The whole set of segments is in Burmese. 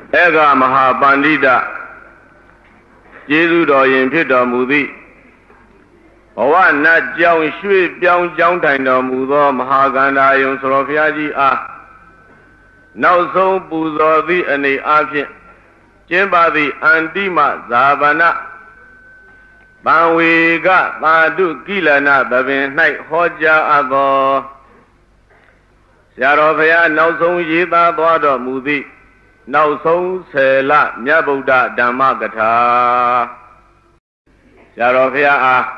Ega Mahabandita Jesu Doyin Pito Mudi Owa Na Jiang Shui Biang Jiang Taindo Mudo Mahaganda Yung Sorofiaji Now so Buzo the Ani Afin Jimba the Andima Zabana Banwiga Badu Gilana Babin Night Hoja Ado Sarofia now so Yida Bodo Mudi Now so Sela Nyabuda Damagata Sarofia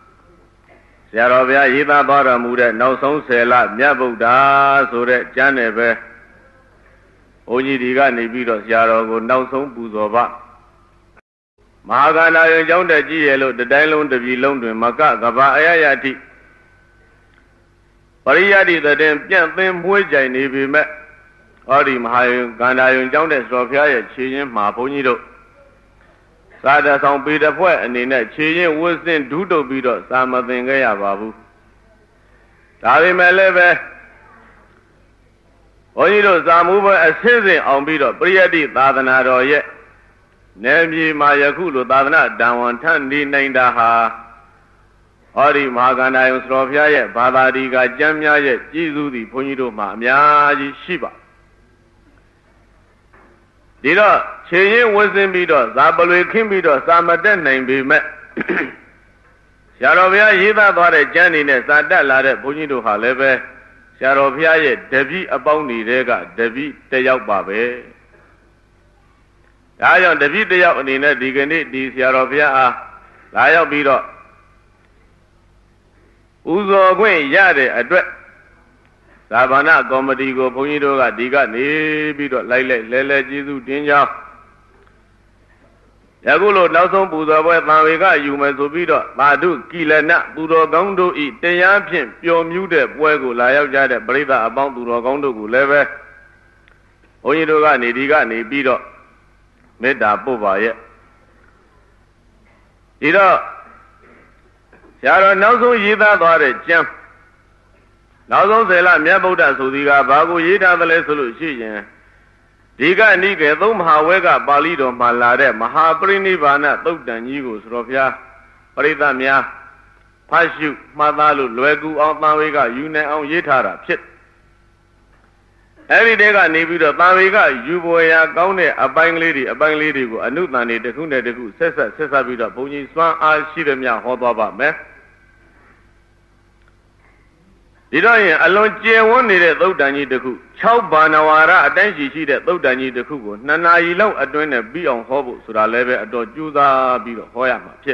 Yida Bodo Muda now so Sela Nyabuda Sure Janebe Oji Diga Nibido Yaro now so Buzoba Mahagana Young the Gielo, the Dilon de Vilon to Maka Gaba Ayati Pariyadi the Dem Pian Them Puja Nibi met Ori Mahayo Gana Young the Sofia, Chilin Maponido Sada Song Peter Poet and in that Chilin was then Dudo Bido, Sama Thingaya Babu Tavi Meleve Onido Zamuva assisting on Bido, Priadi, Tadanado yet. Nemi Mayakulu Dadana Dawan Tandi Naindaha Ori Mahagana Srofia, Badadiga Jamya, Jizu the Punido Mamyaji Shiba. Dida Chayin was in Bido, Zabalu Kimbido, Samaden name be met. Sharovia Yiva Dore Janine, Sadala, Punido Halebe, Sharovia, Devi Abouni Rega, Devi Teyau Babe. Ayon the video on in a dignity, this Yarovia, Laya Bido Uzo Gwen Yade, address Savana, Gomadigo, Ponido, Diga, Nibido, Lele, Jesu, Dinja Yagulo, Nelson Buzo, Maviga, Human Subido, Badu, Kilana, Budo Gondo, eat, Tayampian, pure muted, Puego, Laya Jade, Breda, about Budo Gondo, Leve Onidoga, Nidiga, Nibido. Meda Boba yet. Ida Shara Nazo Yida Dore Jam Nazo Zela Miaboda Sudiga Babu Yida the Solution Diga Niga Dom Hawega Balido Malade Mahabrini Vana Dodan Yigos Rofia Parida Mia Pashu Madalu Luegu Altawega Yune on Yitara Pit Every day got Nibido, Taviga, Yuboya, Gaune, a bang lady, go, a Nutani, the Kune de Gu, Sessa Vida, Pony Swan, I see them ya, Hotaba, man. Did I alone Jay one needed Lodani de Ku, Chow Banawara, a dancy she that Lodani de Kugo, Nana Yilo, a doing a bee on Hobo, so I leve a do Juda, be Hoyama, Pit.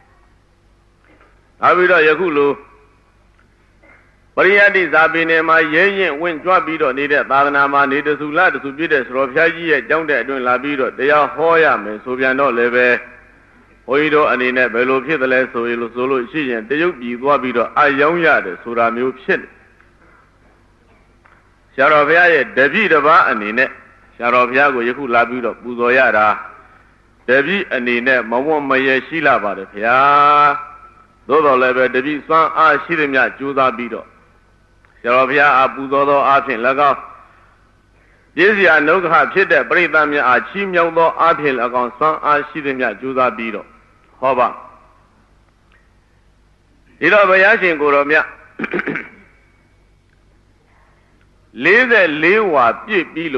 Avida Yakulu. Pariyadi Zabine, my yen, when Drabido needed Badanama, needed Sula, to be the Srofiaji, down there doing Labido, they are Hoyam, Soviano Leve, Oido, and in a Belo Pitale, so Solo, she and the Yubi, Wabido, I young yard, Suramu Shin. Sharovia, Devi Dava, and in it, Sharoviago, Yaku Labido, Buzoyada, Devi, and in it, Mawon Maya Shila, Badapia, Dodo Leve, Devi Swan, I see them ya, Juda Bido. Sharovia Abudo Artin Lago. This year no have hit the Britamia Achim Yodo Artin Lagon Son Ashidimia Juda Bido. Hoba. Ida Bayashin Goromia Lize Liwa Bilo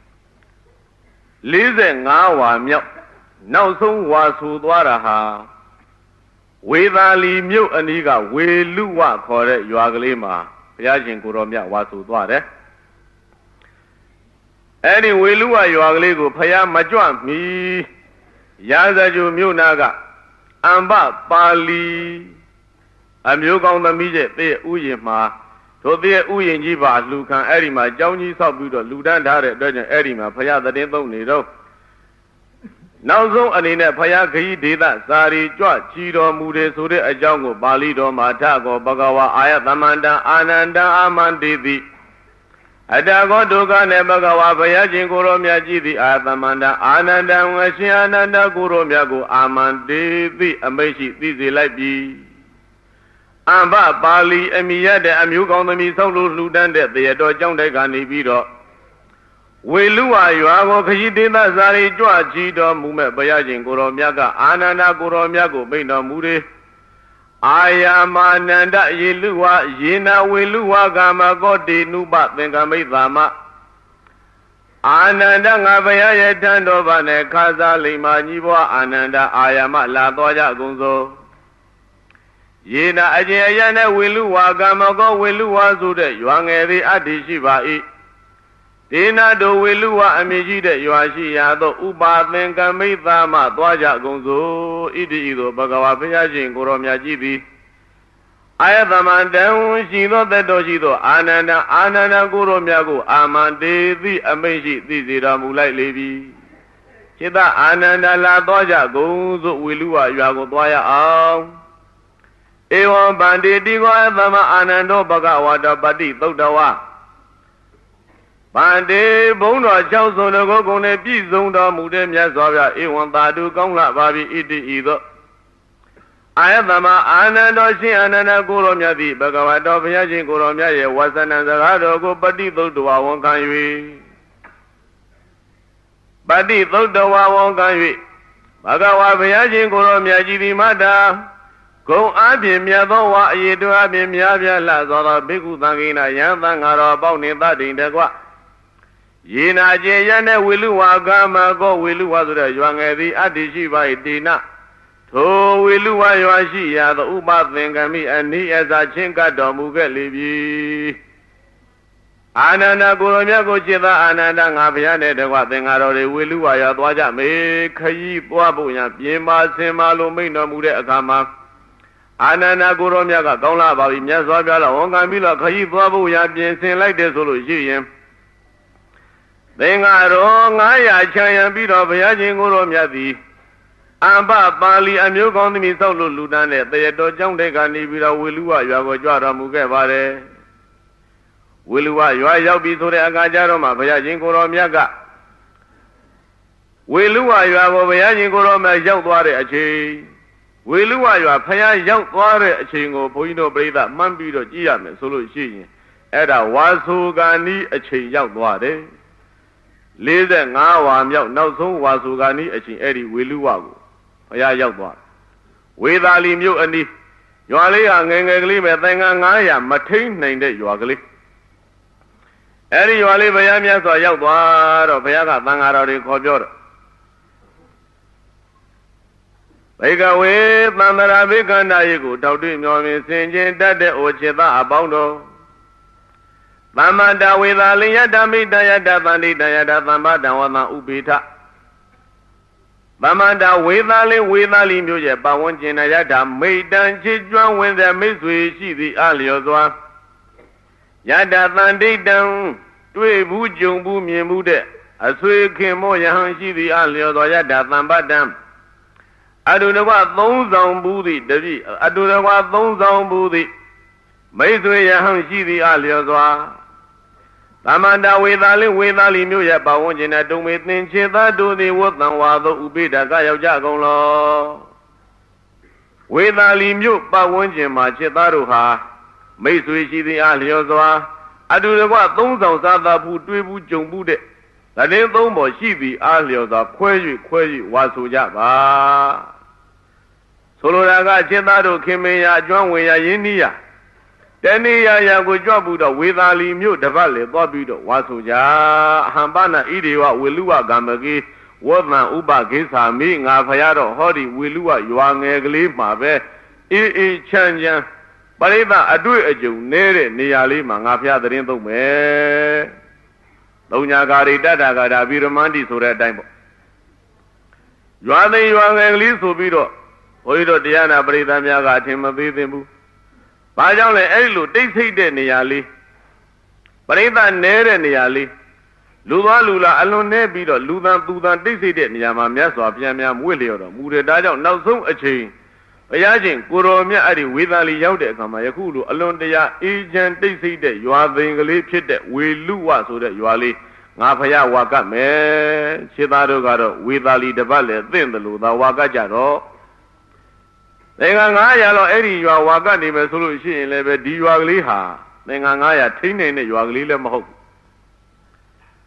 Lize Nawa Milk. Now so was Sudwaraha. Witali Milk and Iga, we Lua Kore Yuaglima. Yajin Kuromia was to do anyway, Lua, you are legal, Paya Majuan, me Yazaju Munaga, Amba Bali. I'm you on the midget, the Uyima, so the Uyin Jiva, Lucan Erima, Johnny Sabudo, Ludan Dare, Dodger Erima, Paya the Dento Nido. Now so and in a Payaki did that, Sari, Jua, Chido, Mude, Sude, a jungle, Balido, Matago, Bagawa, Ayatamanda, Ananda, Amandidi. Adago, Doga, Nebagawa, Payajin, Goromia, Jidi, Ayatamanda, Ananda, Ananda, Goromiago, Amandidi, Amashi, Dizzy, like be. Amba, Bali, Emiade, Amuk on the Misolo, Ludan, the Ador John de Gani Vido. ဝေလူဝါရွာကိုခရီးဒေသဇာရီကြွချီတော်မူမဲ့ဘုရားရှင်ကိုတော်မြတ်ကအာနန္ဒကိုတော်မြတ်ကိုမိန့်တော်မူတယ်အာယာမာနန္ဒယေလူဝါယေနာဝေလူဝါကာမကောတေနုပသင်္ကမိတ်သာမအာနန္ဒငါဘုရားရဲ့တန်တော်ဘာနဲ့ခါစားလိမ္မာကြီးဘွားအာနန္ဒအာယာမလာတော်ကြကုန်စို့ယေနာအကျဉ်အရနဲ့ဝေလူဝါကာမကောဝေလူဝါဆိုတဲ့ရွာငယ်သည်အတ္တိရှိပါ၏ဒေနာတို့ဝေလူဝါအမည်ကြီးတဲ့ရွာရှိရာသို့ဥပါသင်္ကမိတ်သာမသွားကြကုန်စို့ဣတိဤသို့ဘဂဝါဘုရားရှင်ကိုတော်မြတ်ကြီးသည်အာယသမန္တံရှိသောတတော်ရှိသောအာနန္ဒကိုတော်မြတ်ကိုအာမန္တေသည့်အမိန့်ရှိသိစေတော်မူလိုက်လေပြီจิตအာနန္ဒလာသွားကြကုန်စို့ဝေလူဝါရွာကိုသွားရအောင်ဧဝံဗန္တိတိကောသမအာနန္ဒောဘဂဝါတပတိသုတ်တဝါဗန္တိဘုံတော်၆စုံတကုတ်ကုန်နဲ့ပြည့်စုံတော်မူတဲ့မြတ်စွာဘုရားဧဝံသာဓုကောင်းလာပါပြီဣတိဤသို့အာယသမအာနန္ဒောရှင်အာနန္ဒကိုတော်မြတ်သည်ဘဂဝါတော်ဘုရားရှင်ကိုတော်မြတ်ရဲ့ဝါစနံစကားတော်ကိုပတိသုတ်တဝါဝန်ခံ၍ပတိသုတ်တဝါဝန်ခံ၍ဘဂဝါဘုရားရှင်ကိုတော်မြတ်ကြီးသည်မတာဂုံအားဖြင့်မြတ်သောဝါအယေတုအားဖြင့်များပြားလှသောသောဘိက္ခုသံဃိနာယံသံဃာတော်ပေါင်းနှင့်သတ္တိတကွယေနာကျေယနဲ့ဝေလူဝါကာမကောဝေလူဝါဆိုတဲ့ရွာငယ်သည်အတ္တိရှိပါ၏တေနထိုဝေလူဝါရွာရှိရာသောဥပသင်္ကမိအနိအစာချင်းကတ်တော်မူခဲ့လေပြီအာနန္ဒကိုရောမြတ်ကိုจิตအာနန္ဒငါဘုရားနဲ့တကွသင်္ဃာတော်တွေဝေလူဝါရွာသွားကြမေခရီးသွားဖို့ရန်ပြင်ပါဆင်ပါလို့မိန့်တော်မူတဲ့အခါမှာအာနန္ဒကိုရောမြတ်ကကောင်းလာပါပြီမြတ်စွာဘုရားတော်ဝန်ခံပြီးတော့ခရီးသွားဖို့ရန်ပြင်ဆင်လိုက်တယ်ဆိုလို့ရှိရင်သင်္ဃာတော်900ချမ်းရံပြီးတော့ဘုရားရှင်ကိုရောမြတ်သည်အမ္ပပါဠိအမျိုးကောင်းသမီးဆောက်လို့လူတန်းတဲ့တရတော်ကျောင်းတဲ့ကနေပြီးတော့ဝေလူဝရွာကိုကြွတော်မူခဲ့ပါတယ်ဝေလူဝရွာရောက်ပြီဆိုတဲ့အခါကျတော့မှဘုရားရှင်ကိုရောမြတ်ကဝေလူဝရွာကိုဘုရားရှင်ကိုရောမြတ်ရောက်သွားတဲ့အချိန်ဝေလူဝရွာဖယားရောက်သွားတဲ့အချိန်ကိုဘုန်းကြီးတို့ပြိဿမှန်းပြီးတော့ကြည့်ရမယ်ဆိုလို့ရှိရင်အဲ့ဒါဝါဆိုကံဤအချိန်ရောက်သွားတယ်45ဝါမြောက်နောက်ဆုံးဝါဆိုကံဤအချိန်အဲ့ဒီဝေလူဝကိုဘုရားရောက်သွားဝေသာလီမြို့အနီးရွာလေးဟာငယ်ငယ်ကလေးပဲသင်္ကန်း900မထိန်နိုင်တဲ့ရွာကလေးအဲ့ဒီရွာလေးဘုရားမြတ်စွာရောက်သွားတော့ဘုရားကသံဃာတော်တွေခေါ်ပြောတော့ဘေကဝေသံဃာဘိက္ခန္တာယေကိုတောက်တွေ့မျောမြင်စင်ချင်းတတ်တဲ့အိုจิตအပေါင်းတော်သမ္မာတဝေသာလင်ယတမိတယတသန္တိတယတသမ္မာတဝသံဥပိထသမ္မာတဝေသာလင်ဝေသာလီမျိုးရဲ့ပတ်ဝန်းကျင်ယတမိတံချစ်ကျွမ်းဝင်တဲ့မိတ်ဆွေရှိသည်အလျော်စွာယတသန္တိတံတွေ့ဘူးကြုံဘူးမြင်ဘူးတဲ့အဆွေခင်မောယဟန်ရှိသည်အလျော်စွာယတသမ္ပတံအတုတကွသုံးဆောင်ဘူးသည်တပည့်အတုတကွသုံးဆောင်ဘူးသည်မိတ်ဆွေယဟန်ရှိသည်အလျော်စွာသမန္တဝေသာလီမျိုးရဲ့ပတ်ဝန်းကျင်နဲ့တုံမေသင်္ချေသာတို့သည်ဝတ်တံဝါသောဥပိဒကရောက်ကြကုန်လောဝေသာလီမျိုးပတ်ဝန်းကျင်မှာจิตသားတို့ဟာမိတ်ဆွေရှိသည်အလျော်စွာအတူတကွသုံးဆောင်စားသာဘူးတွေ့ဘူးကြုံဘူးတဲ့သတင်းသုံးပေါ်ရှိသည်အလျော်စွာခွဲ၍ဝါဆိုကြပါဆိုလိုတာကจิตသားတို့ခင်မင်ရာအကျွမ်းဝင်ရာယင်းနီးရာတဏှိယာကိုကြွပြီးတော့ဝေသာလီမြို့တပတ်လေသွားပြီးတော့ဝါဆိုကြအဟံပနဣဒေဝဝေလူဝကမ္မကေဝသံဥပကိသာမိငါဖရာတော့ဟောဒီဝေလူဝရွာငယ်ကလေးမှာပဲအေးချမ်းပရိသအတွေ့အကြုံနေတဲ့နေရာလေးမှာငါဖရာသတင်းသုံးမယ်သုံးညာကာရီတတ္တကာတာဗိရမန္တိဆိုတဲ့အတိုင်းပေါ့ရွာသိရွာငယ်ကလေးဆိုပြီးတော့ဘုန်းကြီးတို့တရားနာပရိသတ်များကအထင်မသေးသင့်ဘူးဘာကြောင့်လဲအဲ့လိုတိတ်ဆိတ်တဲ့နေရာလေးပရိသတ်နဲတဲ့နေရာလေးလူသွားလူလာအလွန်နဲပြီးတော့လူသံသူသံတိတ်ဆိတ်တဲ့နေရာမှာမြတ်စွာဘုရားများမွေ့လျော်တော်မူတယ်ဒါကြောင့်နောက်ဆုံးအချိန်ဘုရားရှင်ကိုရောမြတ်အဲ့ဒီဝေသာလီရောက်တဲ့အခါမှာယခုလိုအလွန်တရာအေးချမ်းတိတ်ဆိတ်တဲ့ရွာသိမ်ကလေးဖြစ်တဲ့ဝေလူဝဆိုတဲ့ရွာလေးငါဖယားဝါကတ်မယ်ခြေသားတို့ကတော့ဝေသာလီတပတ်လည်းသင့်တယ်လို့သာဝါကတ်ကြတော့သင်္ဃာ900လောက်အဲ့ဒီရွာဝါကနေမယ်ဆိုလို့ရှိရင်လည်းပဲဒီရွာကလေးဟာသင်္ဃာ900ထိန်းနေတဲ့ရွာကလေးလည်းမဟုတ်ဘူး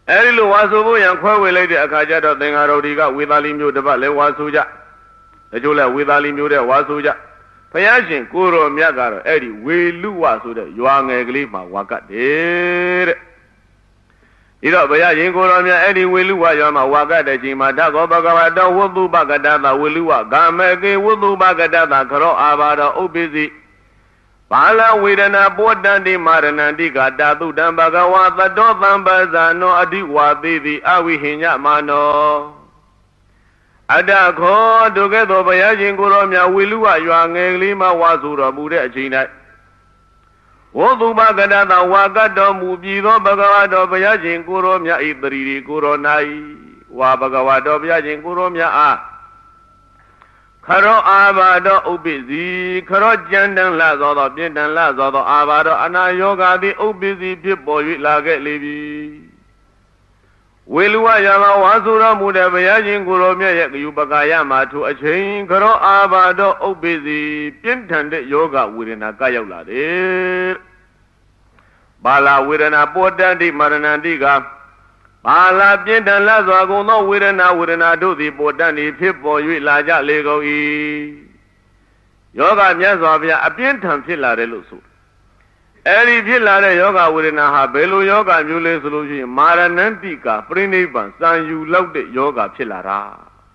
အဲဒီလိုဝါဆိုဖို့ရန်ခွဲဝေလိုက်တဲ့အခါကျတော့သင်္ဃာတော်တွေကဝေသာလီမျိုးတစ်ပတ်လဲဝါဆိုကြတချို့လဲဝေသာလီမျိုးတဲ့ဝါဆိုကြဘုရားရှင်ကိုရောမြတ်ကတော့အဲ့ဒီဝေလူဝဆိုတဲ့ရွာငယ်ကလေးမှာဝါကတ်တယ်တဲ့ဒီတော့ဘုရားရှင်ကိုရောမြတ်အဲ့ဒီဝေလူဝရွာမှာဝါကတ်တဲ့ချိန်မှာဓဂောဘဂဝတောဝတ္တုပကတသဝေလူဝဂာမေကေဝတ္တုပကတသခရောအာဘာတော်ဥပ္ပိစီဘာလဝေဒနာပောတန္တိမာရဏန္တိကတာတုတံဘဂဝါသတောသံပဇာနောအဓိဝါတိတိအဝိဟိညမနောအတ္တခောဒုက္ကသောဘုရားရှင်ကိုရောမြတ်ဝေလူဝရွာငယ်ကလေးမှာဝါဆိုတော်မူတဲ့အချိန်၌ဝတ္တုပကတသဝါကတ်တော်မူပြီးသောဘဂဝါတော်ဘုရားရှင်ကိုရောမြတ်ဤတရီရီကိုရော၌ဝါဘဂဝါတော်ဘုရားရှင်ကိုရောမြတ်အားခရောအာဘာတော်ဥပ္ပိစီခရောကြံတန်လှသောပြင်းတန်လှသောအာဘာတော်အနာယောဂသည်ဥပ္ပိစီဖြစ်ပေါ်၍လာခဲ့လေပြီဝေလူဝရမဝါဆိုတော်မူတဲ့ဘုရားရှင်ကိုရောမြတ်ရဲ့ဂယုပကာယမှာထိုအချိန်ခရောအာဘာတော်ဥပ္ပိစီပြင်းထန်တဲ့ယောဂဝေဒနာကရောက်လာတယ်ဘာလာဝေဒနာပောတန္တိမရဏန္တိကဘာလာပြင်းထန်လှစွာကုန်သောဝေဒနာတို့သည်ပောတန္တိဖြစ်ပေါ်၍လာကြလေကုန်၏ယောဂမြတ်စွာဘုရားအပြင်းထန်ဖြစ်လာတယ်လို့ဆိုအဲဒီဖြစ်လာတဲ့ယောဂဝေဒနာဟာဘယ်လိုယောဂမျိုးလဲဆိုလို့ရှိရင်မာရဏန္တိကပြိဋိဘံစံယူလောက်တဲ့ယောဂဖြစ်လာတာ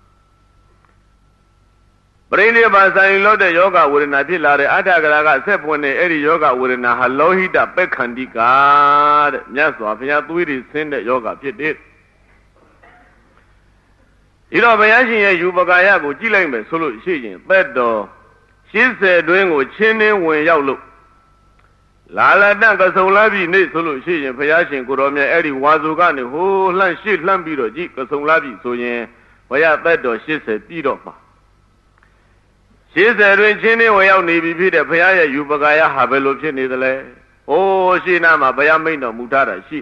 ပြိဋိဘံစံယူလောက်တဲ့ယောဂဝေဒနာဖြစ်လာတဲ့အဋ္ဌကရာကဆက်ပွင့်တဲ့အဲဒီယောဂဝေဒနာဟာလောဟိတပက္ခန္တိကတဲ့မြတ်စွာဘုရားသွေးတွေဆင်းတဲ့ယောဂဖြစ်တဲ့ဒီတော့ဘုရားရှင်ရဲ့ယူပကာယကိုကြည့်လိုက်မယ်ဆိုလို့ရှိရင်သက်တော်80တွင်းကိုချင်းနှင်းဝင်ရောက်လို့လာလတကဆုံလာပြီနေဆိုလို့ရှိရင်ဘုရားရှင်ကိုတော်မြတ်အဲ့ဒီဝါစုကနေဟိုလှန့်ရှေ့လှမ်းပြီးတော့ကြည့်ကဆုံလာပြီဆိုရင်ဘုရားသက်တော်80ပြည့်တော့မှာ80တွင်ချင်းနေဝင်ရောက်နေပြီဖြစ်တဲ့ဘုရားရဲ့ယူပကာယဟာဘယ်လိုဖြစ်နေသလဲ။အိုးရှိနာမှာဘုရားမိန့်တော်မူထားတာရှိ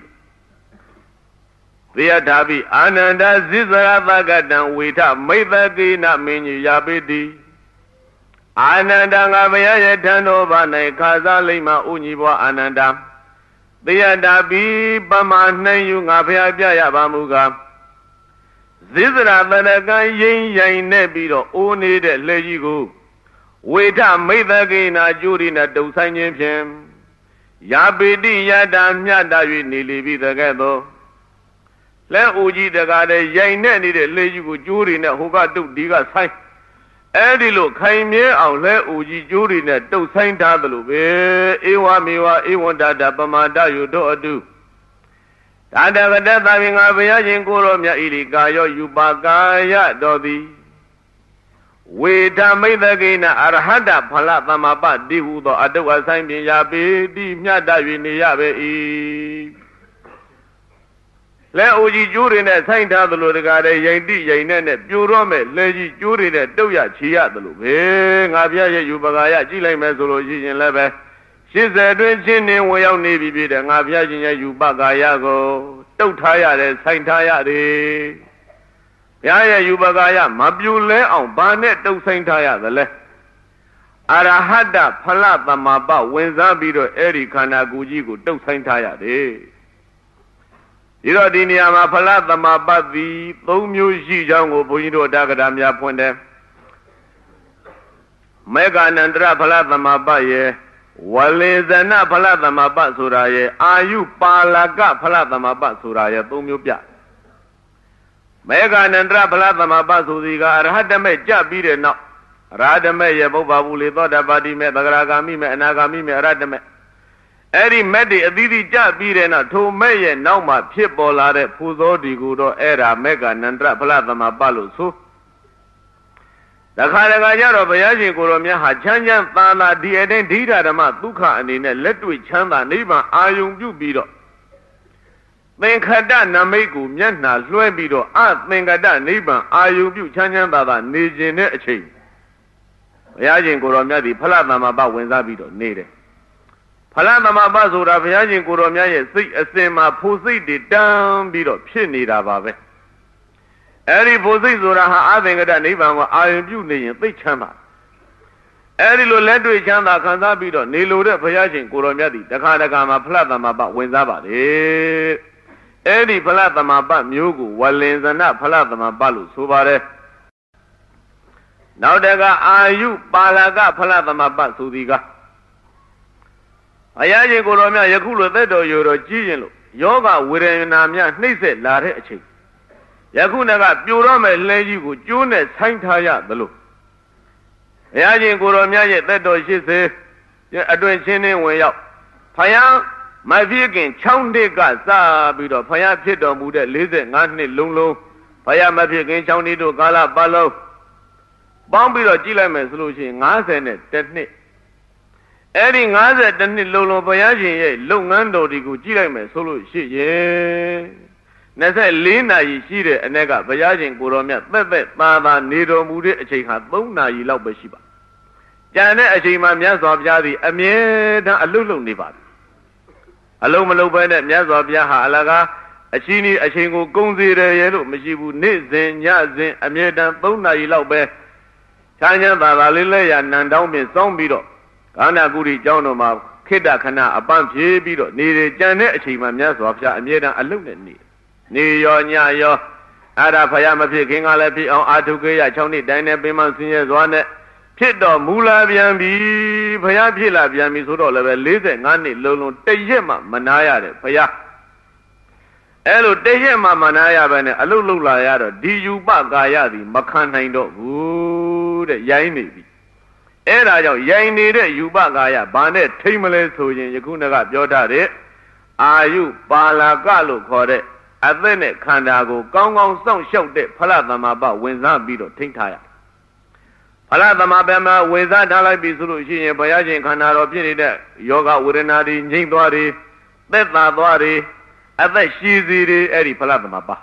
သေယထာပိအာနန္ဒဇိဇရသကတံဝေထမိတ်သကေနမင်းကြီးယာပိတိအာနန္ဒငါဘုရားရဲ့ထံတော်ဘာ၌ခါစားလိမ့်မှာဥညီဘွားအာနန္ဒသေယထာပိပမာနှံယူငါဘုရားပြရပါမူကားဇိဇရသရကံရင်ရိုင်နေပြီးတော့အိုးနေတဲ့လှဲကြီးကိုဝေထမိတ်သကေနာကျူရီနဲ့တုံဆိုင်ခြင်းဖြင့်ယာပိတိယတာမြတ်တာ၍နေလေပြီတကဲ့သို့လဲအိုကြီးတကားတဲ့ရိုင်နဲ့နေတဲ့လှဲကြီးကိုကျူရီနဲ့ဟိုကတုတ်ဒီကဆိုင်အဲ့ဒီလိုခိုင်မြဲအောင်လဲအိုကြီးကျူရီနဲ့တုတ်ဆိုင်ထားသလိုပဲဧဝမေဝဧဝန္တတပမာဒယုတို့အတုဒါတကတသဗ္ဗင်္ဂဘုရားရှင်ကိုရောမြတ်ဣရိကာယောယူပါကာယတော်သည်ဝေထမိတ်သကေနအရဟတဖလသမ္မာပတိဟုသောအတုအဆိုင်ပင်ရာပေတိမြတ်တ၍နေရပေ၏လဲအိုကြီးကျိုးတွေနဲ့ဆိုင်ထားသလိုတကားတဲ့ရင်တိရင်နဲ့ပြိုတော့မဲ့လဲကြီးကျိုးတွေနဲ့တုတ်ရချီရသလိုပဲငါဘုရားရဲ့ယူပကာယကြည့်လိုက်မယ်ဆိုလို့ရှိရင်လည်းပဲ80အတွင်းချင်းနေဝင်ရောက်နေပြီဖြစ်တဲ့ငါဘုရားရှင်ရဲ့ယူပကာယကိုတုတ်ထားရတယ်ဆိုင်ထားရတယ်ဘုရားရဲ့ယူပကာယမပြိုလဲအောင်ဘာနဲ့တုတ်ဆိုင်ထားရသလဲအရဟတဖလသမ္မာပဝင်စားပြီးတော့အဲ့ဒီခန္ဓာကိုယ်ကြီးကိုတုတ်ဆိုင်ထားရတယ်ဒီတော့ဒီနေရာမှာဖလသမ္မာပသည်3မျိုးရှိကြောင်းကိုဘုန်းကြီးတို့တက္ကရာများဖွင့်တယ်မေဃနန္တရဖလသမ္မာပရဲ့ဝလေဇနဖလသမ္မာပဆိုတာရဲ့အာယုပါလကဖလသမ္မာပဆိုတာရဲ့3မျိုးပြမေဃနန္တရဖလသမ္မာပဆိုသည်ကအရဟတမေကြပြီးတဲ့နောက်အရဟတမေရဲ့ပုဗ္ဗဗုလေသောတပတိမေသဂရဂာမိမေအနာဂာမိမေအရဟတမေအဲ့ဒီမက်တွေအသီးသီးကြပြီးတဲ့နောက်ထိုမက်ရဲ့နောက်မှာဖြစ်ပေါ်လာတဲ့ဖူသောဒီကိုတော့အဲ့ဒါမေဃနန္တရဖလသမ္မာပလို့ဆိုတခါတခါကျတော့ဘုရားရှင်ကိုရောမြတ်ဟာချမ်းချမ်းသာသာဒီအတိုင်းဒိဋ္ဌဓမ္မဒုက္ခအနေနဲ့လက်တွေ့ချမ်းသာနိဗ္ဗာန်အာယုံပြုပြီးတော့သင်္ခတနမိတ်ကိုမျက်နှာလွှဲပြီးတော့အသင်္ခတနိဗ္ဗာန်အာယုံပြုချမ်းချမ်းသာသာနေခြင်းတဲ့အချိန်ဘုရားရှင်ကိုရောမြတ်ဒီဖလသမ္မာပဝင်စားပြီးတော့နေတယ်ဖလသမ္မာပဆိုတာဘုရားရှင်ကိုရောမြတ်ရဲ့စိတ်အစဉ်မှာဖို့စိတ်တွေတန်းပြီးတော့ဖြစ်နေတာပါပဲအဲ့ဒီဖို့စိတ်ဆိုတာဟာအသင်္ကတနိဗ္ဗာန်ကိုအာရုံပြုနေရင်သိချမ်းသာအဲ့ဒီလိုလက်တွေ့ချမ်းသာခံစားပြီးတော့နေလိုတဲ့ဘုရားရှင်ကိုရောမြတ်သည်တခါတခါမှာဖလသမ္မာပဝင်စားပါလေ Edi Pala Tamapa Mugu, Walenzana Pala Tamabalu, Subare. Now they got Ayu Palaga Pala Tamapa Sudiga. Ayaji Goromia Yakulu Dedo Yoro Gino, Yoga Wirenamia, Nise Larechi. Yakunaga, Purome, Lady June, Saintaya, the look. Ayaji Goromia, Dedo, she says, Adwin Chene way out. Paya, my vegan, Chounde Gaza, Bido, Paya Pito, Muda, Lizard, Nani Lulu, Paya Mapigan, Chounde to Gala Balo, Bombito Gilaman solution, Nasan, Technique. Adding other than the Lolo Bayaji, Lungando di Gilaman solution, ye. Nasa Lina Yishire, and Nega, Bayajin, Guromia, Bebe, Mama, Nido, Mude, Cheka, Bona, Yellow Bashiba. Janet, Ashima, Mias of Yadi, Amir, a Lulu Nibat. Alomalo Bennett, Mias of Yaha, Alaga, Ashini, Ashingo, Gonzi, Yellow, Mashibu, Nizin, Yazin, Amir, Bona, Yellow Bear. China, Balalilla, and Nandomi, Zombido. Kana Guri, Jonoma, Kida Kana, a bunch, Bido, needed Janet, Ashima, Mias of Yamir, a Lulu. Niyo, Nyayo, Ada Payama, King Alapi, on Atuke, Choni, Dana Biman, Seniors, one. Pito Mula Biambi, Payapila Biami Suro, Lizard, Nani, Lulu, Tejema, Manaya, Paya. Elo Tejema Manaya, Bene, Alula Yada, Diu Bagayadi, Makanaindo, Wood, Yaini. Era Yaini, Yubagaya, Bane, Timale, Sojin, Yakunaga, Yota, Ayu, Balagalo, Kore, Athene, Kandago, Gong Song, Show de Palamaba, Winzabido, Tintaya. Paladamabama, with that Dalabi solution, Bayajin Kanaro Pinida, Yoga Urinadi, Jingdwari, Betadwari, at the Shiziri, Eri Paladamaba.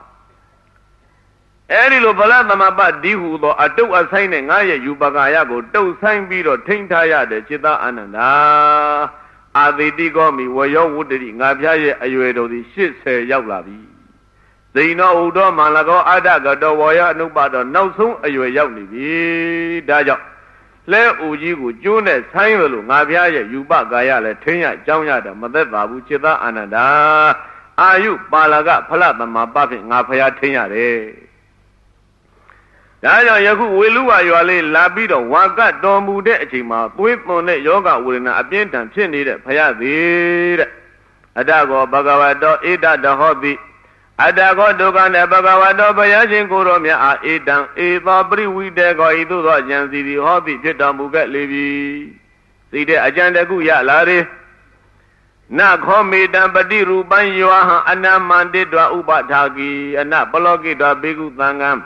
Eri lo Paladamaba, Dihudo, a do assigning Aya, Yubagayago, do sign beat Tintaya, the Chita Ananda. Are they digomi, where your wooded Nabia, Ayuedo, the shit say Yaulabi. They know Udo Malago Adaga do Waya Nubado no soon a you a Yauni Dajo. Le Ujigu June Simelu Navia Yuba Gaya Tenya Jonya the Madeva Buchida Anada. Are you Balaga Palata Mabafi Napaya Tenya re? Dajo Yaku Wilua Yuale Labido Waka Domu de Chima, Puipone Yoga Urina Abientan Chini de Payadi Adago Bagawado Ida the Hobby. Adago Dogan Bagawado Bayajin Kuromia Edan Ebri we dego Idu Jansi Hobby Jetamuga Levi. See the agenda Guya Lari. Na Homi Dambadiru Banyoha Anamande Dwa Ubatagi and not Bologi Dwa Bigu Tangam.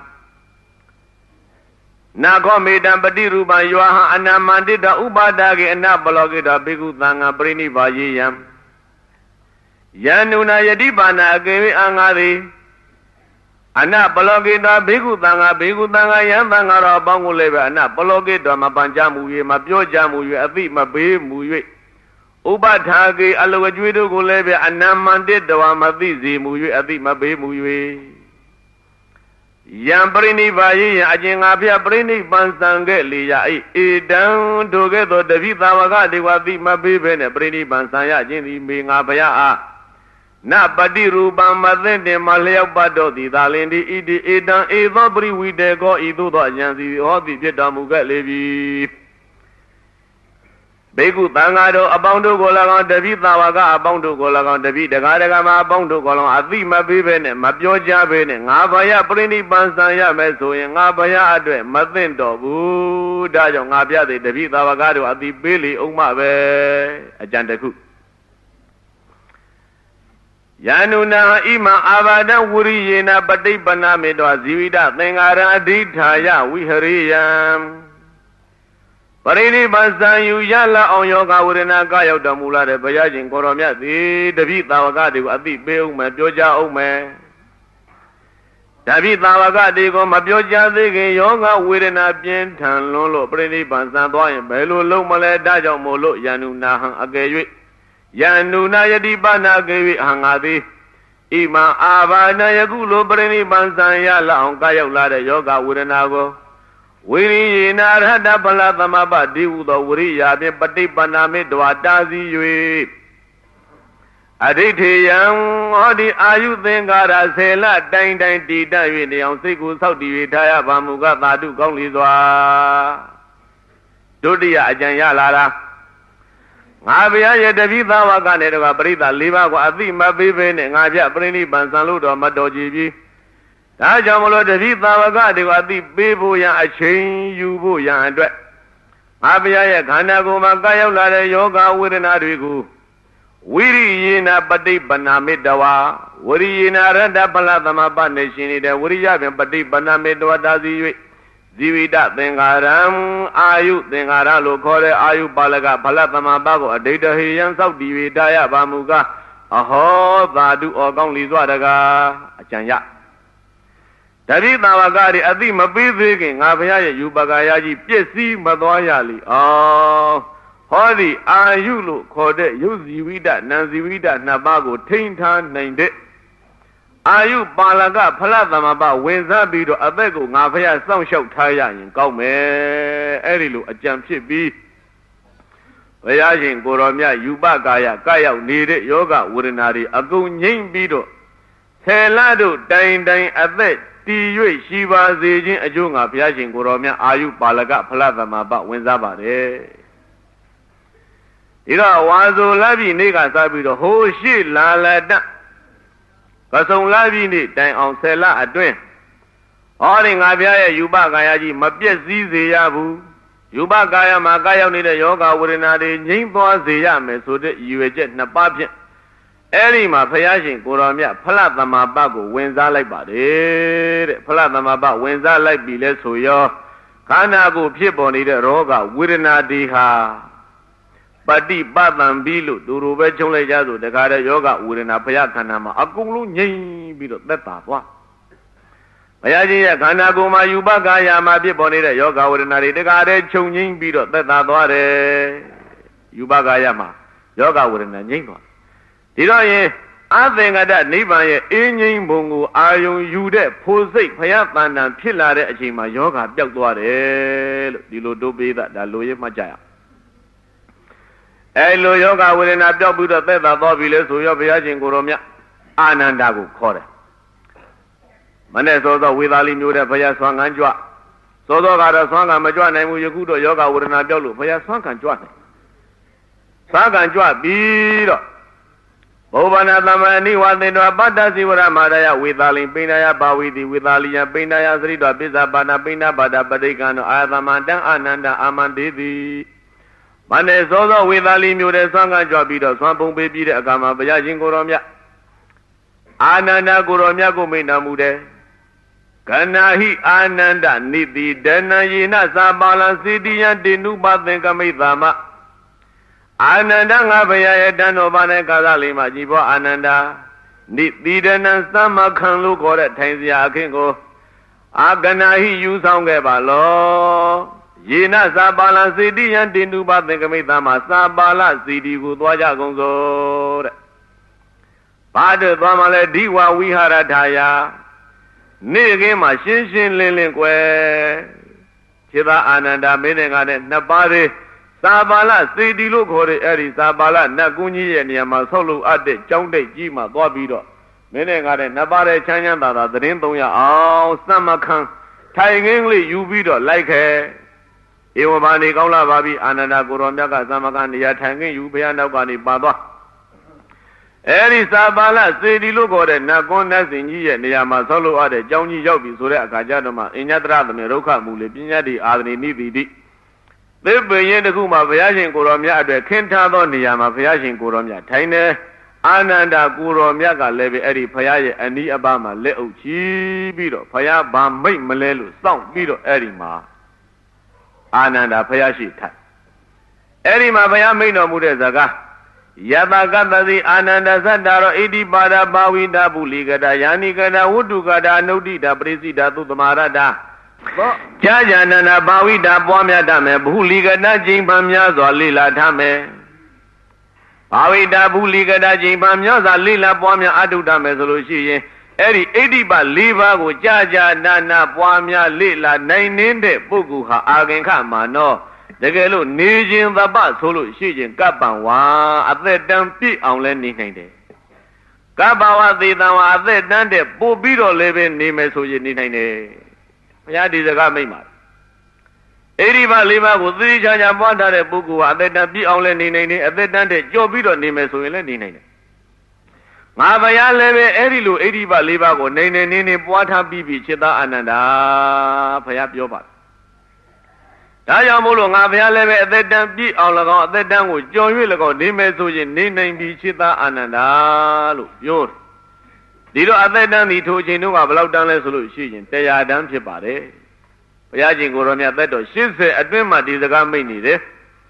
Na Homi Dambadiru Banyoha Anamande Dwa Ubadagi and not Bologi Dwa Bigu Tanga Brini Bayam. Yanuna Yadibana gave Angari Anna Bologida Bigutanga Yambanga Banguleva, Anna Bologida Mabanjamu, Mabio Jamu, Avi Mabe Muye Ubatagi Alawajudo Guleve, Anna Mandid Madizi Muye, Avi Mabe Muye Yambrini Vayi, Ajingapia Brini Bansangeli, Edan together the Vita Wagadi Wavi Mabe, Brini Bansaya, Jenny Mingapaya. Na Badiru Bamadende Malaya Bado, the Dalindi, Idi Edan, Evabri, we de go, Idu, Yanzi, or the Jetamuga Levi. Begu Bangado, Abondo Golagan, the Vita Waga, Abondo Golagan, the Vita Garagama, Abondo Golan, Avima Biben, Mabio Jaben, Navaya, Brini Bansaya, Meso, and Navaya Adwe, Madendo, Dajo, Nabia, the Vita Wagado, at the Billy Umabe, a Jandaku. Yanuna Ima Avada Wuriyena Badi Baname do Zivida Nengara Ditaya Wihariam Parini Bansayu Yala on Yoga Urina Gayo Damula de Bayajin Koromia, the Vita Wagadi, Adi Bill, Mabioja Ome David Lavagadi go Mabioja, the Yoga Urina Bientan Lolo, Prini Bansan, Belu Lomale Dajo Molo, Yanuna Agayu. Yanuna Yadibana gave Hangadi Ima Avana Yagulo Breni Bansaya La Onkayola de Yoga Urinago. Wiri Narada Baladamaba Diu the Uriya, Bati Baname Dwadazi Yui အဋိဌေယံဟောဒီအာယုသင်္ကာရ10လတိုင်းတိုင်းတည်တတ်၍နေအောင်စိတ်ကိုစောင့်တည်၍ထားရပါမူကသာဓုကောင်းလီစွာဒုတိယအကြံရလာတာငါဘုရားရဲ့တပိသာဝကနဲ့တကပရိသတ်၄ပါးကိုအသိမပေးဘဲနဲ့ငါပြပြိဋိဘံဆံလို့တော့မတော်ကြည်ပြီဒါကြောင့်မလို့တပိသာဝကတွေကအသိပေးဖို့ရန်အချိန်ယူဖို့ရန်အတွက်ငါဘုရားရဲ့ခန္ဓာကိုယ်မှာကာရောက်လာတဲ့ယောဂဝေဒနာတွေကိုဝိရိယေနပฏิပနာမေတ္တဝါဝရိယေနရတ္တပလသမပနေရှင်နေတဲ့ဝရိယပင်ပฏิပနာမေတ္တဝတာစီ၍ဇီဝိတသင်္ကာရံအာယုသင်္ကာရလို့ခေါ်တဲ့အာယုပါလကဖလသမပကိုအဋိဌဟေယံသောက်တည်၍တာရပါမူကားအဟောသာဓုဩကောင်းလီစွာတကားအကြံရတပိသာဝကတွေအသိမပေးသေးခင်ငါဘုရားရဲ့ယူပကာယကြီးပြည့်စည်မသွားရလေဟောဒီအာယုလို့ခေါ်တဲ့ယုဇီဝိတနံဇီဝိတနှစ်ပါးကိုထိန်းထားနိုင်တဲ့အာယုပါလကဖလသမပဝင်စားပြီးတော့အသက်ကိုငါဖျားစောင့်ရှောက်ထားရရင်ကောင်းမယ်အဲ့ဒီလိုအကြံဖြစ်ပြီးဘုရားရှင်ကိုရောမြတ်ယူပကာယကရောက်နေတဲ့ယောဂဝေဒနာတွေအကုန်ငြိမ့်ပြီးတော့10လတို့တိုင်တိုင်အသက်တည်၍ရှိပါစေခြင်းအကျိုးငါဘုရားရှင်ကိုရောမြတ်အာယုပါလကဖလသမပဝင်စားပါတယ်ဒီတော့ဝါဆိုလာပြီနေ့ကစားပြီးတော့ဟိုရှိလာလတကဆုံလာပြီနေ့တိုင်အောင်10လအတွင်းဟောဒီငါဘုရားရဲ့ယူပကာယကြီးမပြည့်စည်စေရဘူးယူပကာယမှာကာရောက်နေတဲ့ယောဂဝေဒနာတွေငြိမ့်သွားစေရမယ်ဆိုတဲ့ရည်ရွယ်ချက်နှစ်ပါးဖြင့်အဲ့ဒီမှာဘုရားရှင်ကိုရောမြတ်ဖလသမပကိုဝင်စားလိုက်ပါတယ်တဲ့ဖလသမပဝင်စားလိုက်ပြီလဲဆိုရောခန္ဓာကိုယ်ဖြစ်ပေါ်နေတဲ့ရောဂဝေဒနာတွေဟာပฏิပတံပြီးလို့သူတို့ပဲချုံလိုက်ကြဆိုတခါတည်းယောဂဝေဒနာဘုရားခန္ဓာမှာအကုန်လုံးငြိမ့်ပြီးတော့သက်သာသွားဘုရားရှင်ရဲ့ခန္ဓာကိုယ်မှာယူပကာယမှာဖြစ်ပေါ်နေတဲ့ယောဂဝေဒနာတွေတခါတည်းချုပ်ငြိမ့်ပြီးတော့သက်သာသွားတယ်ယူပကာယမှာယောဂဝေဒနာငြိမ့်သွားဒီတော့ရင်အသင်္ကတနိဗ္ဗာန်ရဲ့အင်းငြိမ့်ပုံကိုအာယုံယူတဲ့ဖိုလ်စိတ်ဘုရားတန်တန်ဖြစ်လာတဲ့အချိန်မှာယောဂပျောက်သွားတယ်လို့ဒီလိုတို့ပေးတာဒါလိုရမှတ်ကြရအောင်အဲလိုယောဂဝေဒနာပျောက်ပြီးတော့သက်သာသွားပြီလေဆိုရောဘုရားရှင်ကိုရောမြတ်အာနန္ဒကိုခေါ်တယ်မနဲ့စောစောဝေသာလီမျိုးတဲ့ဘုရားဆွမ်းခံကြွစောစောကတော့ဆွမ်းခံမကြွနိုင်ဘူးယခုတော့ယောဂဝေဒနာပျောက်လို့ဘုရားဆွမ်းခံကြွနိုင်ဆွမ်းခံကြွပြီးတော့ဘောဗနာသမအနိဝသင်္တောပတ္တစီဝရမာရယဝေသာလီပိဏယဘာဝိတိဝေသာလီယပိဏယသရိတောပစ္ဆပါဏပိဏဘာဒပဋိက္ခဏောအာသမန္တံအာနန္ဒအာမန္တေတိမနဲ့စောစောဝေသာလီမျိုးတဲ့ဆွမ်းကကြွပြီးတော့ဆွမ်းပုံပေးပြီးတဲ့အခါမှာဘုရားရှင်ကိုရောမြတ်အာနန္ဒကိုရောမြတ်ကိုမိန့်တော်မူတယ်ကဏဟိအာနန္ဒနိတိဒနယေနသာပါလစေတိယတေနုပသင်္ကမိသမ္မအာနန္ဒငါဘုရားရဲ့တန်တော်ပါနဲ့ကာသလေးမှာကြည်ပေါ်အာနန္ဒနိတိဒနံသမခံလို့ခေါ်တဲ့ထိုင်စရာအခင်းကိုအာကဏဟိယူဆောင်ခဲ့ပါလောယေနသာပါလစေတိယံတေနုပသင်္ကမိသမ္မသာပါလစီတီကိုသွားကြကုန်စို့တဲ့ဘာတို့သွားမှလဲဒီဝဝိဟာရထာယနေ့ကင်းမှာရှင်းရှင်းလင်းလင်းကွယ်ခြေသာအာနန္ဒမင်းနဲ့ကနဲ့နှစ်ပါးသေးသာပါလစေတီလို့ခေါ်တဲ့အဲ့ဒီသာပါလနတ်ကူကြီးရဲ့နေရာမှာဆောက်လို့အပ်တဲ့ကျောင်းတိတ်ကြီးမှာသွားပြီးတော့မင်းနဲ့ကနဲ့နှစ်ပါးတဲ့ချမ်းချမ်းသာသာသတင်းသုံးရအောင်စမခံထိုင်ခင်းလေးယူပြီးတော့လိုက်ခဲ့ဧဝဘာနေကောင်းလာပါပြီအာနန္ဒကိုရောမြတ်ကသမကနေရာထိုင်ခင်းယူဘုရားနောက်ကနေပါသွားအဲဒီသာပါလစေတီလို့ခေါ်တဲ့နတ်ကွန်းနတ်စင်ကြီးရဲ့နေရာမှာဆောက်လို့အပ်တဲ့ကျောင်းကြီးရောက်ပြီဆိုတဲ့အခါကျတော့မှအညတရသမေဒုက္ခမူလေပညာတိအာသနိနိတိတိသစ်ပင်ရင်တခုမှာဘုရားရှင်ကိုရောမြတ်အတွက်ခင်းထားသောနေရာမှာဘုရားရှင်ကိုရောမြတ်ထိုင်နေအာနန္ဒကိုရောမြတ်ကလည်းပဲအဲ့ဒီဘုရားရဲ့အနီးအပါးမှာလက်အုပ်ချီးပြီးတော့ဘုရားဘာမိတ်မလဲလို့စောင့်ပြီးတော့အဲ့ဒီမှာအာနန္ဒဘုရားရှိထိုင်အဲ့ဒီမှာဘုရားမိန့်တော်မူတဲ့စကားယတကတတိအာနန္ဒသတ္တရောဣတိပါဒဘာဝိတာပုလိကတာယာနိကတာဝတ္တုကတာအနုဒ္ဒိတာပရိစိတာသုတမရတ္တာကြာကြာနန္ဒဘာဝိတာပွားများတတ်မယ်ဘုလိကတာကျိန်ပံများစွာလေ့လာထားမယ်ဘာဝိတာဘုလိကတာကျိန်ပံများစွာလေ့လာပွားများအထုတတ်မယ်ဆိုလို့ရှိရင်အဲ့ဒီဣတိပ၄ပါးကိုကြာကြာနာနာပွားများလေ့လာနိုင်နေတဲ့ပုဂ္ဂိုလ်ဟာအာဂင်ခမာနောတကယ်လို့နေခြင်းသပ္ပဆိုလို့ရှိခြင်းကပ္ပံဝါအသက်တန်ပြည့်အောင်လဲနေနိုင်တယ်ကဘာဝသေတံဝါအသက်တန်းတဲ့ပို့ပြီးတော့လည်းပဲနေမယ်ဆိုရင်နေနိုင်တယ်ဘုရားဒီစကားမိတ်ပါအဲ့ဒီပါလေးပါးကိုသေချာချာပွားထားတဲ့ပုဂ္ဂိုလ်ဟာအသက်တန်းပြည့်အောင်လည်းနေနိုင်တယ်အသက်တန်းတဲ့ကြော်ပြီးတော့နေမယ်ဆိုရင်လည်းနေနိုင်တယ်ငါဘုရားလည်းပဲအဲ့ဒီလိုအဲ့ဒီပါလေးပါးကိုနေနေပွားထားပြီးပြီจิตအာနန္ဒာဘုရားပြောပါဒါကြောင့်မို့လို့ငါဘုရားလည်းပဲအသက်တန်းပြည့်အောင်၎င်းအသက်တန်းကိုကြော်၍၎င်းနေမယ်ဆိုရင်နေနိုင်ပြီจิตအာနန္ဒာလို့ပြောတယ်ဒီတော့အသက်တန်းဒီထိုချိန်တို့ကဘယ်လောက်တန်းလဲဆိုလို့ရှိရင်100တန်းဖြစ်ပါတယ်ဘုရားရှင်ကိုယ်တော်မြတ်သက်တော်80အတွင်းမှာဒီစကားမိတ်နေတယ်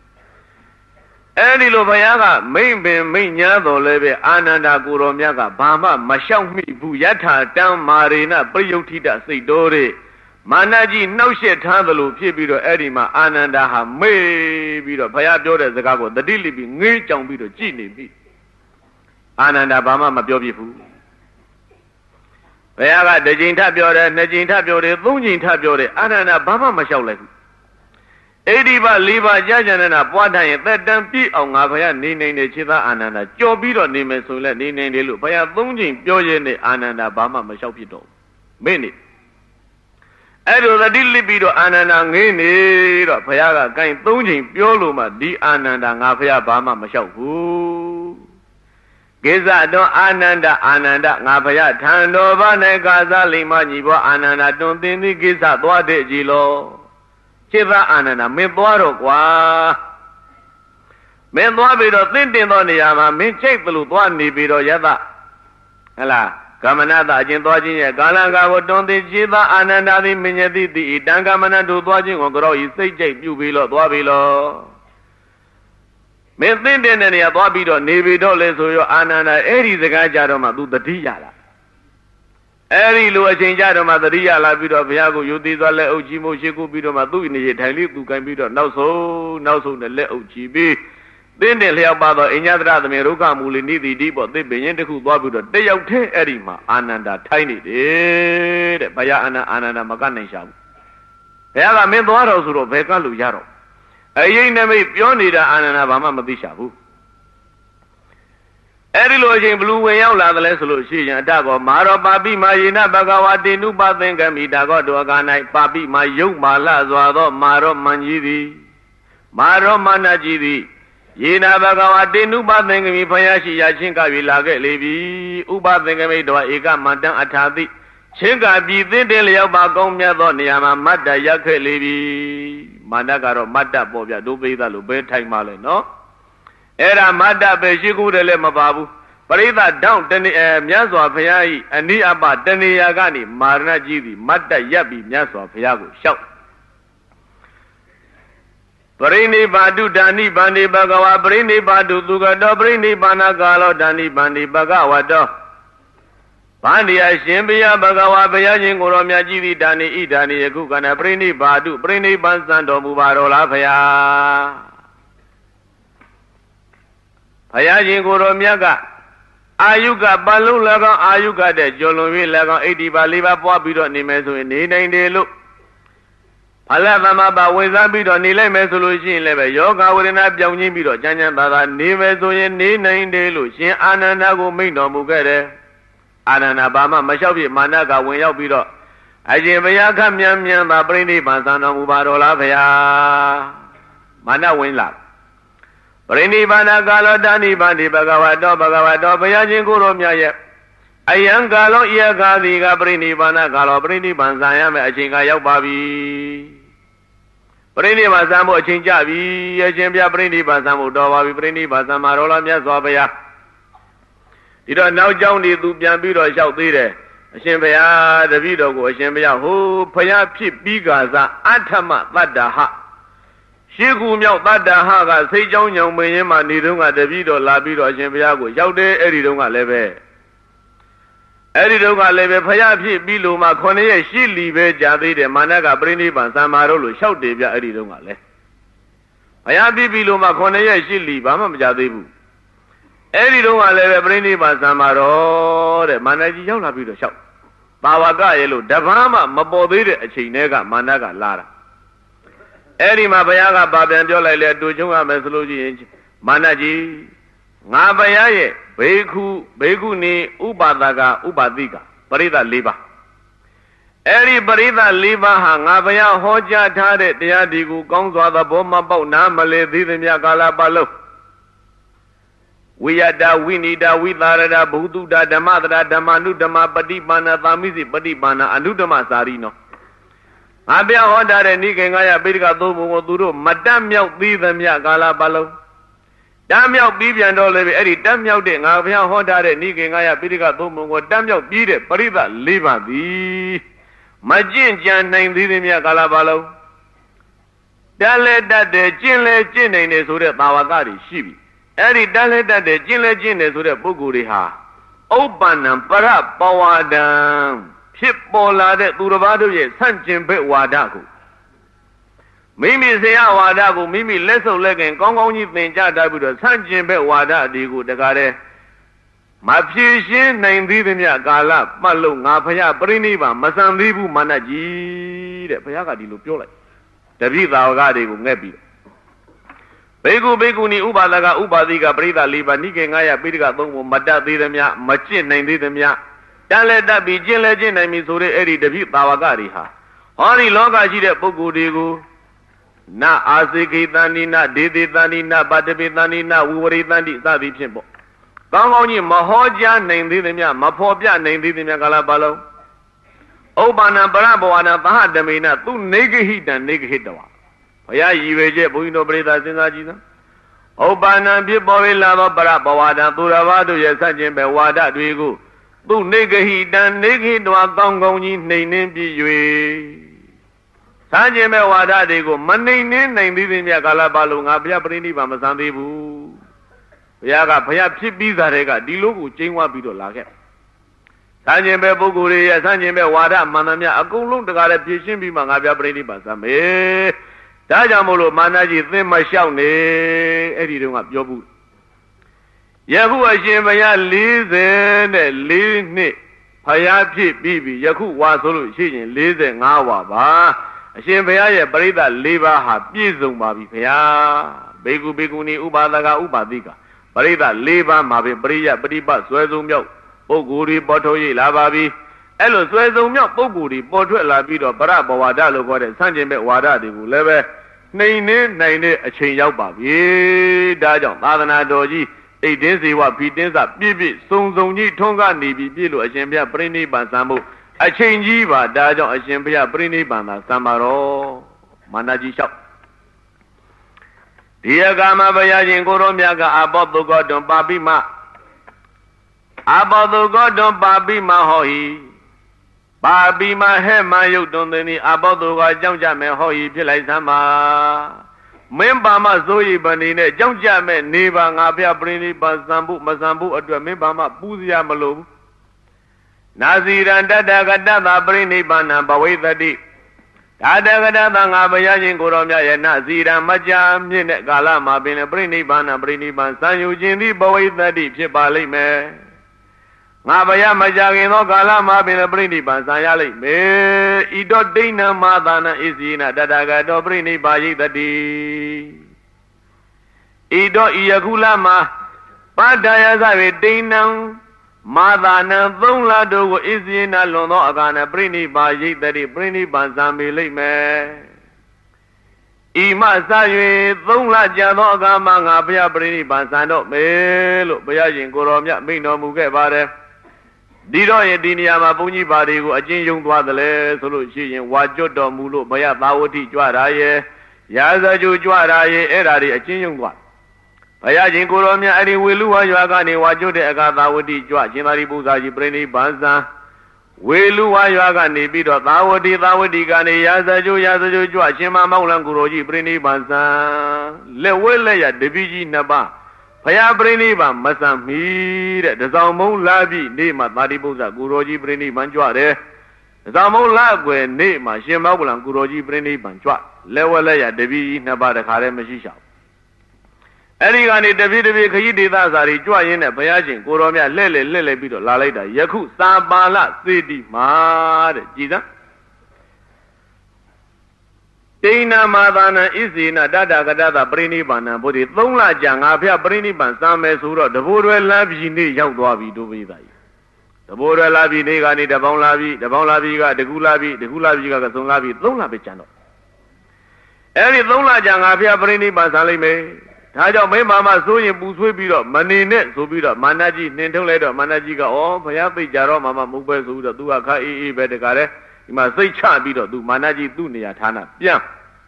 အဲဒီလိုဘုရားကမိမ့်ပင်မိတ်ညာတော်လည်းပဲအာနန္ဒာကိုယ်တော်မြတ်ကဘာမှမလျှောက်မိဘူးယထာတံမာရေနပရိယုဋ္ဌိတစိတ်တော်တဲ့မာနကြီးနှောက်ရှက်ထားသလိုဖြစ်ပြီးတော့အဲ့ဒီမှာအာနန္ဒာဟာမေ့ပြီးတော့ဘုရားပြောတဲ့စကားကိုတတိလိပြီးငေးကြောင်ပြီးတော့ကြည်နေပြီအာနန္ဒာဘာမှမပြောပြဘူးဘုရားကတစ်ကြိမ်ထပ်ပြောတယ်နှစ်ကြိမ်ထပ်ပြောတယ်သုံးကြိမ်ထပ်ပြောတယ်အာနန္ဒာဘာမှမလျှောက်လိုက်ဘူးအိဒီပါ၄ပါးကြာကြနေတာပွားတိုင်းသက်တမ်းပြည့်အောင်ငါဘုရားနေနိုင်တဲ့ခြေသားအာနန္ဒာကြော်ပြီးတော့နေမယ်ဆိုရင်လည်းနေနိုင်တယ်လို့ဘုရားသုံးကြိမ်ပြောရတဲ့အာနန္ဒာဘာမှမလျှောက်ဖြစ်တော့မေ့နေအဲ့လိုသတိလစ်ပြီးတော့အာနန္ဒာငေးနေတော့ဘုရားကကိုင်းသုံးကြိမ်ပြောလို့မှဒီအာနန္ဒာငါဘုရားဘာမှမလျှောက်ဘူးကိစ္စတော့အာနန္ဒငါဘုရားထံတော်ဘာ၌ကာသလိမ္မညီဘောအာနန္ဒာတွင်သင်သည်ကိစ္စသွားတဲ့ကြည်လောจิตအာနန္ဒာမင်းသွားတော့ကွာမင်းသွားပြီးတော့သင့်တင်သောနေရာမှာမင်းချိတ်သလိုသွားနေပြီးတော့ယသဟလားကမနတအကျဉ်သွားခြင်းရဲ့ကာလကာကိုတွင်သင်จิตအာနန္ဒာသည်မညတိတိတံကမနတို့သွားခြင်းကိုကြောဤစိတ်ကြိတ်ပြုပြီးတော့သွားပြီးတော့မင်းသင့်တဲ့နေရာသွားပြီးတော့နေပြီးတော့လဲဆိုရောအာနန္ဒာအဲ့ဒီစကားကြတော့မှ तू တတိရလာအဲ့ဒီလိုအချိန်ကြတော့မှသတိရလာပြီးတော့ဘုရားကိုယုံသေးသွားလက်အုပ်ကြီးမို့ရှိခိုးပြီးတော့မှသူ့နေရထိုင်လေးသူကင်ပြီးတော့နောက်ဆုံးနဲ့လက်အုပ်ကြီးပြီးသင်တဲ့လျှောက်ပါတော့အညတရသမီးရုက္ခမူလနိတိတိပေါ့သစ်ပင်ရင်တစ်ခုသွားပြီးတော့တယောက်တည်းအဲ့ဒီမှာအာနန္ဒာထိုင်နေတယ်တဲ့ဘုရားအာနန္ဒာမကနိုင်ရှာဘူးဘုရားကမင်းသွားတော့ဆိုတော့ဘယ်ကလို့ရတော့အရင်နမိတ်ပြောနေတာအာနန္ဒာဘာမှမသိရှာဘူးအဲ့ဒီလိုအချိန်ဘလူဝင်ရောက်လာတယ်လဲဆိုလို့ရှိရင်အတကောမာရောပါပိမာယေနဘဂဝါတေနုပသင်္ကမိတာကောတောက၌ပါပိမာယုတ်မာလစွာသောမာရောမန်ကြီးသည်မာရောမနာကြီးသည်ယေနဘဂဝါတေနုပသင်္ကမိဖယားရှိရာချင်းကပြီလာခဲ့လေပြီဥပသင်္ကမိတော်ဧကမန္တံအထာတိချင်းကပြီသင်တဲ့လျောက်ပါကောင်းမြတ်သောနေရာမှာမတ္တရက်ခဲ့လေပြီမာနကတော့မတ္တပေါ့ဗျဒုပိသလို့ဘယ်ထိုင်မှလဲနော်အဲ့ဒါမတ္တပဲရှိခုတယ်လည်းမပါဘူးပရိသတ်တောင်းတနေမြတ်စွာဘုရား၏အနိအပတနေရာကနေမာရဏကြီးသည်မတ္တရပ်ပြီးမြတ်စွာဘုရားကိုလျှောက်ပရိနိဗ္ဗာတုဒါနိဗ္ဗာန်ဘဂဝါပရိနိဗ္ဗာတုသူကတောပရိနိဗ္ဗာနကာလောဒါနိဗ္ဗာန်ဘဂဝတောဗန္ဒီယရှင်ဘုရားဘဂဝါဘုရားရှင်ကိုယ်တော်မြတ်ကြီးသည်ဒါနိဣဒါနိယခုကနပရိနိဗ္ဗာတုပရိနိဗ္ဗာန်စံတော်မူပါတော်လားဘုရားဘုရားရှင်ကိုယ်တော်မြတ်ကအာယုကပလုံး၎င်းအာယုကတဲ့ကျော်လွန်၍၎င်းအိဋ္ဌိပါ၄ပါးပွားပြီးတော့နေမယ်ဆိုရင်နေနိုင်တယ်လို့ဖလသမဘာဝင်စားပြီးတော့နေလိုက်မယ်ဆိုလို့ရှိရင်လည်းပဲယောဂဝေဒနာပြောင်းချင်းပြီးတော့ချမ်းချမ်းသာသာနေမယ်ဆိုရင်နေနိုင်တယ်လို့ရှင်အာနန္ဒာကိုမိန့်တော်မူခဲ့တယ်အာနန္ဒာဘာမှမလျှောက်ပြမာနကဝင်ရောက်ပြီးတော့အရှင်ဘုရားခမြန်သာပြိဋိဘံသံတော်မူပါတော်လားဘုရားမာနဝင်လာပရိနိဗ္ဗာန်ကာလောတာနိဗ္ဗာန်ဒီဘဂဝတောဘုရားရှင်ကိုယ်တော်မြတ်ရဲ့အယံကာလောဤအခါသည်ကပရိနိဗ္ဗာန်ကာလောပရိနိဗ္ဗာန်ဇံရမယ်အချိန်ကရောက်ပါပြီပရိနိဗ္ဗာန်ဇံဖို့အချိန်ကြပြီအရှင်ဘုရားပရိနိဗ္ဗာန်ဇံဖို့တော်ပါပြီပရိနိဗ္ဗာန်ဇံမှာတော်လားမြတ်စွာဘုရားဒီတော့နောက်ကြောင်းဒီသူပြန်ပြီးတော့လျှောက်သေးတယ်အရှင်ဘုရားတပည့်တော်ကိုအရှင်ဘုရားဟိုဘုရားဖြစ်ပြီးကစားအထမတတ္တဟရှိခုမြောက်တတ္တဟကစိတ်ကြောင်းညောင်မင်းရင်မှနေတုန်းကတပည့်တော်လာပြီးတော့အရှင်ဘုရားကိုရောက်တယ်အဲ့ဒီတုန်းကလည်းပဲဖယားဖြစ်ပြီးလို့မှ9ရက်ရှိလီပဲကြာသေးတယ်မာနကပြိဋိဘံသံမာတို့လို့လျှောက်တယ်ပြအဲ့ဒီတုန်းကလည်းဖယားပြီးလို့မှ9ရက်ရှိလီဘာမှမကြာသေးဘူးအဲ့ဒီတုန်းကလည်းပဲပြိဋိဘံသံမာတော်တဲ့မာနကြီးရောက်လာပြီးတော့လျှောက်ပါဝကရဲ့လို့တပန်းမှမပေါ်သေးတဲ့အချိန်တည်းကမာနကလာတာအဲ့ဒီမှာဘုရားကပါပြန်ပြောလိုက်လေအတူချုံရမယ်ဆိုလို့ရှိရင်မာနကြီး ngā baya ye beku ni ubadaka ubadika parita liba eri parita liba ha ngā baya hoja thareတရားဒီကိုကောင်းစွာသဘောမပေါက်နားမလဲသေးသည်များကာလပတ်လုံးဝိယတာဝိနိတာဝိသာရတာဘုသူတာဓမ္မတရာဓမ္မနုဓမ္မပฏิပါဏသာမိစီပฏิပါဏအနုဓမ္မစာရီနောငါပြဟောတာတဲ့နိကေ900ပိဋကသုံးပုံကိုသူတို့မတတ်မြောက်သေးသည်များကာလပတ်လုံးတတ်မြောက်ပြီးပြန်တော့လေအဲ့ဒီတတ်မြောက်တဲ့ငါဘုရားဟောတာတဲ့နိကေ900ပိဋကသုံးပုံကိုတတ်မြောက်ပြီးတဲ့ပရိသတ်၄ပါးသည်မကျင့်ကြံနိုင်သေးသည်များကာလပတ်လုံးတက်လဲတတ်တယ်ကျင့်လဲကျင့်နိုင်တယ်ဆိုတဲ့သာဝကတွေရှိပြီအဲ့ဒီတက်လဲတတ်တယ်ကျင့်လဲကျင့်တယ်ဆိုတဲ့ပုဂ္ဂိုလ်တွေဟာဥပ္ပန္နံပရပဝါဒံဖြစ်ပေါ်လာတဲ့သူတစ်ပါးတို့ရဲ့ဆန့်ကျင်ဘက်ဝါဒကိုမိမိဆရာဝါဒကိုမိမိလက်ဆုပ်လက်ကင်ကောင်းကောင်းကြီးသင်ကြားတတ်ပြီးတော့ဆန့်ကျင်ဘက်ဝါဒဒီကိုတကားတဲ့မဖြေရှင်းနိုင်သေးသမျှကာလပတ်လုံးငါဖယားပြိဋိဘံမဆန်သေးဘူးမာနကြီးတဲ့ဘုရားကဒီလိုပြောလိုက်တပိသာဝကတွေကိုငှက်ပြီးဘေကုနီဥပါဒကဥပါတိကပရိသတ်၄ပါးနိကေ900ပိဋကသုံးပုံမတတ်သေးသမျှမကျင့်နိုင်သေးသမျှတန်လဲတတ်ပြီးကျင့်လဲကျင့်နိုင်ပြီဆိုတဲ့အဲ့ဒီတပိသာဝကတွေဟာဟောဒီလောကရှိတဲ့ပုဂ္ဂိုလ်တွေကိုနအာစေကိတန္တိနဒေတိတန္တိနပတ္တပိတန္တိနဝိဝရိတန္တိစသည်ဖြင့်ပေါ့ကောင်းကောင်းကြီးမဟောကြားနိုင်သေးသမျှမဖော်ပြနိုင်သေးသမျှကာလပတ်လုံးဥပ္ပန္နပရဘဝနာသဟတမေနသူနေဂဟိတံနေဂဟိတဝဘုရားရည်ရွယ်ချက်ဘုန်းကြီးတို့ပြိဿစဉ်းစားကြည့်နော်ဥပ္ပန္နဖြစ်ပေါ်လာသောပရဘဝနာသူတော်ဘာတို့ရဲ့ဆန့်ကျင်ဘက်ဝါဒတွေကိုသူနေဂဟိတံနေဂဟိတဝကောင်းကောင်းကြီးနှိမ်နှင်းပြီး၍ဆန့်ကျင်မဲ့ဝါဒတွေကိုမနှိမ်နှင်းနိုင်သေးသမျှကာလပတ်လုံးငါဘုရားပြိဋိဘံမဆန်သေးဘူးဘုရားကဘုရားဖြစ်ပြီးသားတဲ့ကဒီလိုကိုကျင်းဝပြီးတော့လာခဲ့ဆန့်ကျင်မဲ့ပုဂ္ဂိုလ်တွေရဲ့ဆန့်ကျင်မဲ့ဝါဒမှန်သမျှအကုန်လုံးတကားလည်းဖြည့်ရှင်းပြီးမှငါဘုရားပြိဋိဘံဆန်မယ်ဒါကြောင့်မို့လို့မာနကြီးသင်မလျှောက်နေအဲ့ဒီတုန်းကပြောဘူးယခုအရှင်ဘုရား44နှစ်ဘုရားဖြစ်ပြီးပြီယခုဝါဆိုလို့ရှိရင်45ဝါပါအရှင်ဘုရားရဲ့ပရိသတ်၄ပါးဟာပြည့်စုံပါပြီခင်ဗျာဘေကုနီဥပါဒကဥပါတိကပရိသတ်၄ပါးမှာပင်ပရိယပฏิပတ်ဆွဲစုံမြောက်ပုဂ္ဂိုလ်တွေပေါ်ထုတ်ရလာပါပြီအဲ့လိုဆွဲစုံမြောက်ပုဂ္ဂိုလ်တွေပေါ်ထွက်လာပြီးတော့ပရဘဝဒလို့ခေါ်တဲ့ဆန့်ကျင်မဲ့ဝါဒတွေကိုလည်းပဲနှိမ်နှင်းနိုင်တဲ့အချိန်ရောက်ပါပြီဒါကြောင့်သာသနာတော်ကြီးအိတ်တင်းစေဝဖီတင်းစပြည့်ပြည့်စုံကြီးထွန်းကားနေပြီပြည့်လို့အရှင်ဘုရားပြိဋိဘံစံဖို့အချိန်ကြီးပါဒါကြောင့်အရှင်ဘုရားပြိဋိဘံသာစံပါတော့မာနကြီးလျှောက်ဒီအကမဘုရားရှင်ကိုရောမြတ်ကအဘောတုကောတွန်ပါပိမဟောဟိပါပိမဟဲ့မယုတ်တွန်သည်နိအဘောတုကအကြောင်းကြမယ်ဟောဟိဖြစ်လိုက်သမ်းပါမင်းပါမစိုးရိပ်ပဏိနဲ့ကြောက်ကြမဲ့နေပါငါဘုရားပြိဋိဘံစံဖို့မစံဖို့အတွက်မင်းပါမပူးစရာမလိုဘူးနာစီရံတတကတသပရိနိဗ္ဗာနံဘဝိတတိဒါတကတသငါဘုရားရှင်ကိုရောမြတ်ရဲ့နာစီရံမကြာမြင့်တဲ့ကာလမှာပင်လေပြိနိဗ္ဗာနံပြိနိဗ္ဗာန်စံယူခြင်းသည်ဘဝိတတိဖြစ်ပါလိမ့်မယ်ငါဘုရားမကြာခင်သောကာလမှာပင်လေပြိနိဗ္ဗာန်စံရလိမ့်မယ်ဤတော့ဒိဋ္ဌံမာသနာဣစီနာတတကတောပြိနိဗ္ဗာယိတတိဤတော့ဤယခုလမှာပတ္တယသဝေဒိဋ္ဌံမာသနာ3လတို့ကိုဣဇိနာလွန်သောအခါနဲ့ပြိနိဗ္ဗာယိတတိပြိနိဗ္ဗာန်စံပေလိမ့်မယ်ဤမှစ၍3လကြာသောအခါမှာငါဘုရားပြိနိဗ္ဗာန်စံတော့မယ်လို့ဘုရားရှင်ကိုရောမြတ်မိန့်တော်မူခဲ့ပါတယ်ဒီတော့ယဒီနေရာမှာဘုန်းကြီးပါတွေကိုအကျဉ်းယုံသွားသလဲဆိုလို့ရှိရင်ဝါကျွတ်တော်မူလို့ဘုရားသာဝတိကြွတာရဲ့ရာဇဂျူကြွတာရဲ့အဲ့ဓာတွေအကျဉ်းယုံသွားဘုရားရှင်ကိုရောမြတ်အဲ့ဒီဝေလူဝါရွာကနေဝါကျွတ်တဲ့အခါသာဝတိကြွရှင်သာရိပုတ္တရာကြီးပြိဋိဘံစံဝေလူဝါရွာကနေပြီးတော့သာဝတိကနေရာဇဂျူကြွရှင်မမောင်လံကိုရောကြီးပြိဋိဘံစံလက်ဝဲလက်ရတပည့်ကြီးနှစ်ပါးဘုရားပြိဋိဘံမစံမီတဲ့တစောင်းမုံလာပြီးနေ့မှာသာရိပုတ္တရာကိုရောကြီးပြိဋိဘံကြွတယ်တစောင်းမုံလာကွယ်နေ့မှာရှင်မောင်လံကိုရောကြီးပြိဋိဘံကြွလက်ဝဲလက်ရတပည့်ကြီးနှစ်ပါးတခါတည်းမရှိရှောက်အဲ့ဒီကနေတပြည့်ခရီးဒေသစာတွေကြွရင်းနဲ့ဘုရားရှင်ကိုရောမြတ်လှည့်ပြီးတော့လာလိုက်တာယခုသာပါလစေတိမှာတဲ့ကြည်စမ်း Tina Madana Isina Dada Gadada Prinibana Budi Thongla Jangapia Priniban Same Suro the Buru Labini Yangwabi do Vidai. The Buru Labi Negani, the Bonlabiga, the Gulabiga, the Sunglabi, Thonglabi Channel. Every Thongla Jangapia Priniban Salime, Tajo Mama Suyi Buswibiro, Manine, Subira, Manaji, Nintoledo, Manajiga, oh, Payapi Jaro, Mama Mube Suda, Duaka, Bedecare. You must say Chabito, do Manaji Dunia Tana. Yeah.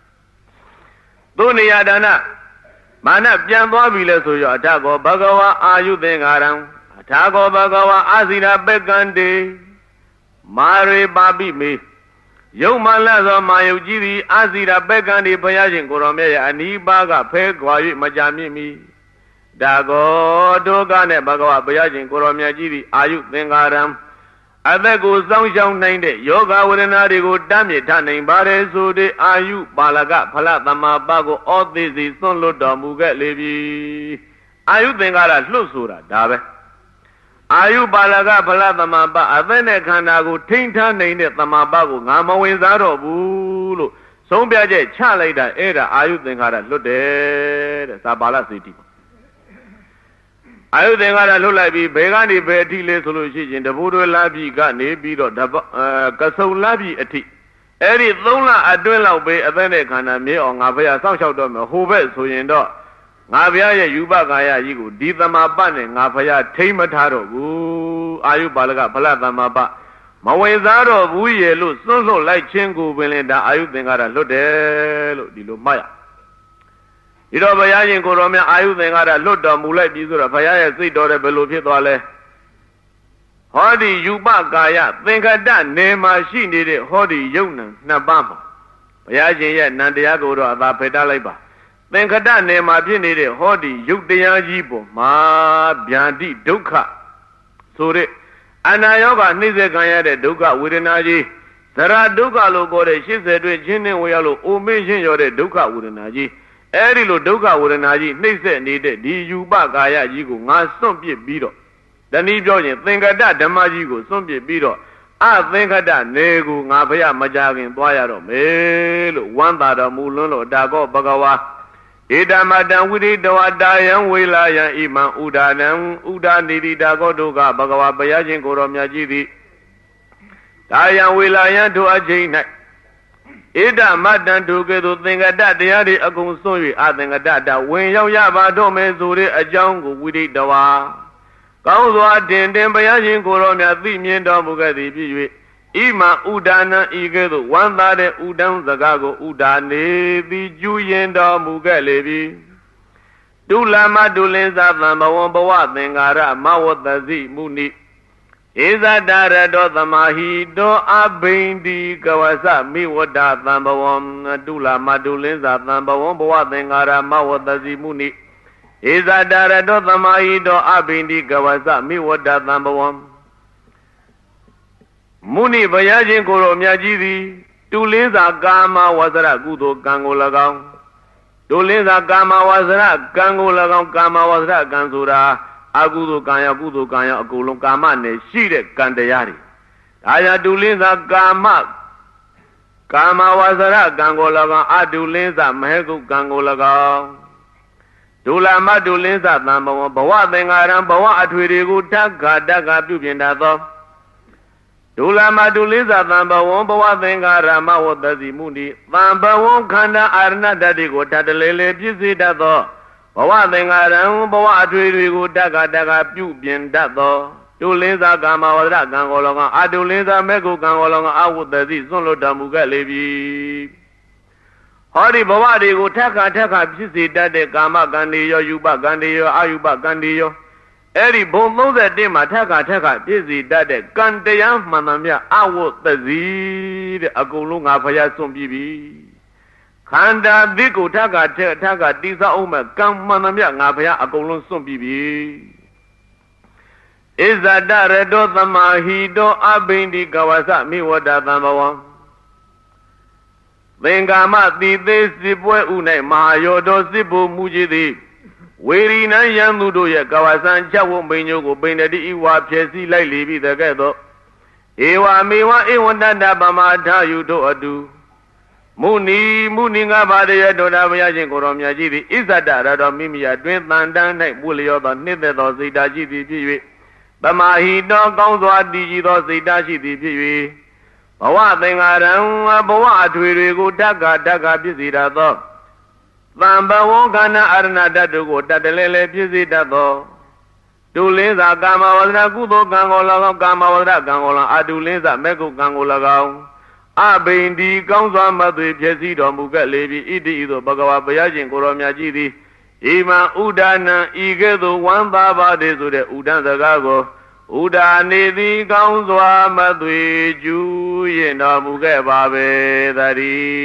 Dunia Dana. Mana Piambo Villa Suyo, Atago Bagawa, are you then around? Atago Bagawa, Azina Begande. Mare Babi me. Yo Malazo Mayuji, Azira Begandi, Payajin Gorome, and Ibaga, Pegwai, Majami. Dago, Dogane Bagawa, Payajin Gorome, are you then around? Adego Zhang named it. Yoga with an adigo damn it, turning bare so de Ayu, Balaga, Palatama, Bago, all this is son Loda Muget Levi. Ayu think I look sura, Dabe. Ayu Balaga, Palatama, Avene Kanago, Tinta named it, Tamabago, Nama Wizaro, Bulu. So be a Charlie that era, Ayu think I look dead, Sabala City. I think I look like Begani Betty solution, the Buddha Labi got Nebido, Caso Labi a tea. Eddie Zola Adwella Bay, a Venecana, me on Avia South Dome, Hove, so you know. Navia, Yubagaya, you did them a banning, Avaya, Tamataro, Woo, Ayu Balaga, Palatama, Mawezaro, Wuye, look, so like Chengu, Belinda, I think I look there, look, Maya. You know, Bayan Goromia, I think I looked on Mulai Bizura, Paya, see daughter below Pitole. Hodi Yuba Gaya, think I done, name she needed Hodi Yunan, Nabama. Payajin yet, Nandiago, the Pedaleba. Think I done, name I needed Hodi Yudia Yibo, Ma Biandi Duka. So it. And I yoga Nizekaya Duka with an Aji. Sara Duka logo, she said, with Jinny Wayalo, O mention your Duka with an Aji. Erilo Duka would an aji, Nisa needed, D. Ubagaya Yigo, not some be beetle. The need Georgian, think of that, the Majigo, some be beetle. I think of that, Nego, Navaya, Majagin, Boyaro, Melo, one that of Muluno, Dago, Bagawa. Ida Madam with it, though I die and will I, Iman Udanam, Uda Nidi, Dago Duga, Bagawa, Bayajin, Goromia Jidi. Diane will I to a Jane. Ida Madan together think of that the other Agun Soy, I think of that when Yaba Dome Zuri a jungle with it dawa. Kauzo attend them by Yajin Goromia, 3 million Mugadi, Ima Udana Eagle, one that Udan Zagago Udane, the Julian Mugalevi. Dulama Dulenza Lama Bawa, Thingara, Mawat the Muni. Is a dara do the mahi do a bindi kawasa mi wada number 1 dula madulins at number 1 boathingara mawada zimuni. Is a dara do the mahi do a bindi kawasa mi wada number 1. Muni bayajin koro myajidi tulinza gama wazara gudo gangolagam. Tulinza gama wazara gangolagam gama wazara gansura. Agudo Kaya, Agulum Kamane, she de Gandayari. Aya Dulinza Gama Kama Wazara, Gangolaga, Adulinza, Mehego Gangolaga. Dula Madulinza, number 1, Bawa, Bengaram, Bawa, Atwirigu, Taka, Daga, Pupinado. Dula Madulinza, number 1, Bawa, Bengaram, Mawadazi Mundi, number 1, Kanda, Arna, Dadigo, Tatalele, Pizidado. Bawa Bengaram, Bawa, Atwirigu, Daga, Pupinado. Dulinza Gama Wada Gangolonga, Adulinza Mego Gangolonga, Awudazi, Solo Damuga Levi. Hori Bawadi go taka pisi dade Gama Gandiyo, Yuba Gandiyo, Ayuba Gandiyo. Eri Bono that Dima taka pisi dade Gandayam Manamia, Awudazi, Agulunga Payasum Bibi. Kanda Vigo taka Disa Oma, Gam Manamia, Napaya, Agulun Sum Bibi. Is that do the Mahido Abindi Gawasa mi wada number 1. Vengama di this Zibwe Une Mahayodo Zibu Mujidi. Werina Yamudo ya Gawasan Chawo Benyogo Benedi Iwa Piesi like Libi the Gado. Ewa Mewa Ewanda Bama Yudo Adu. Muni nga ba de doda baya jin ko ro mya ji di isata ra do mimi ya twin tan tan nai mu lyo do nit thoစိတ်ဓာရှိသည်ဖြစ်၍ပမာဟိတောကောင်းစွာတည်ကြည်သောစိတ်ဓာရှိသည်ဖြစ်၍ဘဝသင်္ခါရံဘဝအထွေတွေကိုဓက္ကဖြစ်စေတတ်သောသံဘဝခန္ဓာအရဏတ္တတို့ကိုတတ်တလဲလဲဖြစ်စေတတ်သောဒုလင်းစာကာမဝဒနာကုသိုလ်ကံကို၎င်းကာမဝဒနာကံကို၎င်းအတုလင်းစာမေကုကံကို၎င်းအဘိန္ဒီကောင်းစွာမသွေဖြစ်စီတော်မူခဲ့လေပြီဣတိဤသို့ဘဂဝါဘုရားရှင်ကိုရောမြတ်ကြီးသည်ဣမံဥဒနံဤကဲ့သို့ဝမ်းသာပါသည်ဆိုတဲ့ဥဒ္ဒစကားကိုဥဒာနေသည်ကောင်းစွာမသွေကျူးရင်တော်မူခဲ့ပါပဲသတ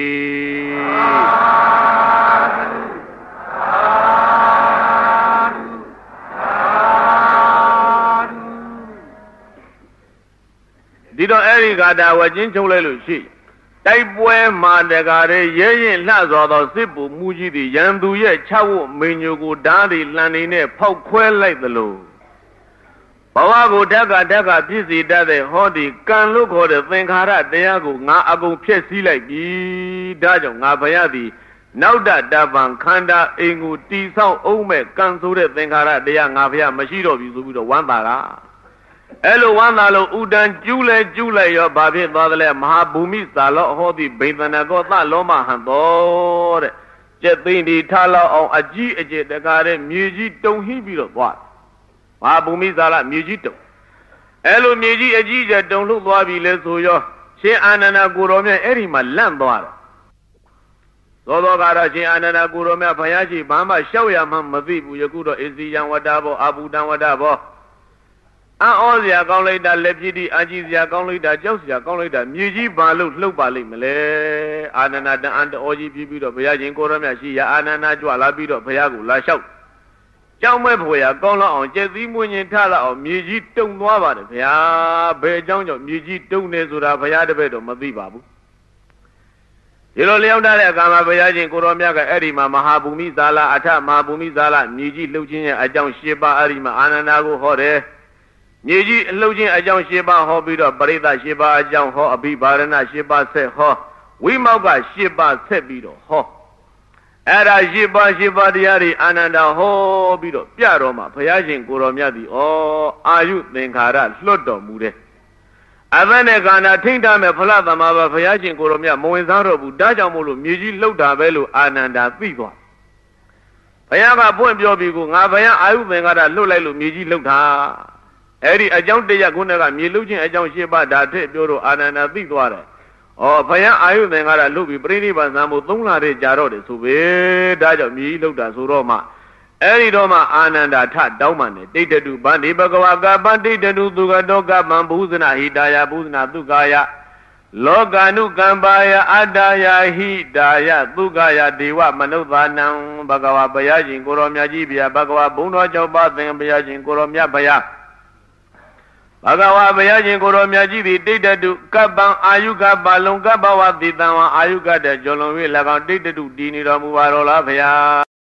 ည်းဒီတော့အဲ့ဒီဂါထာဝကျင်းချုပ်လိုက်လို့ရှိတိုက်ပွဲမှာတကားရဲရင်လှစွာသောစစ်ပူမူကြီးသည်ရန်သူရဲ့၆ဝတ်မိန်ညိုကိုဓာတ်သည်လှန်နေနဲ့ဖောက်ခွဲလိုက်သလိုဘဝကိုဓက္ကဖြစ်စေတတ်တဲ့ဟောဒီကံလို့ခေါ်တဲ့သင်္ခါရတရားကိုငါအကုန်ဖျက်ဆီးလိုက်ပြီဒါကြောင့်ငါဘုရားသည်နောက်တပံခန္ဓာအိမ်ကိုတီဆောက်အောင်မဲ့ကံဆိုတဲ့သင်္ခါရတရားငါဘုရားမရှိတော့ပြီဆိုပြီးတော့ဝမ်းသာတာအဲ့လိုဝမ်းသာလို့ဥဒံကျူးလိုက်ရောဘာဖြစ်သွားသလဲမဟာဘူမိသာလောဟောတိဘိန္ဒနာကောသလောမဟံတော်တဲ့ကျက်သိန်းဒီထားလောက်အောင်အကြီးအကျယ်တကားတဲ့မြေကြီးတုံဟိပြီးတော့သွားမဟာဘူမိသာလမြေကြီးတုံအဲ့လိုမြေကြီးအကြီးအကျယ်တုံလှုပ်သွားပြီလဲဆိုရောရှင်အာနန္ဒကိုရောမြတ်အဲ့ဒီမှာလန့်သွားတယ်သောကတော့ရှင်အာနန္ဒကိုရောမြတ်ဘုရားရှိဘာမှရှောက်ရမှမသိဘူးယခုတော့ဣဇိယံဝတ္တဘောအဘူတံဝတ္တဘောအံ့ဩစရာကောင်းလိုက်တာလက်ပြည့်တိအာကြည့်စရာကောင်းလိုက်တာကြောက်စရာကောင်းလိုက်တာမြေကြီးဘာလို့လှုပ်ပါလိမ့်မလဲအာနန္ဒတန်အံတော်ကြီးပြီးတော့ဘုရားရှင်ကိုရောမြတ်ရှိရာအာနန္ဒကြွလာပြီးတော့ဘုရားကိုလာလျှောက်ကြောက်မဲ့ဖွယ်ရကောင်းလောက်အောင်ကျက်သီးမွေးရင်ထလောက်အောင်မြေကြီးတုံသွားပါတယ်ဗျာဘယ်အကြောင်းကြောင့်မြေကြီးတုံနေဆိုတာဘုရားတပည့်တော်မသိပါဘူးဒီလိုလျောက်တဲ့အခါမှာဘုရားရှင်ကိုရောမြတ်ကအဲ့ဒီမှာမဟာဘူမိဇာလအထမဟာဘူမိဇာလမြေကြီးလှုပ်ခြင်းရဲ့အကြောင်း၈ပါးအဲ့ဒီမှာအာနန္ဒကိုဟောတယ်မြေကြီးအလှုပ်ခြင်းအကြောင်း၈ပါးဟောပြီးတော့ပရိသတ်၈ပါးအကြောင်းဟောအဘိဗာရဏ၈ပါးဆက်ဟောဝိမောက်က၈ပါးဆက်ပြီးတော့ဟောအဲ့ဒါ၈ပါးတရားတွေအာနန္ဒဟောပြီးတော့ပြတော်မှာဘုရားရှင်ကိုရောမြတ်သည်အာယုသင်္ခါရလွတ်တော်မူတယ်အဘနဲ့ခန္ဓာထိမ့်ထားမဲ့ဖလားသမဘာဘုရားရှင်ကိုရောမြတ်မဝင်စားတော့ဘူးဒါကြောင့်မို့လို့မြေကြီးလှုပ်တာပဲလို့အာနန္ဒသိသွားဘုရားကပွင့်ပြောပြီးကိုငါဘုရားအာယုသင်္ခါရလွတ်လိုက်လို့မြေကြီးလှုပ်တာအဲ့ဒီအကြောင်းတရားခုနကမြေလှုပ်ခြင်းအကြောင်း၈ပါးဒါထည့်ပြောတော့အာနန္ဒသိသွားတယ်ဘုရားအာယုသင်္ခါရလှုပ်ပြီးပြိဋိဘံသံမို့၃လတည်းကြာတော့တယ်ဆိုပဲဒါကြောင့်မြေကြီးလှုပ်တာဆိုတော့မှအဲ့ဒီတော့မှအာနန္ဒထတောင်းမှန်တယ်တိဋ္ဌတုဗန္ဒီဘဂဝါကပံတိဋ္ဌတုသူကတောကပံဘုဇနာဟိတာယဘုဇနာသုကာယလောကာနုကံပါယအတ္တယဟိတာယသုကာယဒေဝမနုဿာနံဘဂဝါဘုရားရှင်ကိုရောမြတ်ကြီးဗျာဘဂဝါဘုံတော်၆ပါးသင်ဘုရားရှင်ကိုရောမြတ်ဗျာဘဂဝါဘုရားရှင်ကိုရောမြတ်ကြီးသည်တိဋ္ဌတုကပ္ပံအာယုကပါလုံကပ္ပဝတိတံဝအာယုကတဲ့ကျော်လွန်၍၎င်းတိဋ္ဌတုတည်နေတော်မူပါတော်လားဗျာ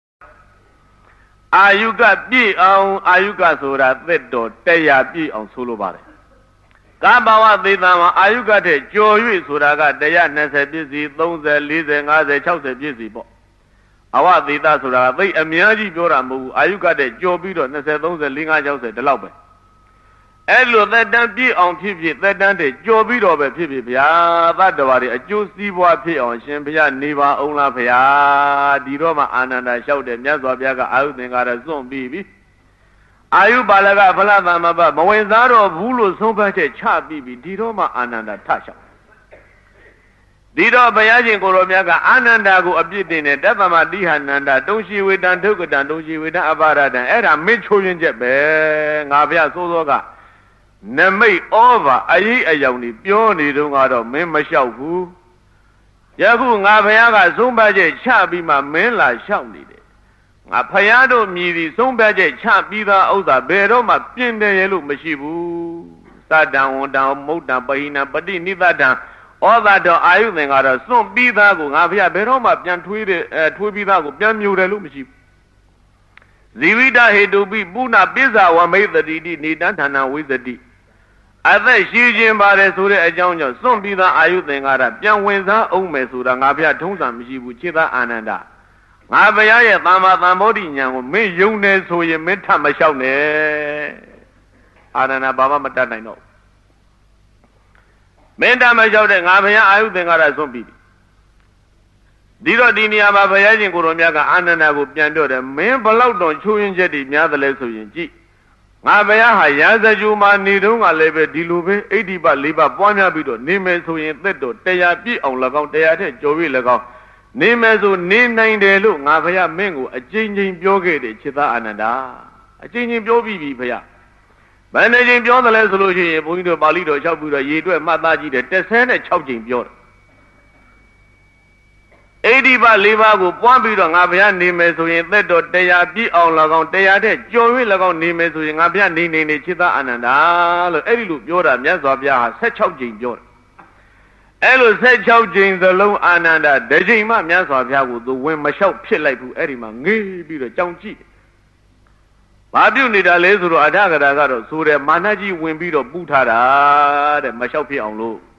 အာယုကပြည့်အောင်အာယုကဆိုတာသက်တော်100ပြည့်အောင်ဆိုလိုပါတယ်ကပ္ပဝတိတံဝအာယုကတဲ့ကျော်၍ဆိုတာက120ပြည့်စီ30 40 50 60ပြည့်စီပေါ့အဝတိတဆိုတာကသိအများကြီးပြောတာမဟုတ်ဘူးအာယုကတဲ့ကျော်ပြီးတော့20 30 40 50 60ဒီလောက်ပဲအဲ့လိုသက်တမ်းပြည့်အောင်ဖြစ်သက်တမ်းတဲ့ကြော်ပြီးတော့ပဲဖြစ်ဗျာသတ္တဝါတွေအကျိုးစီးပွားဖြစ်အောင်ရှင်ဘုရားနေပါအောင်လားဗျာဒီတော့မှအာနန္ဒလျှောက်တယ်မြတ်စွာဘုရားကအာယုသင်္ကာရစွန့်ပြီးပြီအာယုပါလကဖလားသမ္မပမဝင်စားတော့ဘူးလို့ဆုံးဖြတ်ချက်ချပြီးပြီဒီတော့မှအာနန္ဒထလျှောက်ဒီတော့ဘုရားရှင်ကိုရောမြတ်ကအာနန္ဒကိုအပြစ်တင်တယ်တသမတိဟနန္ဒတုံရှိဝေတံဒုက္ကတံတုံရှိဝေတံအပါရတံအဲ့ဒါမင်းချိုးရင်ချက်ပဲငါဘုရားစိုးစောကနမိတ်ဩဘာအရေးအယောင်ဒီပြောနေတော့ကတော့မင်းမလျှောက်ဘူးယခုငါဘုရားကဆုံးဖြတ်ချက်ချပြီးမှမင်းလာလျှောက်နေတယ်ငါဘုရားတို့မြည်ပြီးဆုံးဖြတ်ချက်ချပြီးသားဥစ္စာဘယ်တော့မှပြင်တယ်ရလို့မရှိဘူးသတ္တံဝန္တံမုဒ္ဒံပဟိနံပတိနိသတ္တံဩဇာတော်အာယုသင်္ကာရစွန့်ပြီးသားကိုငါဘုရားဘယ်တော့မှပြန်ထွေးပြီးသားကိုပြန်မြူတယ်လို့မရှိဘူးဇီဝိတဟေတုပိပုဏ္ဏပိစ္ဆဝမိတ္တိတိနေတံဌာနဝိသတိအသက်ရှိခြင်းပါတယ်ဆိုတဲ့အကြောင်းကြောင့်စွန့်ပြီးသားအာယုသင်္ကာရပြန်ဝင်စားအောင်မယ်ဆိုတာငါဘုရားထုံးစံမရှိဘူးခြေသားအာနန္ဒာငါဘုရားရဲ့သမ္မာသမ္ဗောဓိဉာဏ်ကိုမင်းယုံနေဆိုရင်မင်းထမလျှောက်နဲ့အာနန္ဒာဘာမှမတတ်နိုင်တော့မင်းတမလျှောက်တဲ့ငါဘုရားအာယုသင်္ကာရစွန့်ပြီးဒီတော့ဒီနေရာမှာဘုရားရှင်ကိုယ်တော်မြတ်ကအာနန္ဒာကိုပြန်ပြောတယ်မင်းဘလောက်တော့ချိုးရင်းချက်တွေများတယ်လဲဆိုရင်ကြည့်ငါဘုရားဟာရာဇဂျူမှာနေတုန်းကလည်းပဲဒီလိုပဲအိဋ္ဌိပ၄ပါးပွားများပြီးတော့နေမယ်ဆိုရင်သက်တော်တရားပြည့်အောင်၎င်းတရားထက်ကျော်၍၎င်းနေမယ်ဆိုနေနိုင်တယ်လို့ငါဘုရားမင်းကိုအကျဉ်းချင်းပြောခဲ့တယ်ခြေသားအာနန္ဒာအကျဉ်းချင်းပြောပြီးပြီဘုရားဘယ်နှချိန်ပြောတယ်လဲဆိုလို့ရှိရင်ဘုန်းကြီးတို့ပါဠိတော်လျှောက်ပြီးတော့ရေတွက်မှတ်သားကြည့်တယ်16ချိန်ပြောတယ်အိဋ္ဌိပ၄ပါးကိုပွားပြီးတော့ငါဘုရားနေမယ်ဆိုရင်သက်တော်တရားပြည့်အောင်၎င်းတရားတဲ့ကြော်၍၎င်းနေမယ်ဆိုရင်ငါဘုရားနေခြေသားအာနန္ဒာလို့အဲ့ဒီလိုပြောတာမြတ်စွာဘုရားဟာ16ချိန်ပြောတယ်အဲ့လို16ချိန်သလုံးအာနန္ဒာတစ်ချိန်မှမြတ်စွာဘုရားကိုသူဝင်မလျှောက်ဖြစ်လိုက်ဘူးအဲ့ဒီမှာငေးပြီးတော့ကြောင်ကြည့်ဘာပြုနေတာလဲဆိုတော့အထကရာကတော့ဆိုတယ်မာနကြီးဝင်ပြီးတော့ပူထားတာတဲ့မလျှောက်ဖြစ်အောင်လို့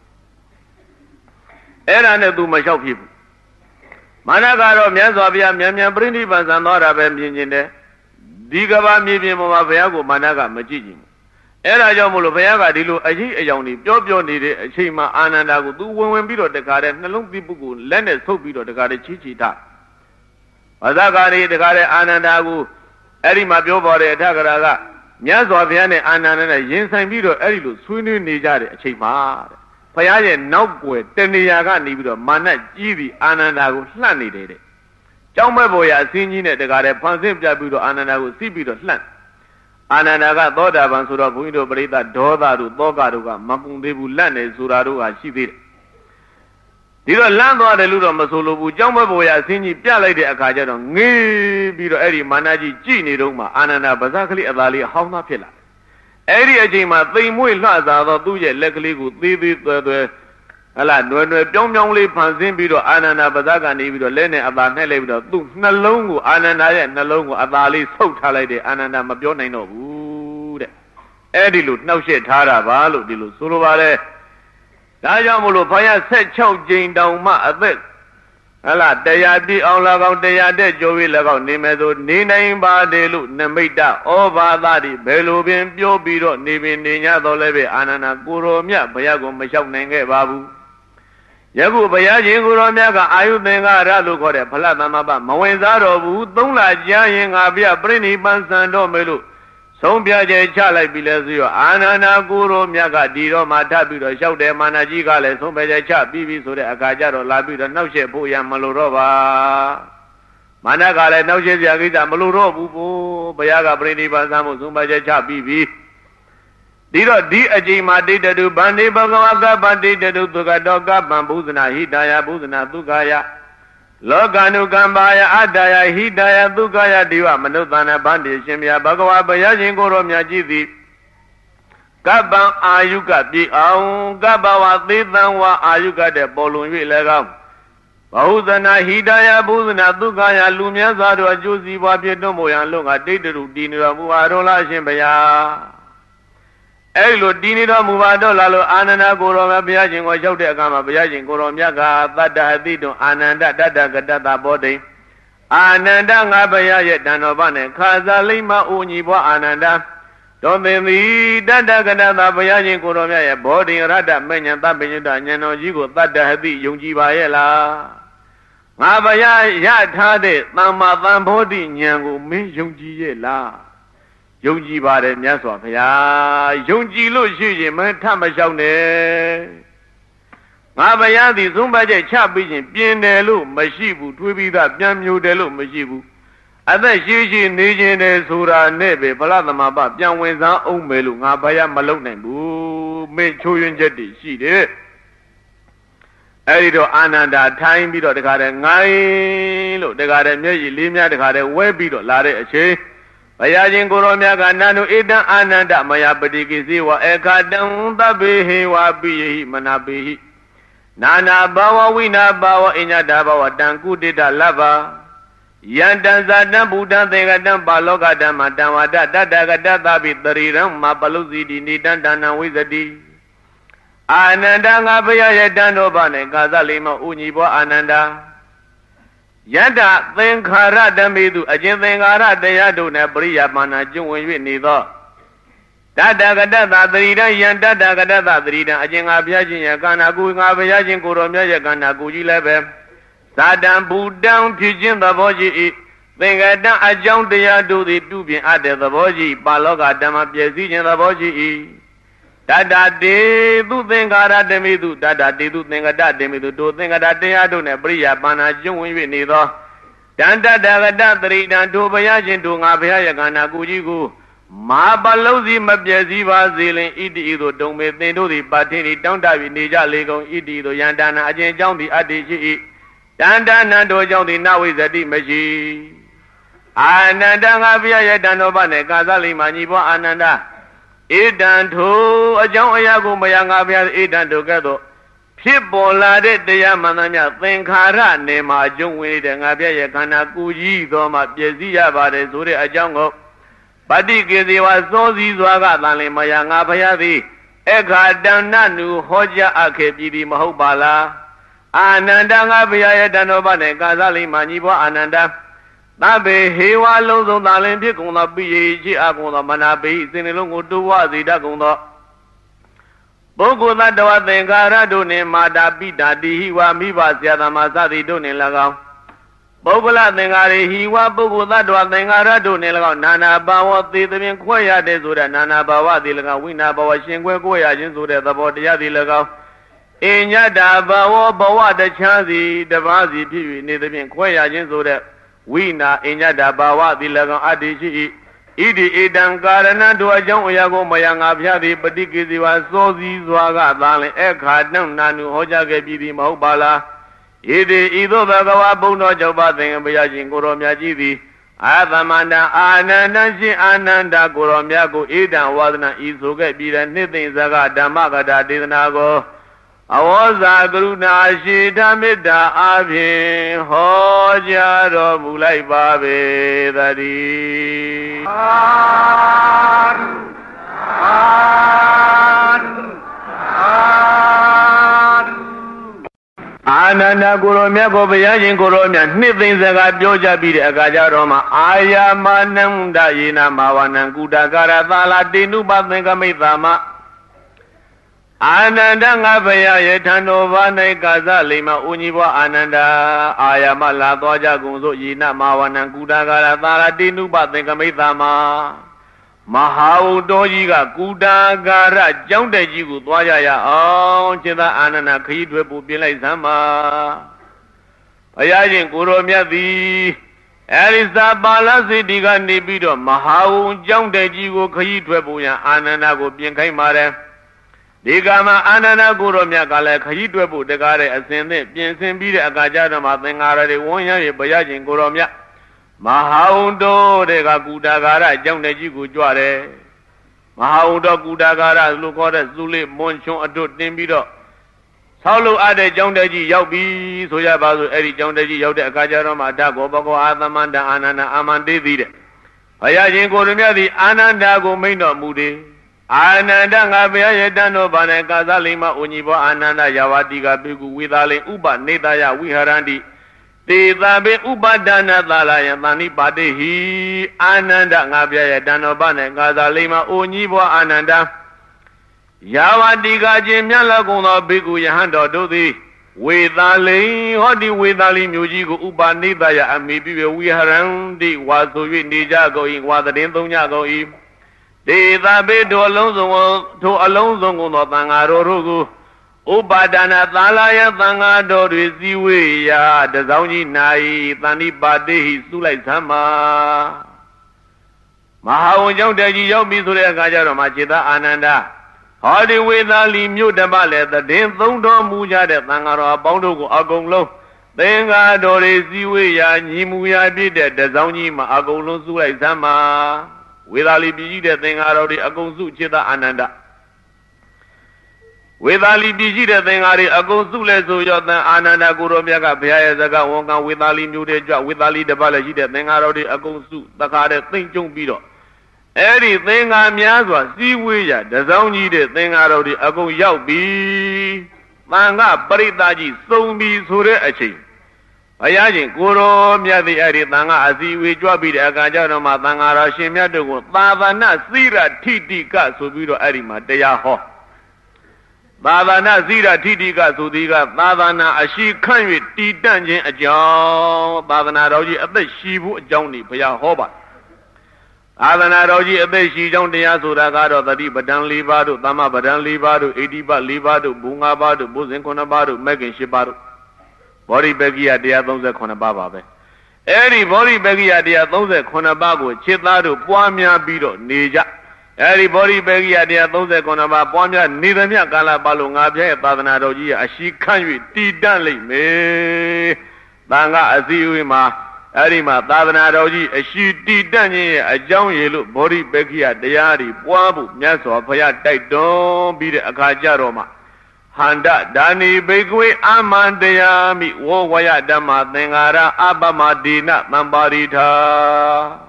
အဲ့ဒါနဲ့သူမလျှောက်ဖြစ်ဘူးမာနကတော့မြတ်စွာဘုရားမြန်မြန်ပြိဋိဘံဆံသွားတာပဲမြင်ကျင်တယ်ဒီကဘာမြေပြင်ပေါ်မှာဘုရားကိုမာနကမကြည့်ကြည့်ဘူးအဲ့ဒါကြောင့်မို့လို့ဘုရားကဒီလိုအရေးအယောင်တွေပြောနေတဲ့အချိန်မှာအာနန္ဒာကိုသူဝင်ပြီးတော့တခါတည်းနှလုံးသီးပုကိုလက်နဲ့ဆုပ်ပြီးတော့တခါတည်းချီထားဘာသာကာရီတခါတည်းအာနန္ဒာကိုအဲ့ဒီမှာပြောပေါ်တဲ့အထကရာကမြတ်စွာဘုရားနဲ့အာနန္ဒာနဲ့ရင်ဆိုင်ပြီးတော့အဲ့ဒီလိုဆွေးနွေးနေကြတဲ့အချိန်မှာဘုရားရဲ့နောက်ွယ်တနေရာကနေပြီးတော့မာနကြီးပြီးအာနန္ဒာကိုလှန့်နေတယ်တဲ့ကြောင်းမဲ့ပေါ်ရအစင်းကြီးနဲ့တခါတည်းဖန်ဆင်းပြပြီးတော့အာနန္ဒာကိုစီးပြီးတော့လှန့်အာနန္ဒာကသောတာပန်ဆိုတော့ဘုန်းကြီးတို့ပရိသတ်ဒေါသတို့သောကတို့ကမကုံသေးဘူးလန့်နေဆိုတာတို့ကရှိသေးတယ်ဒီတော့လန့်သွားတယ်လို့တော့မဆိုလို့ဘူးကြောင်းဘဘောရအစင်းကြီးပြလိုက်တဲ့အခါကျတော့ငေးပြီးတော့အဲ့ဒီမာနကြီးကြည်နေတော့မှအာနန္ဒာဗဇက်ကလေးအသာလေးဟောင်းသားဖြစ်လာအဲ့ဒီအချိန်မှာသိမ်မွေ့လှစားသောသူ့ရဲ့လက်ကလေးကိုသေးသေးသွဲသွဲဟလာနွယ်နွယ်ပြောင်းပြောင်းလေးဖန်ဆင်းပြီးတော့အာနန္ဒာဗဇက်ကနေပြီးတော့လဲနဲ့အသာနှဲ့လိုက်ပြီးတော့သူ့နှလုံးကိုအာနန္ဒာရဲ့နှလုံးကိုအသာလေးဆုပ်ထားလိုက်တယ်အာနန္ဒာမပြောနိုင်တော့ဘူးတဲ့အဲ့ဒီလိုနှောက်ယှက်ထားတာပါလို့ဒီလိုဆိုလိုပါတယ်ဒါကြောင့်မို့လို့ဘုရား16ကြိမ်တောင်မှအသက်ဟလာတရားပြည့်အောင်၎င်းတရားတဲ့ကြိုးပြီး၎င်းနေမယ်ဆိုနေနိုင်ပါတယ်လို့နမိတ်တဩဘာသတိဘယ်လိုပင်ပြောပြီးတော့နေပင်နေညတော့လည်းပဲအာနန္ဒာကိုရောမြတ်ဘုရားကိုမလျှောက်နိုင်ခဲ့ပါဘူးယခုဘုရားရှင်ကိုရောမြတ်ကအာယုသင်္ကာရလို့ခေါ်တဲ့ဖလသမ္မပမဝင်စားတော်ဘူး3လကြာရင်ငါပြပြိဋိပံစံတော်မယ်လို့ဆုံးဖြတ်ချက်ချလိုက်ပြီလဲဆိုရောအာနန္ဒာကိုရောမြတ်ကဒီတော့မှထပ်ပြီးတော့လျှောက်တယ်မာနကြီးကလည်းဆုံးဖြတ်ချက်ချပြီးပြီဆိုတဲ့အခါကျတော့လာပြီးတော့နှောက်ယှက်ဖို့ရမလို့တော့ပါမာနကလည်းနှောက်ယှက်စရာကိစ္စမလို့တော့ဘူးဘုရားကပြိဋိပံစံမှုဆုံးဖြတ်ချက်ချပြီးပြီဒီတော့ဒီအချိန်မှာဒိဋ္ဌတုဗန္တိဘဂဝကပ္ပဒိဋ္ဌတုသုခတောကပ္ပံဘုဇနာဟိတယဘုဇနာသုခယလောကနုကမ္ပါယအတ္တယဟိတယသုခယဒီဝမနုဿာနဗန္တိရှင်မြတ်ဘဂဝါဘုရားရှင်ကိုယ်တော်မြတ်ကြီးသည်ကပ္ပံအာယုကပြေအောင်ကပ္ပဝသေသံဝအာယုကတဲ့ပေါ်လွန်၍၎င်းဘဟုဇနာဟိတယဘုဇနာသုခယလူမြတ်စွာတို့အကျိုးစီးပွားဖြစ်တော်မူရန်လုံကဒိဋ္ဌတုတည်နေတော်မူပါတော်လားရှင်ဘုရားအဲ့လိုတည်နေတော်မူပါတော့လားလို့အာနန္ဒာကိုရောမြတ်ဘုရားရှင်ကိုလျှောက်တဲ့အခါမှာဘုရားရှင်ကိုရောမြတ်ကသတ္တအတိတုအာနန္ဒတတ္တကတ္တဘောတိအာနန္ဒငါဘုရားရဲ့တန်တော်ဘာနဲ့ခါစားလိမ့်မအိုညီဘွားအာနန္ဒတော်သင်သည်တတ္တကတ္တဘုရားရှင်ကိုရောမြတ်ရဲ့ဘောဓိရတ္တမဉ္ဇဉ်သဗ္ဗညုတဉာဏ်တော်ကြီးကိုသတ္တဟတိယုံကြည်ပါရဲ့လားငါဘုရားရထားတဲ့သမ္မာသမ္ဗောဓိဉာဏ်ကိုမင်းယုံကြည်ရဲ့လားယုံကြည်ပါတယ်မြတ်စွာဘုရားယုံကြည်လို့ရှိရင်မထမလျှောက်နဲ့ငါဘုရားသည်သုံးပါးချက်ချပြီးရင်ပြင်းတယ်လို့မရှိဘူးတွေးပြီးသားပြန်မျိုးတယ်လို့မရှိဘူးအသက်ရှိရှိနေခြင်းတယ်ဆိုတာနဲ့ပဲဖလားသမပပြန်ဝင်စားအောင်မယ်လို့ငါဘုရားမလုပ်နိုင်ဘူးမင်းချိုးယွင်းချက်တွေရှိတယ်အဲ့ဒီတော့အာနန္ဒာထိုင်ပြီးတော့တခါတည်းငိုင်းလို့တခါတည်းမျက်ရည်လေးများတခါတည်းဝဲပြီးတော့လာတဲ့အချိန်ဘုရားရှင်ကိုရောမြတ်ကနန္ဒုဧတံအာနန္ဒမယပတိကိစေဝအခတံသဗ္ဗေဟေဝပိယဟိမနာပိဟိနာနာဘာဝဝိနာဘာဝအညတဘာဝတံကုတိတလဗ္ဗ Yantanzatan Buddhan Thengatan Balokatan Matamada Dadagata Tabi Tariram Mapaluzidi Nidan Dana Wizadi Ananda Ngabaya Yadano Bane Gazalima Unibo Ananda Yada Thenkara Damidu Ajin Thengara Dayadu Nabriya Mana Jungwi Nido Dadagata Tadrida Yandadagata Tadrida Ajin Abiajin Yakana Gu Abiajin Kuromya Yakana Guji Lebe Sadam Buddham Pijin the Boji Thengatan Ajang Dayadu the Dubin Ade the Boji Baloga Dama Piazin the Boji Dada de du Thengara Demidu Dada de du Thengada Demidu do Thengada Dayadu Nabriya Mana Jungwi Nido Danda Dagata Tridan to Bayajin to Abia Yakana Gujigu Ma Balozi Mabiazi Vazilin Idido don't make the Batini don't die in Nija Lego Idido Yandana Ajin Jong the Adiji Danda Nando Jong the Nawi Zadi Maji Ananda Abia Yadanobane Gazali Manibo Ananda Idan to a Jong Yago Mayangabia Idan together People Lade de Yamananya Thenkara Nema Jungwi and Abia Yakana Guji Doma Piazia Bade Suri Ajango Padi Gizi was so Zizwaga Lani Mayanga Payadi Eka Dananu Hoja Akebidi Mahobala Ananda Abia Danobane Gazali Manibo Ananda Nabe Hewa Lozo Nalin Pikuna Biji Aguna Manabi Sinilungu Duwa Zida Gundo Boguna Dawa Thengara Dune Mada Bida Dihiwa Miba Siada Masadi Dune Lagao Bogula Thengari Hiwa Bogula Dwa Thengara Dune Lagao Nana Bawa Thithin Koya de Zura Nana Bawa Dilaga Wina Bawa Shingwe Koya Jinsuda the Bodia Dilagao Inya Bawa Bawa the Chazi Davazi Pivi Nithin Koya Jinsuda Wina Inya Bawa Dilaga Adichi Idi Idan Karana to a Jong Yago Mayanga Piadi Padikizi was so Zizwaga Dali Eka Nanu Hoja Gebidi Mahobala Idi Ido Bagawa Bono Joba Thing Bayajin Goromyaji Adamanda Anandaji Ananda Goromyago Idan Wadana Isoga Bida Nithin Zaga Damagada Dinago Awaza Guruna Shita Mida Abhi Hoja Robulai Babe Dari Ananda Goromya Gobayajin Goromya Nithin Zaga Bioja Bidi Agaja Roma Ayamananda Yina Mawanan Gudagara Thala Dinuba Thingamidama Ananda Ngabaya Yetano Vane Gaza Lima Uniwa Ananda Ayamala Doja Gunzo Yina Mawanan Gudagara Thala Dinuba Thingamidama Mahau Dojiga Gudagara Jonde Jigu Dwaya on Chida Anana Kidwe Pupila Sama Ayajin Kuromya di Elisa Balasi Diga Nibido Mahau Jonde Jigu Kidwe Puya Anana Go Bienkai Mare Digama Anana Kuromya Kale Kidwe Pudegare Ascende Piensen Bide Agajana Matengara de Wonya Bayajin Kuromya Mahaundo de Gudagara Jonde Jigu Juare Mahaundo Gudagara Lukore Zuli Monchon Adut Nimbido Saulo Ade Jondeji Yobi Soyabazu Eri Jondeji Yode Akajarama Dago Bako Adamanda Anana Amande Vide Ayajin Gorumia the Anandago Mino Mude Ananda Ngabia Yedano Bane Gazalima Unibo Ananda Yawadiga Bigu Widale Uba Nedaya Wiharandi Tidabe Ubadana Dalaya Mani Badehi Ananda Ngabia Danobane Gazalima Unibo Ananda Yawadiga Jimyala Guna Bigu Yahando Dodi Widali Hodi Widali Mujigo Ubanidaya Amibi Wiharandi Wazu Nijago in Wadadinyago im Tidabe to Alonso Guno Tangaro Ubadana Dalaya Tanga Dori Ziwe Ya Dazauni Nai Tani Badehi Sulai Sama Mahau Jondeji Yobi Sule Gajaro Machida Ananda Hadi Widali Mudabale the Den Thondo Muja de Tangaro Bondo Agonglo Tenga Dori Ziwe Ya Nimuya Bide Dazauni Ma Agolo Sulai Sama Widali Bide Tengaro de Agonsu Chida Ananda Withali Bijida Thingari, a go Sule Soyota, Ananda Guromiaka, Piazaga, Wonga, Withali Mudeja, Withali the Balajida, Thingari, a go Su, Takade, Think Jung Bido. Anything I'm Yazwa, see we ya, the Zongi, the Thingari, a go Yaubi, Manga, Paritaji, Sombi, Sure, a chain. Ayajin, Guru, Miadi, Adi, Tanga, Azi, we drop it, Agajano, Matanga, Shimiato, Tavana, Sira, Titika, Subido, Adima, Deyaho. Tavana, Zira, Titika, Sudiga, Tavana, Ashi, Kanwi, T. Dungeon, a John, Tavana, Roji, at the Shibu, Johnny, Paya Hoba. Tavana, Roji, at the Shi, John, the Asura, the Di, Badan Libado, Tama, Badan Libado, Ediba, Libado, Bunga Bado, Buzinkona Bado, Megan Shibado. Body beggy idea, those are Conababa. Any body beggy idea, those are Conabago, Chitado, Puamia Bido, Nija. Any body beggy idea, those are Conaba, Puamia, neither Gala Balunga, Tavanadoji, a she country, T. Dunley, me. Banga, Aziuma, Arima, Tavanadoji, a she T. Dunny, a young yellow body beggy idea, Puabu, Yaso, Paya, don't beat a Kajaroma. Handa Dani Begwe Amandayami Wowaya Dama Thingara Abamadina Mambarita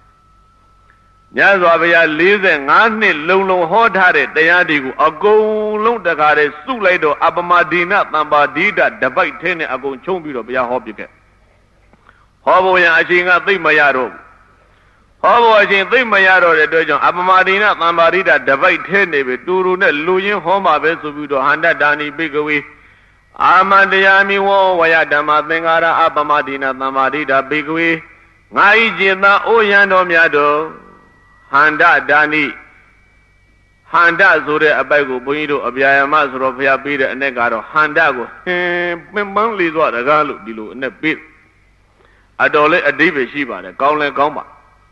Yazwabaya Lizen Ani Lulu Hotare Dayadigu Ago Lundakare Suledo Abamadina Mambadida Dabai Tene Ago Chombiro Bia Hobike Hoboya Ajinga Thimayaro Hobo Ajin Thimayaro the Dojon Abamadina Mambarida Dabai Tene Durune Luyin Homa Vesubido Handa Dani Bigaway Amandayami Wo Wayadama Thingara Abamadina Mamadida Bigaway Naijina Oyano Miado Handa Dani Handa Zure Abago Buido Abiayama Zurofia Bida and Negaro Handago Pimbang Lizo the Galu Dilu in the bit Adole Adibe Shiba the Gaulen Gomba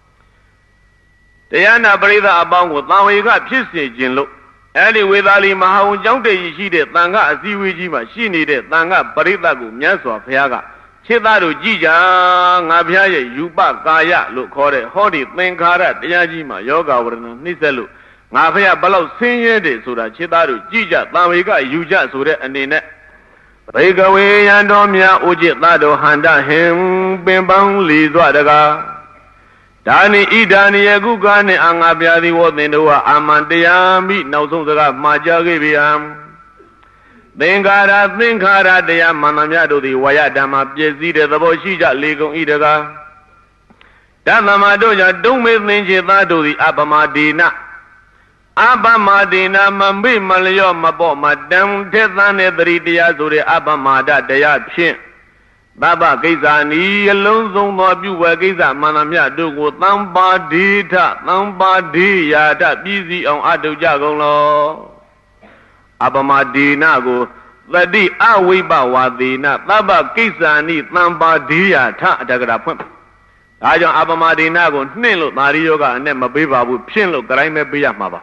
Diana Brida Abang with Nawiga Pisi Jinlo. Anyway, Ali Mahau Jonte she did Tanga Ziwijima, she needed Tanga Brida Gumyaso Piaga. Chitaru Jija, Nabiaye, Yuba, Gaya, look Kore, Hodi, Thinkara, Yajima, Yoga, Niselu, Navia Balo, Senior de Sura, Chitaru, Jija, Nawiga, Yuja, Sura, and Nene. Breakaway and Domia, Ujit Lado, Handa, him, Bimbang, Lizuadaga. Dani Idani Agugani Angabiadi Wodinua Amandayami Nausunga Majagibiam. Thingara Thinkara de Manamiado the Wayadama Jezida the Boshija Lego Idaga. Danamadoja don't make Ninjado the Abamadina. Abamadina Mambi Malayo Mabo Madam Tezane the Ridia to the Abamada de Yapshin. Baba Gizani alone Mabu Giza Manamia do Namba Dita, Namba Dia, that busy on Adu Jagolo Abamadina go, the D Awiba Wadina, Baba Gizani, Namba Dia, Ta Dagara Pump. I don't Abamadina go, Nilo Marioga, and then Mabiba with Pinlo, Grime Biamaba.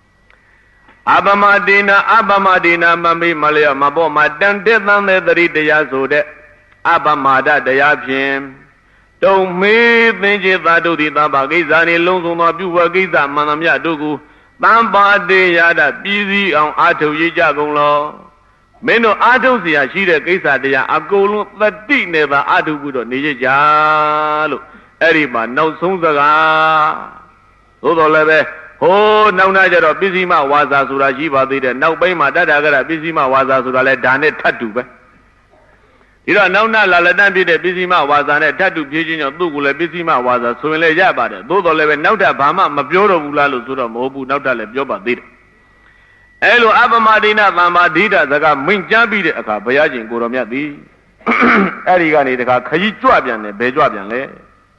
Abamadina, Mami Malia, Mabo, Madame Dedan, the Ridia so that. Abamada Dayapim. Don't me think that do the Tabagizani Lunguma Buwagiza Manamia Dugu. Bamba de Yada busy on Ato Yijagolo. Meno Atosia, she the Gisa de Agolo, the D never Atugudo Nijalo. Eriba, no Sunzaga. Todo leve. Oh, now Naja Bizima was a Surajiba did, now Bema Dada Bizima was a Surale Dane Tatu. You don't know Laladan did a Bizima was an attack to Pigeon of Dugula Bizima was a Suele Jabba, though the level Nauta Bama, Mabjoro Ulalo Sura Mobu, Nauta Lebjoba did. Elo Abamadina Lamadida, the Min Jambi, a Kabayajin Guromia di Arigani, the Kajitrabian, Bejuabian.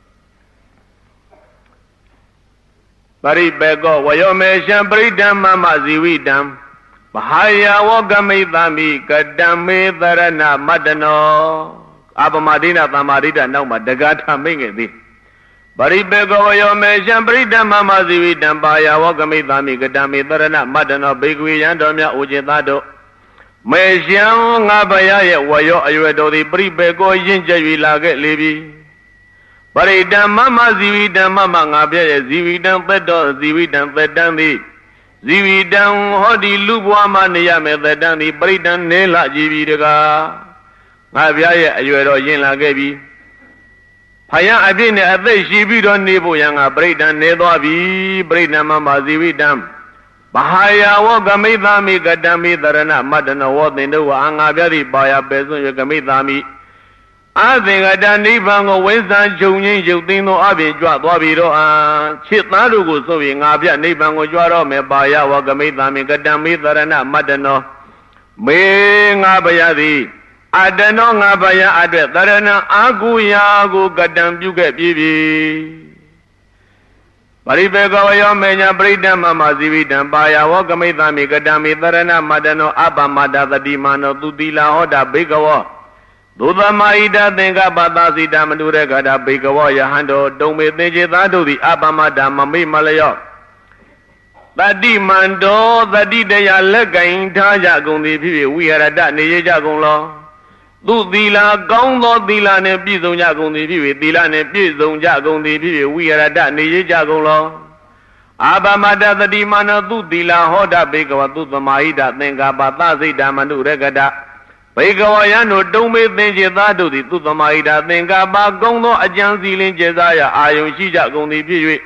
Bari Bego, Wayome Shambri Dam, Maziwi Dam. Bahaya Wogami Dami, Kadami Darana Madano Abamadina Tamarida no Madagata Mingi. Bari Bego yo me Jambrida Mamazi Dambaya Wogami Dami, Kadami Darana Madano Bigwi and Domia Ujidado. Me Jiang Abaya Wayo Ayuedo the Bribego Jinja Lage Libi. Bari Dam Mama Ziwi Dam Mama Abia Ziwi Dam Pedo Ziwi Dam Pedami. Zividam hodi lubwa mania metadani Britan nela jividega Ngabia ayuero yin la gebi Paya abine ate shibido nebo yanga Britan nedoabi Britan mama zividam Bahaya wa gamidami gadami darana madana wa dindu angabia di baya besun yo gamidami Azinga nibango wensan jungin judino abi jwa dwabiro chitnaru ko so bi ngabia nibango jwaro me baya wa gamidami gadami darana madano me ngabaya di adano ngabaya adwe darana aguya go gadam byuge pipi Paribega wayo menya bridam mama zividam baya wa gamidami gadami darana madano abamada dadimano tudila hoda begawa Duda maida tenga batasida madure gada begawa yahando dome tenje tadu di abamada mami malayo Tadi mando tadi daya legain taja gundi pipi wiyarada neyeja gunglo Dudila gonglo dila ne pizongja gundi pipi dila ne pizongja gundi pipi wiyarada neyeja gunglo Abamada tadi mana dudila hoda begawa duda maida tenga batasida madure gada Begawa yano dome tenje tadu di duda maida tenga ba gonglo ajang silin jezaya ayong shija gundi pipi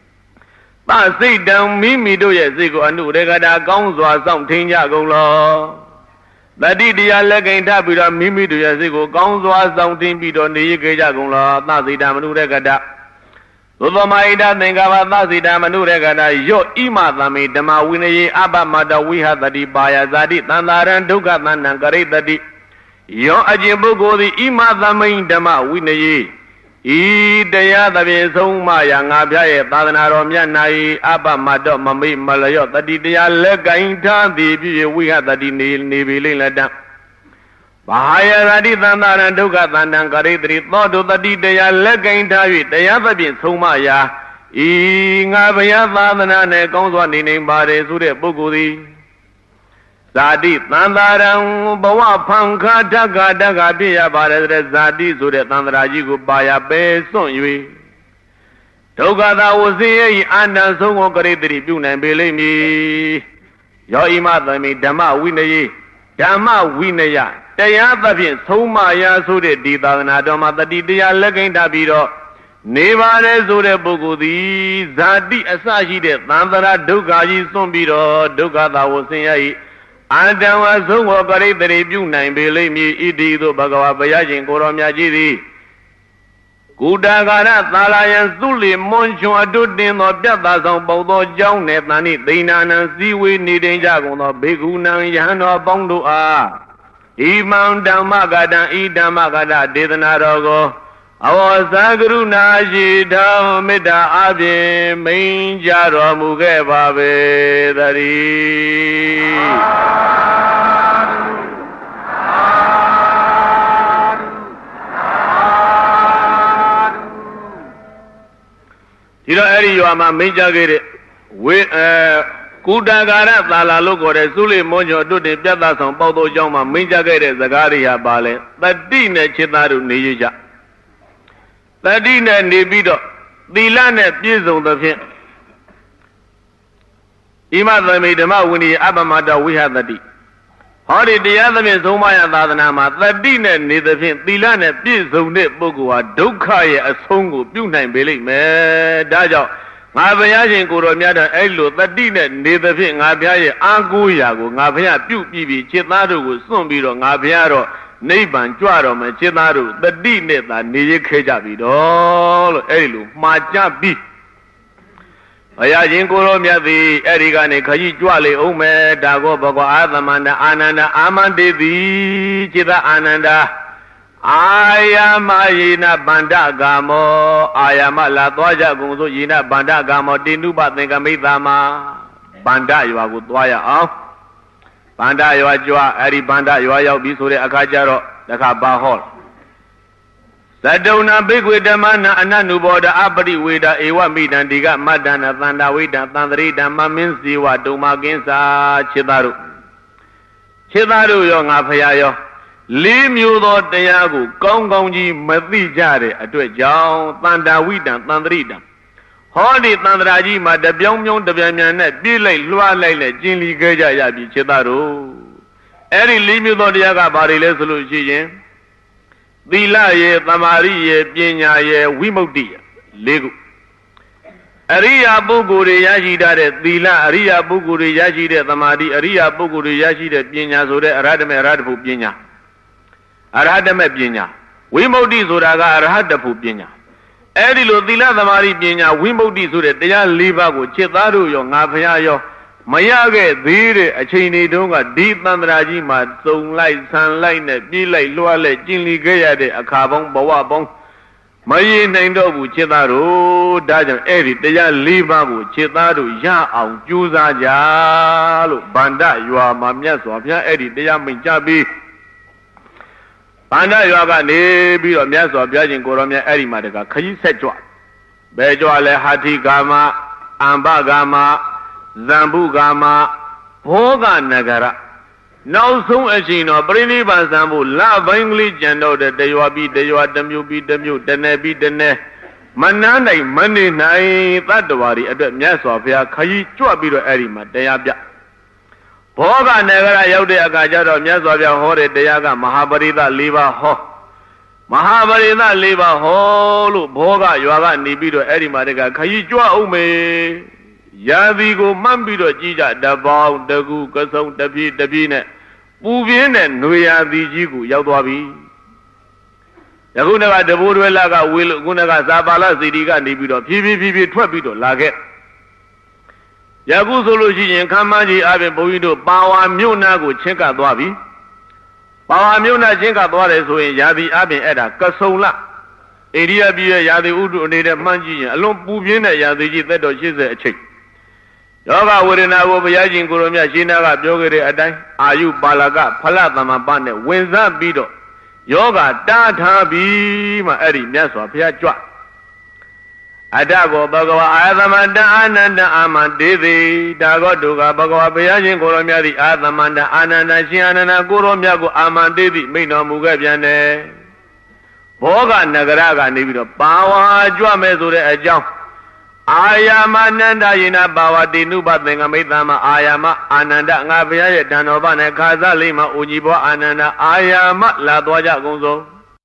Ta sei dang mimi do ye sei ko anu de gada kaung swa saung thin ja gung lo Tati dia legain tha pi do mimi do ye sei ko kaung swa saung thin pi do ne yi ke ja gung lo ta sei da manu de gada Dudamaida thengava ta sei da manu de gada yo ima thami dhamma winaye abamada wihadati baya zati tantaran dukkha tantan karitati yo ajin pukkho thi ima thami dhamma winaye Idaya tabi sumaya ngabya tadana romya nai abamado mami malayo tadi dia legain tadi piye wiha tadi nibilin ladang Bahaya tadi tantaran dukkha tantan karitri todo tadi dia legain tadi daya tabi sumaya ngabya tadana ne kaungswa nining bare sure pukkho Zadi tantaran bawa pangka daga piya bare zadi sure tantaraji ko baya be son yue Dukkha ta wasiye andan songo karitri pyu nai pe lai mi Yo ima thami dhamma winaye dhamma winaya taya thapyin somaya sure di thadanaတော်မှာတတိတရားလက်ကိန်းထားပြီးတော့နေပါတယ်ဆိုတဲ့ပုဂ္ဂိုလ်သည်ဇာတိအစရှိတဲ့သံသရာဒုက္ခကြီးစွန့်ပြီးတော့ဒုက္ခသာဝဆင်းရဲအတံဝဆုံးဝပရိသေပြုနိုင်ပေလိမ့်မည်ဣတိသို့ဘဂဝါဘုရားရှင်ကိုရောမြတ်ကြီးသည်ကုတကာရသာလယံသုလိမွန်ချွန်အတုတင်သောပြတ်သားဆောင်ပုံသောကြောင်းနဲ့တန်ဤသိဏနံစည်းဝေးနေတင်ကြကုန်သောဘေကုဏံယဟန်တော်ပေါင်းတို့အားဣမံဓမ္မဂတံဤဓမ္မဂတဒေသနာတော်ကိုအဝဇာကရုဏာရှိတော်မေတ္တာအပြင်မိန်ကြတော်မူခဲ့ပါပေသတည်းဒီတော့အဲ့ဒီရွာမှာမိန်ကြခဲ့တဲ့ကုတကာရသာလာလို့ခေါ်တဲ့သုလိမွန်ကျော်တွတ်တင်ပြတ်သားဆောင်ပေါက်သောเจ้าမှာမိန်ကြခဲ့တဲ့စကားတွေဟာပါလဲတတိနဲ့จิตသားတို့နေရကြတတိနဲ့နေပြီးတော့သီလနဲ့ပြည့်စုံသဖြင့်ဣမသမိဓမ္မဝိနည်းအပမတဝိဟတတိဟောဒီတရားသဖြင့်ဆုံးမရသာသနာမှာတတိနဲ့နေသဖြင့်သီလနဲ့ပြည့်စုံတဲ့ပုဂ္ဂိုလ်ဟာဒုက္ခရဲ့အဆုံးကိုပြုနိုင်ပေလိမ့်မယ်ဒါကြောင့်ငါဘုရားရှင်ကိုယ်တော်မြတ်တော်အဲ့လိုတတိနဲ့နေသဖြင့်ငါဘုရားရဲ့အာကိုးရာကိုငါဘုရားပြုပြီးจิตသားတို့ကိုစွန့်ပြီးတော့ငါဘုရားတော့နိဗ္ဗာန်ကြွတော်မယ်จิตသားတို့တတိနဲ့သာနေရခဲ့ကြပြီတော့လို့အဲ့ဒီလိုမှားကြပြီးဘုရားရှင်ကိုယ်တော်မြတ်သည်အဲ့ဒီကနေခကြီးကြွလေအောင်မယ်ဒါကောဘဂဝါသမန္တအာနန္ဒအာမန္တေတိจิตအာနန္ဒအာယာမယေနဗန္ဒဂါမောအာယာမလာသွားကြကုန်ဆိုယေနဗန္ဒဂါမောတိနုပသင်္ကမိတ်သာမဗန္ဒရွာကိုသွားရအောင်ဗန္ဒရွာကြွအဲ့ဒီဗန္ဒရွာရောက်ပြီဆိုတဲ့အခါကျတော့တခါဘာဟောသတ္တုဏဘိက္ခွေဓမ္မနာအနနုဘောဓအပရိဝေဒဧဝမိတံဒီကမတ္တနာသန္တာဝိတံသံသရိတံမမင်းဇေဝဒုံမကင်းစာခြေသားတို့ရောငါဖရာရောလေးမျိုးသောတရားကိုကောင်းကောင်းကြီးမသိကြတဲ့အတွက်ကြောင့်သန္တာဝိတံသံသရိတံ Hodi Tandraji ma the Byong the Byamanet, be like Lua like Jinli Gaja Yabi Chetaru. Eri Limu Dodiaga Bari Lesolution. Dila ye, Tamari ye, Pinya ye, Wimodi, Legu. Aria Buguri Yashida, Dila, Aria Buguri Yashida, Tamadi, Aria Buguri Yashida, Pinya, Zore, Radame Radapu Pinya. Aradame Pinya. Wimodi Zoraga, Arhadapu Pinya. Edilo Dila Tamari Pinya, Wimodi Zure, Dea Libago, Chetaru, Young Apayo, Mayage, Dire, a Chini Dunga, Deep Nandraji, Mad, Sunlight, Sunlight, Be like Luale, Jinli Gayade, a Carbon, Bawabong. Mayi named of Chetaru, Dajan Eri, Dea Libago, Chetaru, Ya, Au, Juza, Jalo, Banda, you are Mamia, Sofia, Eri, Dea Minjabi. Banda, you are Nebi, or Mias of Yajin Goromia, Eri Madaka, Kayi Setwa. Bejoale, Hati Gama, Amba Gama, Zambu Gama, Hoga Nagara. Now soon as you know, Brini Bansambu, La Bangli Jando, that they will be, they are the mute, the ne, the ne. Manana, Monday night, that the worry, at the Mias of Ya, Kayi, Chuabido Erima, they are. Hoga Nagara, Yode Agajado, Mias of Ya Hore, Deyaga, Mahabarida, Liva Ho. Mahabarida, Liva Ho, Boga, Yoga, Nibido, Erima, Kayi, Chua Ume. Yavigo Mambido Jija, Davao, Dagu, Kasong, Dabine, Uvin and Nuya Vijigu, Yadwabi. Yagunaga, the Buruelaga, Will Gunaga, Zabala, Zidiga, Nibido, PVP, Trapido, Laget. Yagu Solution, Kamaji, Aben Boido, Bawa Munago, Chenka Dwabi. Bawa Muna Chenka Dware, so in Yabi Aben Eda, Kasola. Area be a Yadi Udu, Neda Manji, alone Puvina, Yadi, that or she's a chick. Yoga wouldn't have over Yajin Gurumia, Shinaga, Yogare Adai, Ayu Balaga, Palatama Bane, Winza Bido, Yoga, Data Bima Eri, Miaswa, Piachua. Adago, Bagawa, Adamanda, Ananda, Amandezi, Dago Duga, Bagawa, Yajin Gurumia, the Adamanda, Anana, Shiana, Gurumiago, Amandezi, Mino Mugabiane, Boga, Nagaraga, Nibido, Bawa, Juamezure, a jump. Ayama Nanda Yina Bawa Dinuba Bengamitama Ayama Ananda Ngavia Danova Kaza Lima Ujibo Ananda Ayama La Dwaja Gonzo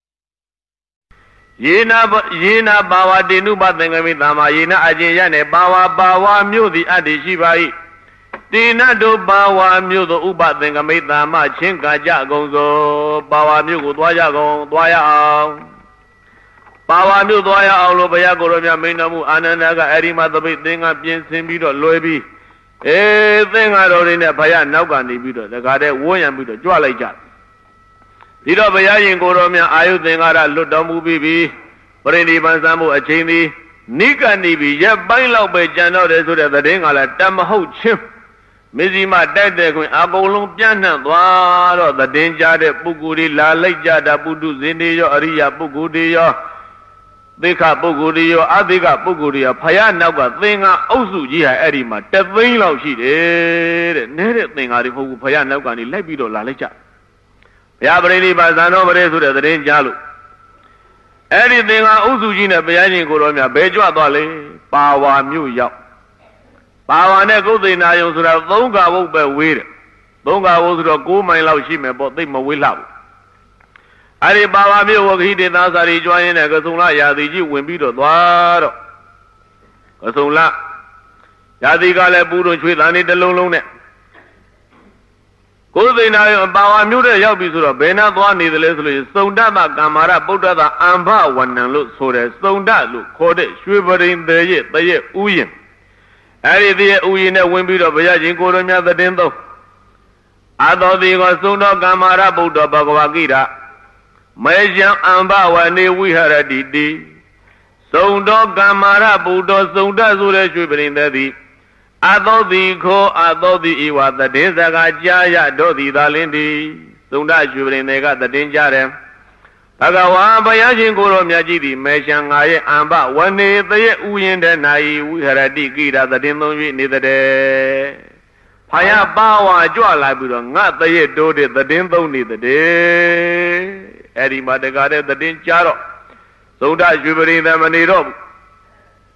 Yina Bawa Dinuba Bengamitama Yina Ajayane Bawa Mudi Adishibai Dina do Bawa Mudo Uba Bengamitama Chinka Jagonzo Bawa Mugu Dwaja Gon Dwaya Bawa Mu Dwaya Olobaya Goromia Minamu Ananaga Erima the big thing up in Simbido Loebi. Eh, thing I don't in a Paya Nogani Bido, the Gade William Bido, Jualaja. Dido Bayayin Goromia, Ayu thing out Ludamu Bibi, Brady Bansamu, a chini, Nika Nibi, Yep Bailo Bejano, the thing ala Tamaho Chim. Mizima dead there when Agolum Piana, Dwaro, the danger de Buguri, La Leja, da Budu Zindio, Aria Bugudio. Deka Bugurio, Adiga Buguria, Payanaga, Thinga, Osuja, Edima, the thing of she did, netted thing out of Payanaga, Lebido, La Lecha. Yabrani Bazano, the Ranjalu. Anything Osujina, Bayani Goromia, Bejua Dole, Bawa Mu Yap. Bawa Neko, the Nayos, Donga won't be weird. Donga was to go my love, she may, but they will love. Ari Baba Milk, he did not join a Gasula Yadi, when Bido Dwaro. Gasula Yadigale Budo with Annie the Lone. Good they now Bawa Muda Yabisura, Bena Dwani the Leslie, Sondama Gamara, Buddha the Amba, one and look so that Sonda look, Code, shivering the ye, Uyin. Ari the Uyin, a wind of Yajin Goromia the Dendo. I thought they got Sonda Gamara, Buddha Bagawagita. Majan Amba Wani we had a didi. Sondo Gamara Budo Sonda Zure Shubin the I thought the ko, I thought the Iwa, the Dezaga Jaya, Dodi Dalindi, Sonda Shubin, they got the danger. Agawa Bayajin Goromia Jidi, Meshangaye Amba, one day the Uyin and I we had a digida the Dino neither day. Paya Bawa Joa Labudon, not the ye dodi the Dino neither day. Eddie Madagade the Dincharo. So that you bring them a need of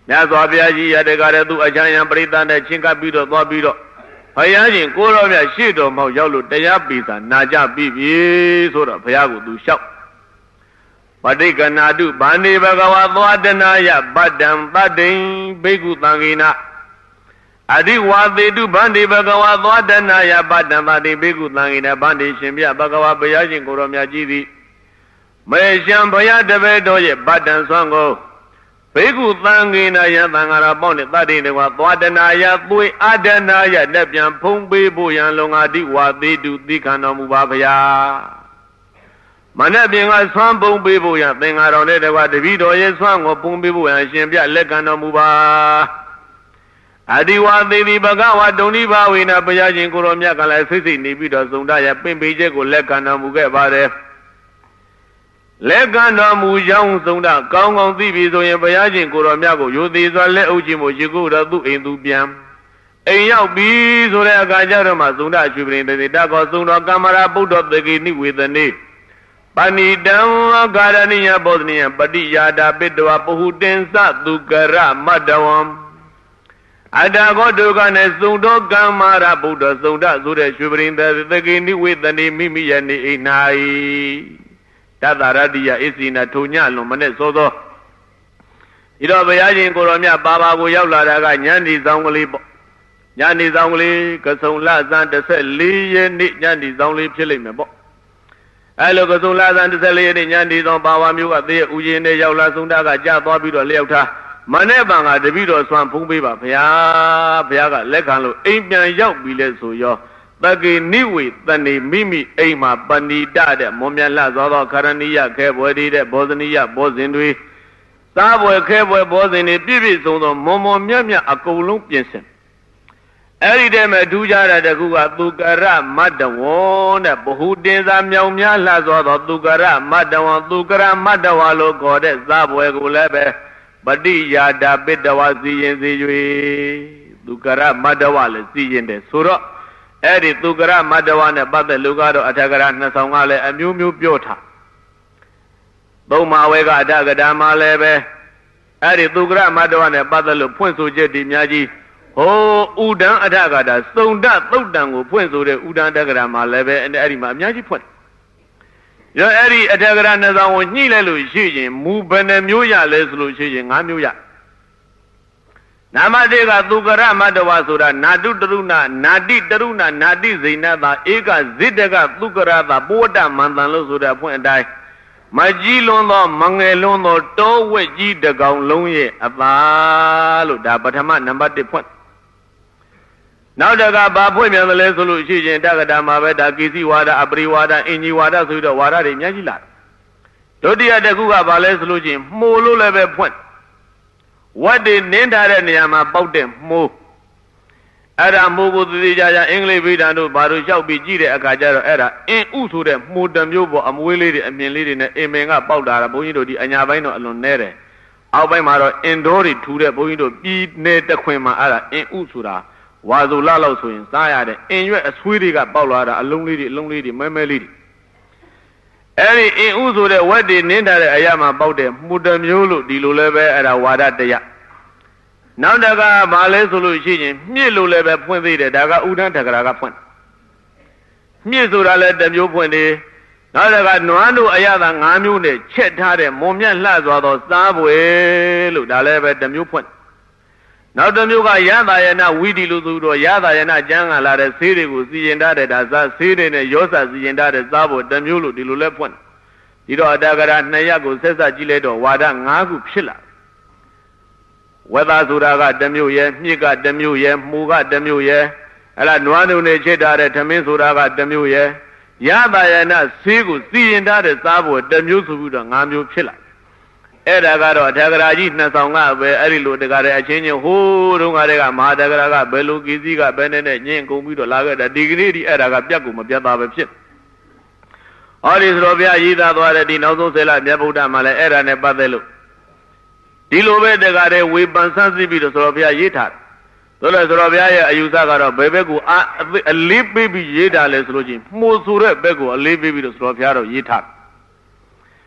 မြတ်စွာဘုရားကြီးရတဲ့ကလည်းသူအချမ်းရံပရိသတ်နဲ့ချင်းကပ်ပြီးတော့သွားပြီးတော့ဘုရားရှင်ကိုရောမြတ်ရှေ့တော်မောက်ရောက်လို့တရားပေစာနာကြပြီးပြီဆိုတော့ဘုရားကိုသူလျှောက်ပဋိက္ခဏတုဗန္ဒီဘဂဝါသွားတနာယဗတ္တံတတ္တိံဘိက္ခုသံဃိနာအဓိဝါသေတုဗန္ဒီဘဂဝါသွားတနာယဗတ္တံတတ္တိဘိက္ခုသံဃိနာဗန္ဒီရှင်မြတ်ဘဂဝါဘုရားရှင်ကိုရောမြတ်ကြီးသည်မေရှံဘုရားတပည့်တော်ရဲ့ဗတ္တံဆွမ်းကိုဘိက္ခုသံဃိနာယသံဃာရပေါင်းနဲ့တတ္တိတကွာသွားတနာယသွေအဒနာယလက်ပြန်ဖုံးပေးဖို့ရန်လုံငါတိဝါသေတုသိခံတော်မူပါဗျာမနဲ့ပြင်ကဆွမ်းပုံပေးဖို့ရန်သင်္ဃာတော်နဲ့တကွာတပည့်တော်ရဲ့ဆွမ်းကိုပုံပေးဖို့ရန်ရှင်ပြလက်ခံတော်မူပါအဒီဝါသေတိဘဂဝါတုန်ဒီဘာဝေနဘုရားရှင်ကိုရောမြတ်ကလည်းစိတ်စိတ်နေပြီးတော့စုံတရပင်ပေချက်ကိုလက်ခံတော်မူခဲ့ပါတယ်လက်ခံတော်မူကြောင်းစုံတကောင်းကောင်းသိပြီဆိုရင်ဘုရားရှင်ကိုရောမြတ်ကိုယိုသေးစွာလက်အုပ်ခြင်းကိုရှိခိုးတော်သူအိမ်သူပြန်အိမ်ရောက်ပြီဆိုတဲ့အခါကျတော့မှစုံတရွှေပရင်တေတကောစုံတော်ကမ္မရာပုဒ္ဓတေကိနိဝေသနေပဏိတံကာရဏိယဘောဓနိယပတိယာတာပိတဝပဟုတင်္စသူကရမတ္တဝံအတ္တကောဒုက္ခနဲ့စုံတော်ကမ္မရာဗုဒ္ဓစုံတဆိုတဲ့ရွှေပရင်တေကိနိဝေသနေမိမိရဲ့နေအိမ်၌တတရတိယဣစီနာထုံညလွန်မနဲ့စောသောဤတော့ဘုရားရှင်ကိုရောမြတ်ပါပါကိုရောက်လာတာကညနေဆောင်ကလေးပေါ့ညနေဆောင်ကလေးကစုံလဇန်14ရက်နေ့ညနေဆောင်လေးဖြစ်လိမ့်မယ်ပေါ့အဲလိုကစုံလဇန်14ရက်နေ့ညနေဆောင်ပါဝါမျိုးကသေဥယျာဉ်နဲ့ရောက်လာဆုံးတာကကြာသွားပြီးတော့လျှောက်ထားမနဲ့ပံကတပည့်တော်ဆွမ်းဖုံးပေးပါဘုရားဘုရားကလက်ခံလို့အိမ်ပြန်ရောက်ပြီလဲဆိုရောတကေနိဝေတဏိမိမိအိမ်မှာပဏိတတဲ့မွန်မြတ်လှသောခရဏိယခဲပွဲတွေတဲ့ဘောဇနိယဘောဇင်တွေစားပွဲခဲပွဲဘောဇင်တွေပြည့်ပြည့်စုံသောမွန်မွန်မြတ်မြတ်အကုန်လုံးပြင်ဆင်အဲ့ဒီတည်းမှာထူးခြားတဲ့တခုကသူကရမတ္တဝံတဲ့ဘ ഹു တင်စာမြောင်များလှသောသောသူကရမတ္တဝံသူကရမတ္တဝါလို့ခေါ်တဲ့စားပွဲကိုလည်းပဲပတိယာတာပိတဝစီရင်စေ၍သူကရမတ္တဝလည်းစီရင်တယ်ဆိုတော့အဲ့ဒီသူကရမတ္တဝနဲ့ပတ်သက်လူကတော့အထက်ကရာနှစ်ဆောင်ကလည်းအမျိုးမျိုးပြောထားသုံးမဝဲကအထကရာမှာလည်းပဲအဲ့ဒီသူကရမတ္တဝနဲ့ပတ်သက်လို့ဖွင့်ဆိုချက်ဒီများကြီးဟိုဥဒံအထကရာစုံတသုတ်တံကိုဖွင့်ဆိုတဲ့ဥဒံတက္ကရာမှာလည်းပဲအဲ့ဒီမှာအများကြီးဖွင့်ရောအဲ့ဒီအထက်ကရာနှစ်ဆောင်ကိုညှိလိုက်လို့ရှိရင်မူဘယ်နှမျိုးရလဲဆိုလို့ရှိရင်၅မျိုးရနာမတေကသူကရမတ္တဝဆိုတာနာတုတရုဏနာတိတရုဏနာတိဇိနသာဧကဇိတကသူကရသာပောတမန္တန်လို့ဆိုတဲ့အဖွင့်အတိုင်းမကြီးလွန်းသောမငယ်လွန်းသောတောဝက်ကြီးတကောင်လုံးရဲ့အသာလို့ဒါပထမနံပါတ်1ဖွင့်နောက်တကဘာဖွင့်ပြန်တယ်လဲဆိုလို့ရှိရင်တက္ကတာမှာပဲဒါကိစီဝါဒအပရိဝါဒအင်ကြီးဝါဒဆိုတော့ဝါဒတွေအများကြီးလာဒုတိယတစ်ခုကဘာလဲဆိုလို့ရှိရင်မှုလို့လည်းပဲဖွင့်ဝတ်တွေနင်းထားတဲ့နေရာမှာပေါက်တဲ့မှုအဲ့ဒါမှုကိုသေသေးချာချာအင်္ဂလိပ်ဗိဒ္ဓံတို့ဘာလို့လျှောက်ပြီးကြည့်တဲ့အခါကျတော့အဲ့ဒါအင်ဥဆိုတဲ့မှုတစ်မျိုးပေါ်အမွေးလေးတွေအမြင်လေးတွေနဲ့အင်မင်ကပေါက်တာဘုန်းကြီးတို့ဒီအညာပိုင်းတော့အလွန်နဲတယ်အောက်ပိုင်းမှာတော့အင်ဒိုတွေထူတဲ့ဘုန်းကြီးတို့ပြည်နေတခွင်မှာအဲ့ဒါအင်ဥဆိုတာဝါဆိုလောက်ဆိုရင်စားရတဲ့အင်ရွက်အဆွေးတွေကပေါက်လာတာအလုံးလေးတွေမဲမဲလေးတွေအဲ့ဒီအင်ဥဆိုတဲ့ဝက်တွေနင်းထားတဲ့အရာမှာပေါက်တဲ့မှုတစ်မျိုးလို့ဒီလိုလည်းပဲအဲ့ဒါဝါဒတရားနောက်တကဘာလဲဆိုလို့ရှိရင်မြစ်လို့လည်းပဲဖွင့်သေးတယ်ဒါကဥဒန်းတက္ကရာကဖွင့်မြစ်ဆိုတာလည်းတစ်မျိုးဖွင့်တယ်နောက်တကနွားတို့အရာသာ၅မျိုးနဲ့ချက်ထားတဲ့မွန်မြတ်လှစွာသောစားပွဲလို့ဒါလည်းပဲတစ်မျိုးဖွင့်နောက်တစ်မျိုးကရသယနာဝိတိလို့ဆိုတော့ရသယနာကျမ်းကလာတဲ့ဆေးတွေကိုစီရင်ထားတဲ့ဒါစားဆေးတွေနဲ့ရောစစီရင်ထားတဲ့စားပွဲတစ်မျိုးလို့ဒီလိုလဲဖွင့်ဒီတော့အတ္တကရာ2ရပ်ကိုဆက်စပ်ကြည့်လိုက်တော့ဝါဒ5ခုဖြစ်လာဝေသာဆိုတာကတစ်မျိုးရဲ့မြစ်ကတစ်မျိုးရဲ့မှုကတစ်မျိုးရဲ့အဲ့ဒါနွားတို့နဲ့ချက်ထားတဲ့ထမင်းဆိုတာကတစ်မျိုးရဲ့ရသယနာဆေးကိုစီရင်ထားတဲ့စားပွဲတစ်မျိုးဆိုပြီးတော့5မျိုးဖြစ်လာအဲ့ဒါကတော့အထက်ကရာကြီး2ဆောင်ကပဲအဲ့ဒီလိုတကားတဲ့အချင်းချင်းဟိုးတုန်းကတည်းကမဟာတက္ကရာကဘယ်လိုကိစီကဘယ်နဲ့ညင်ကုန်ပြီးတော့လာခဲ့တာဒီကနေ့ဒီအဲ့ဒါကပြတ်ကိုမပြတ်သားပဲဖြစ်ဟောဒီဆိုတော့ဗျာရေးသားသွားတဲ့ဒီနောက်ဆုံးဆယ်လမြတ်ဗုဒ္ဓမှာလည်းအဲ့ဒါနဲ့ပတ်သက်လို့ဒီလိုပဲတကားတဲ့ဝေပန်ဆန်းစစ်ပြီးတော့ဆိုတော့ဗျာရေးထားတယ်ဆိုတော့ဗျာရဲ့အယူဆကတော့ဘယ်ဘက်ကိုအလေးပေးပြီးရေးထားလဲဆိုလို့ချင်းမှုဆိုတဲ့ဘက်ကိုအလေးပေးပြီးတော့ဆိုတော့ဗျာတော့ရေးထား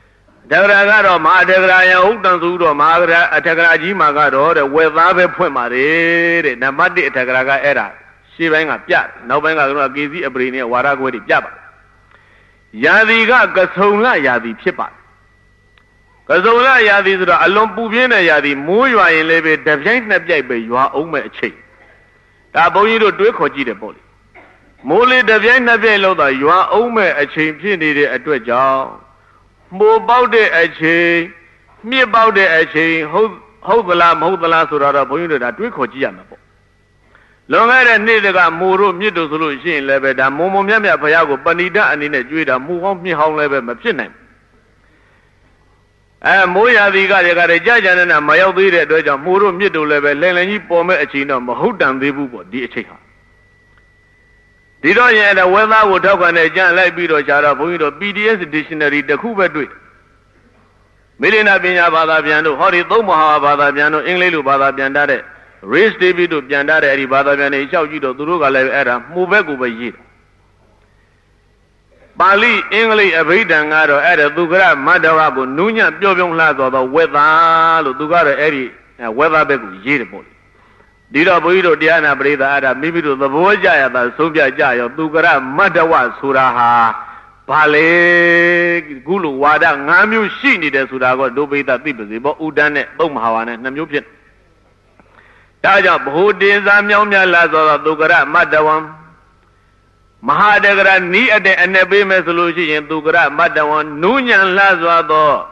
Dagragaro, Madagraya, Utansudo, Magra, Atagraji Magado, the Weather Pumare, Namadi Tagraga era, Shivanga Piat, Novanga Gizi, a Brinia, Waragwedi Jabba. Yadiga Gasola Yadi Chipa. Gasola Yadi, Alon Puvina Yadi, Muya in Leve, Davjan Nabi, you are Ome Che. Taboino do Koji the Boli. Mole Davjan Nabi Loda, you are Ome a chain at a job. More about it a chain, me about it a chain, hold the lamb, Surada, pointed at Wikojiana. Long as neither got more middle solution level than Momo Yamia Payago, Banida, and in a Juda, move on me how level Machine. And Moya, the guy got a judge and a Mayavi, the Muro middle level, Lenny Pome, a chino, Mahudan, the Bubo, the Chica. Did I hear the weather would talk on a Jan like Bido Chara, BDS dictionary, the Hoover do it? Milena Bina Badabiano, Hori Domoha Badabiano, English Badabiandare, Race David to Biandare, Badabian, Shaujido, Duruga era, Mubeku by Bali, English, a Britangaro, at a Dugra, Madarabu, Nunya, Bion Lazo, the weather, Dugara, Eddie, and weather Beku, Jiripoli. Dida Buido Diana Breda Ada, maybe to the Voja, the Sobia Jaya, Dugara, Madawa, Suraha, Pale, Gulu, Wada, Namu, Shini, the Sudago, Dobita, Tipibo, Udane, Bomhawan, Namupian. Taja, Budin, Zamyamia Lazo, Dugara, Madawan, Mahadagra, Ni at the Anabe solution, Dugara, Madawan, Nunyan Lazo.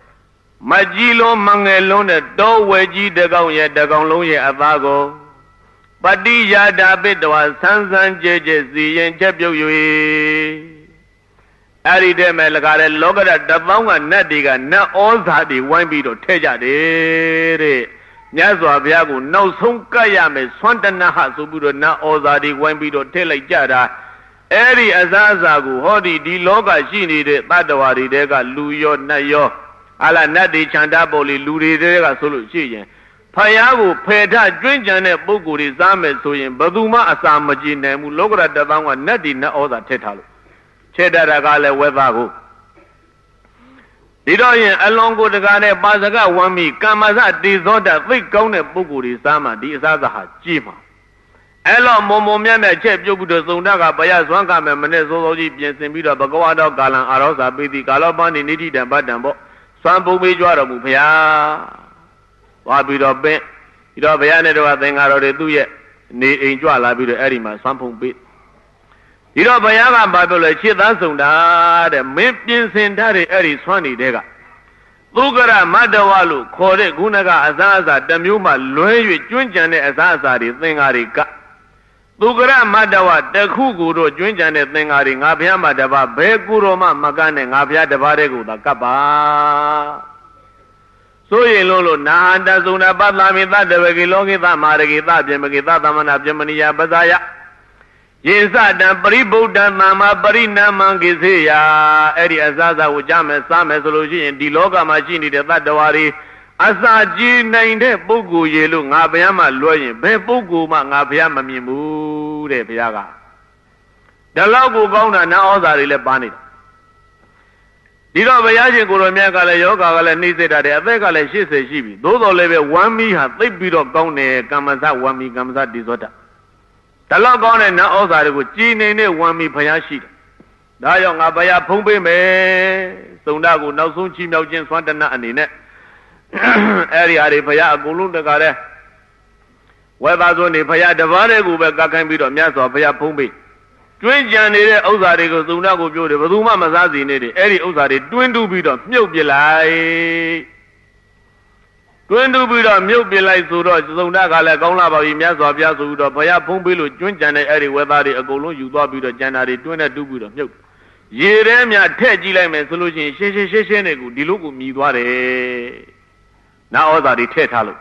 Majilo Mangelone, Do Weji Dagonya, Dagoloya Avago. Padilla Dabit was Sansan Jejes, the Yenchapio. Aridem Elgare, Logada, Davanga, Nadiga, Na Ozadi, Wambito, Teja de Nyazo Aviago, no Sunkayame, Swantanaha, Subudo, Na Ozadi, Wambito, Telejada, Eri Azazagu, Hodi, Di Loga, Shini, the Badawari, Dega, Luyo, Nayo. Ala Nadi Chandaboli, Luri, Solution. Payago, Peta, Drinjan, Buguri, Zame, Suyin, Baduma, Asamaji, Nemu, Logra, Davanga, Nadi, Na Oza Tetalo. Chedaragale, Wevago. Didoyan, along with the Gane, Bazaga, Wami, Kamaza, Dizoda, Thick Gone, Buguri, Sama, Dizaza, Jima. Elo Momo Miame, Chep, Yogudo, Sundaga, Bayas, Wanka, Menezo, Piensimida, Bagawada, Galan, Arosa, Bidi, Galabani, Nidi, and Badambo. Sampo Bijwara Mupia Wabido Ben, you know, Bayanado, I think I already do yet. Need enjoy Labido Edima, Sampo Bit. You know, Bayana Bible, Chidasunda, the Memphis in Tari Eddie Swanny Dega. Lugara, Madawalu, Kore, Gunaga, Azaza, Damuma, Loy, Junjan, Azaza, the thing Arika. Lugara, Madawa, the Kuguro, Junjan, the thing Aring, Abiama, Dava, Beguroma, Magane, Abia, the Baregu, the Kaba. So ye Lolo, Nahanda, Zuna, Badlami, that the Regilongi, that Marigi, that Jemagi, that Amana, Gemania, Bazaya. Yes, I done Baribo, Dan Mama, Barina, Mangizia, Eddie Azaza, Ujame, Sam, Solution, Diloga, Machine, the Vadawari. Asaji named Bugu Yelu, Nabiama, Loy, Bebugu, Mangabiama Mimu, de Piaga. The logo gona now are Lebani. Did not Bayaji Guramiaka Yoga, and Nisa, that the Avega, she says, she, those all level 1 me have 3 bit of gone, Kamasa, 1 me comes at disorder. The logo on now are with Gene, 1 me Payashi. Dayong Abaya Pumbe me, Sundago, no soon Chimel James Wantana and in it. Area Paya Gulun the Gare. Webazoni Paya Davare Gubeka can be on Yaso Paya Pumbi. Twin Janere Ozari goes to Nago Beauty, Bazuma Mazazi needed, Eddie Ozari, Twin do beat up, milk be like. Twin do beat up, milk be like Sudo, Zunagala, Gonaba, Yaso Yasu, Paya Pumbilu, Twin Janet, Eddie, whether a Golun, you got be the Janari, Twin do beat up milk. Yeremia Teji Lame solution, Sheshenegu, Dilugu Midware. Now all that it Tetalo.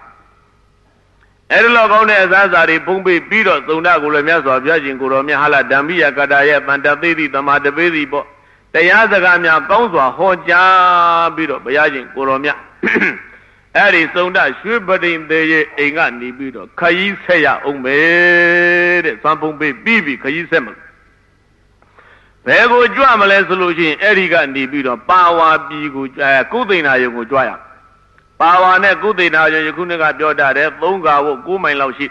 Erlog on as Azari, Pumbi, Pido, Zuna, Gulamias of Judging Guromia, Hala, Dambia, Kadaya, Mandabidi, the Madabizi, the Yazagamia, Gonza, Hoja, Bido, Bayajin, Guromia. Eri Sunda, Shubadin, the Engani Bido, Kayiseya, Ume, Sampumbi, Bibi, Kayisem. ဘယ်ကိုကြွမလဲဆိုလို့ရှိရင်အဲ့ဒီကနေပြီးတော့ပါဝါပြည်ကိုကုသိဏယုံကိုကြွရပါဝါနဲ့ကုသိဏယုံယခုနေ့ကပြောတာတဲ့3 ကာဝုတ်9 မိုင်လောက်ရှိ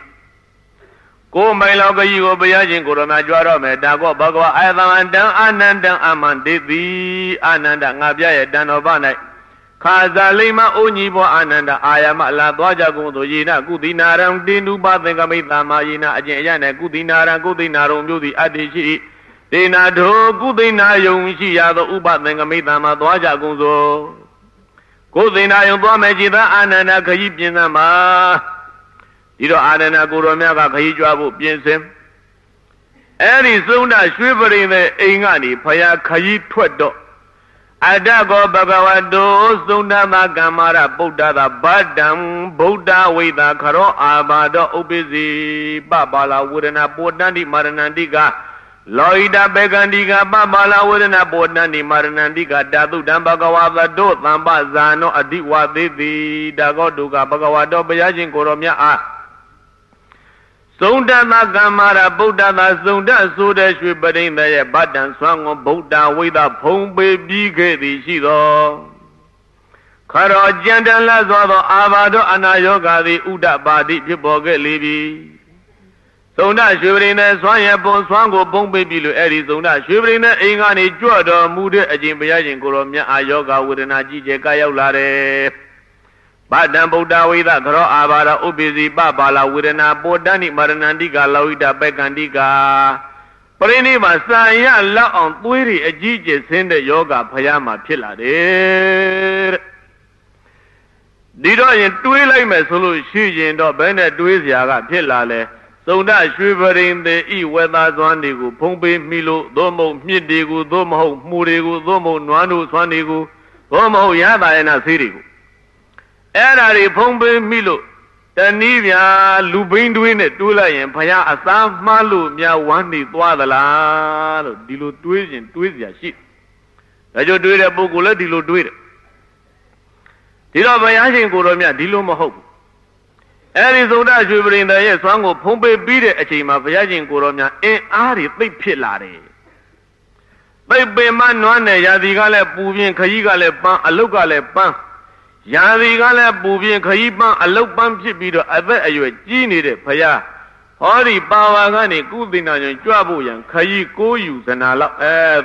9 မိုင်လောက်ကကြီးကိုဘုရားရှင်ကိုတော်များကြွတော့မယ်တာကောဘဂဝါအာယသမန္တံအာနန္တံအမန္တေတိအာနန္ဒငါပြရဲ့တန်တော်ဘာ၌ခါဇာလိမအိုညီဘောအာနန္ဒအာယမလာသွားကြကုန်သို့ယေနကုသိနာရံတင်းတုပသင်္ကမိတ္တမယေနအကျင့်အရနဲ့ကုသိနာရံကုသိနာရုံမျိုးသည်အတ္တိရှိဒေနာတို့ကုသိနာယုံရှိရသောဥပသင်္ကမိတ္တမသွားကြကုန်သို့ကုသိနာယုံသွားမယ်ကြည်သာအာနန္ဒခရီးပြင်သမှာဒီတော့အာနန္ဒကိုတော်မြတ်ကခရီးကြွားဖို့ပြင်ဆင်အဲ့ဒီသုံးဒရွှေပရိသေအိမ်ကနေဖယားခရီးထွက်တော့အတ္တကောဘဂဝတောသုံးဒမကမ္မာရဗုဒ္ဓသာဗတ္တံဗုဒ္ဓဝိသခရောအာဘာတောဥပ္ပဇိပပါလာဝေဒနာပောတန္တိမာရဏန္တိကလောဟိတဘေကန္တိကပပါလာဝေဒနာပောတန္တိမာရဏန္တိကဓာတုတံဘဂဝါသတောသံပဇာနောအဓိဝသေတိဒါကောတုကဘဂဝတောဘုရားရှင်ကိုတော်မြတ်အားသုံးဒသမကမ္မာရဗုဒ္ဓသာသုံးဒဆိုတဲ့ရွှေပရိသေရဲ့ဗတ္တံဆွမ်းကိုဗုဒ္ဓဝိသဖုံးပေးပြီးခဲ့သည်ရှိသောခရောကြံတန်လသောအာဘာတောအနာယောဂါသည်ဥဒ္ဒပါတိဖြစ်ပေါ်ခဲ့လေပြီသုံးဒရွှေပရိသေဆွမ်းရဲ့ပုံဆွမ်းကိုဖုံးပေးပြီးလို့အဲ့ဒီသုံးဒရွှေပရိသေအိမ်ကနေကြွတော်မူတဲ့အခြင်းဘုရားရှင်ကိုရောမြတ်အာယောဂဝေဒနာကြီးကျယ်ကရောက်လာတယ်ဗတ္တံဗုဒ္ဓဝိသခရောအာဘာရဥပ္ပဇိပပါလာဝေဒနာပောတန္တိမာရဏန္တိကလောဟိတပက္ကန္တိကပရိနိဗ္ဗာန်စံရလောက်အောင်သွေးတွေအကြီးကျယ်ဆင်းတဲ့ယောဂဖယားမှာဖြစ်လာတယ်ဒီတော့ရင်တွေးလိုက်မယ်ဆိုလို့ရှိရင်တော့ဘယ်နဲ့တွေးစရာကဖြစ်လာလဲသုံးဒရွှေပရိသေဤဝေသာစွမ်းတွေကိုဖုံးပေးမိလို့သို့မဟုတ်မြစ်တွေကိုသို့မဟုတ်မှုတွေကိုသို့မဟုတ်နွားတို့စွမ်းတွေကိုသို့မဟုတ်ရတာယနာဆေးတွေကိုအဲ့ဓာတွေဖုံးပေးမိလို့တနည်းဗျာလူဘိန်းတွေးနဲ့တွေးလိုက်ရင်ဘုရားအသာမှားလို့များဝမ်းနေသွားသလားလို့ဒီလိုတွေးရင်တွေးเสียရှိဒါကြောင့်တွေးတဲ့ပုဂ္ဂိုလ်လည်းဒီလိုတွေးတယ်ဒီတော့ဘုရားရှင်ကိုယ်တော်မြတ်ဒီလိုမဟုတ်ဘူးအဲ့ဒီသုဒ္ဓရွှေပရိသေရဲ့ဆွမ်းကိုဖုံးပေးပြီးတဲ့အချိန်မှာဘုရားရှင်ကိုယ်တော်မြတ်အင်းအားတွေသိပ်ဖြစ်လာတယ်သိပ်ပင်မနွမ်းတဲ့ရာသီကလည်းပူပြင်းခရီးကလည်းပန်းအလုတ်ကလည်းပန်းရာသီကလည်းပူပြင်းခရီးပန်းအလုတ်ပန်းဖြစ်ပြီးတော့အသက်အရွယ်ကြီးနေတဲ့ဘုရားဟောဒီပါဝါကနေကုသိဏညွန်ကြွဖို့ရန်ခရီး9 ယူဇနာလောက်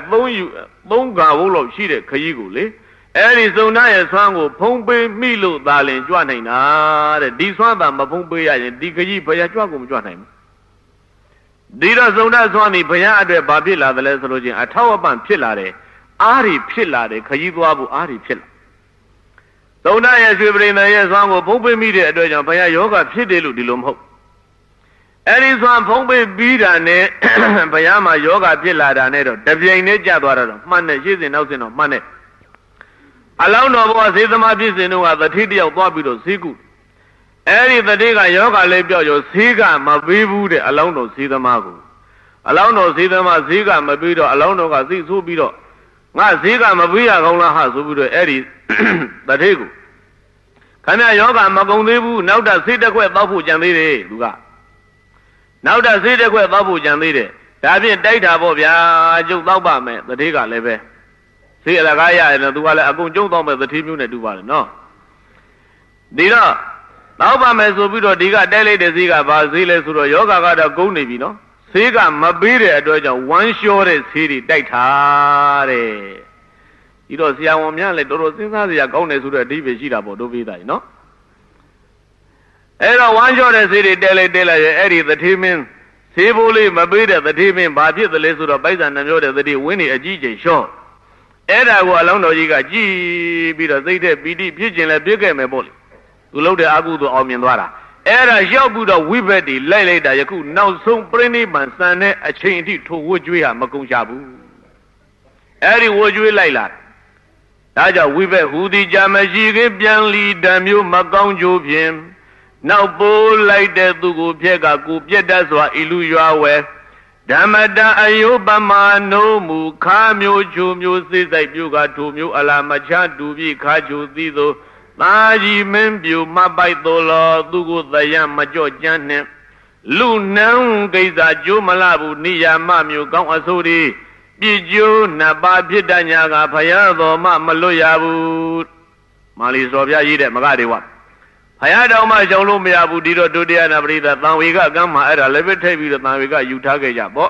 3 ကာဝုတ်လောက်ရှိတဲ့ခရီးကိုလေအဲ့ဒီစုံနာရဲ့ဆွမ်းကိုဖုံးပေးမိလို့သာလင်ကြွနိုင်တာတဲ့ဒီဆွမ်းသာမဖုံးပေးရရင်ဒီခရီးဘုရားကြွကိုမကြွနိုင်ဘူးဒီတော့စုံနာဆွမ်းဒီဘုရားအတွက်ဘာဖြစ်လာသလဲဆိုလို့ချင်းအထောက်အပံ့ဖြစ်လာတယ်အားတွေဖြစ်လာတယ်ခရီးသွားဖို့အားတွေဖြစ်လာသုံးဒရဲ့ရွှေပရိသေရဲ့ဆွမ်းကိုဖုံးပေးမိတဲ့အတွက်ကြောင့်ဘုရားယောဂဖြစ်တယ်လို့ဒီလိုမဟုတ်အဲ့ဒီဆွမ်းဖုံးပေးပြီးတာနဲ့ဘုရားမှာယောဂဖြစ်လာတာနဲ့တော့တပြိုင်နဲ့ကျသွားတာတော့မှတ်နဲ့ရှေ့စဉ်နောက်စဉ်တော့မှတ်နဲ့အလောင်းတော်ဘုရားသေသမားဖြစ်စဉ်တို့ကသတိတယောက်သွားပြီးတော့ဈေးကုအဲ့ဒီသတိကယောဂလေးပြောက်ရောဈေးကမပေးဘူးတဲ့အလောင်းတော်ဈေးသမားကိုအလောင်းတော်ဈေးသမားဈေးကမပေးတော့အလောင်းတော်ကသိဆိုးပြီးတော့ငါဈေးကမပေးရကောင်းလားဟာဆိုပြီးတော့အဲ့ဒီတတိကိုခင်ဗျယောဂမကုံသေးဘူးနောက်တာဈေးတစ်ခွက်တောက်ဖို့ကြံသေးတယ်သူကနောက်တာဈေးတစ်ခွက်တောက်ဖို့ကြံသေးတယ်ဒါဖြင့်တိုက်တာပေါ့ဗျာကျုပ်တောက်ပါမယ်တတိကလည်းပဲဈေးအလကားရရင်တော့သူကလည်းအကုန်ကျုံတောက်မဲ့တတိမျိုးနဲ့တူပါတယ်နော်ဒီတော့တောက်ပါမယ်ဆိုပြီးတော့ဒီကတိုက်လိုက်တဲ့ဈေးကဘာဈေးလဲဆိုတော့ယောဂကတော့ကုန်နေပြီနော်ဈေးကမပေးတဲ့အတွက်ကြောင့်ဝမ်းလျှောတဲ့ဈေးတွေတိုက်ထားတဲ့ဒီတော့ဆရာဝန်များလည်းတော်တော်စဉ်းစားစရာကောင်းတယ်ဆိုတဲ့အဓိပ္ပာယ်ရှိတာပေါ့တို့ပေးတာကြီးနော်အဲ့တော့ဝမ်းလျှောတဲ့ဈေးတွေတဲလိုက်ရဲ့အဲ့ဒီသတိမင်းဈေးဘိုးလေးမပေးတဲ့သတိမင်းဘာဖြစ်သလဲဆိုတော့ပိုက်ဆံနှမျိုးတဲ့သတိဝင်းနေအကြီးကျယ်လျှော့အဲ့ဒါကိုအလောင်းတော်ကြီးကကြည်ပြီးတော့သိတဲ့ပီတိဖြစ်ခြင်းလည်းပြည့်ခဲ့မယ်ပေါ့လေသူလုပ်တဲ့အကုသို့အောင်မြင်သွားတာအဲ့ဒါရောက်ပြီးတော့ဝိဘက်တွေလိုက်တာယခုနောက်ဆုံးပြိဋိဘံစံတဲ့အချိန်အထိထိုဝတ်ကြွေးဟာမကုန်ချဘူးအဲ့ဒီဝတ်ကြွေးလိုက်လာဒါကြောင့်ဝိဘက်ဟူသည်ကြာမရှိခင်ပြန်လီတံမျိုးမကောင်းကြိုးဖြင့်နောက်ပိုးလိုက်တဲ့သူကိုဖြက်ကကိုပြက်တတ်စွာဤလူရွာဝဲဓမ္မတအယုပမာနိုးမူခါမျိုးချိုမျိုးစိတ်ဆိုင်ပြုကထိုမျိုးအလာမချတူပြီးခါချိုသည်သောသာကြီးမင်းပြူမပိုက်တော်လောသူကိုသယံမကြော့ကြမ်းနှင့်လူနှံကိစ္စကြိုးမလာဘူးနိယာမမျိုးကောင်းအဆိုးတွေ Pijo Napa Pitanaga Payado Maloyabu Malisovia Yide Magadiwa. Payadoma Jolumia Budido Dudiana Brida, Tanwiga Gamma at a levitated Tanwiga Utaka Jabo.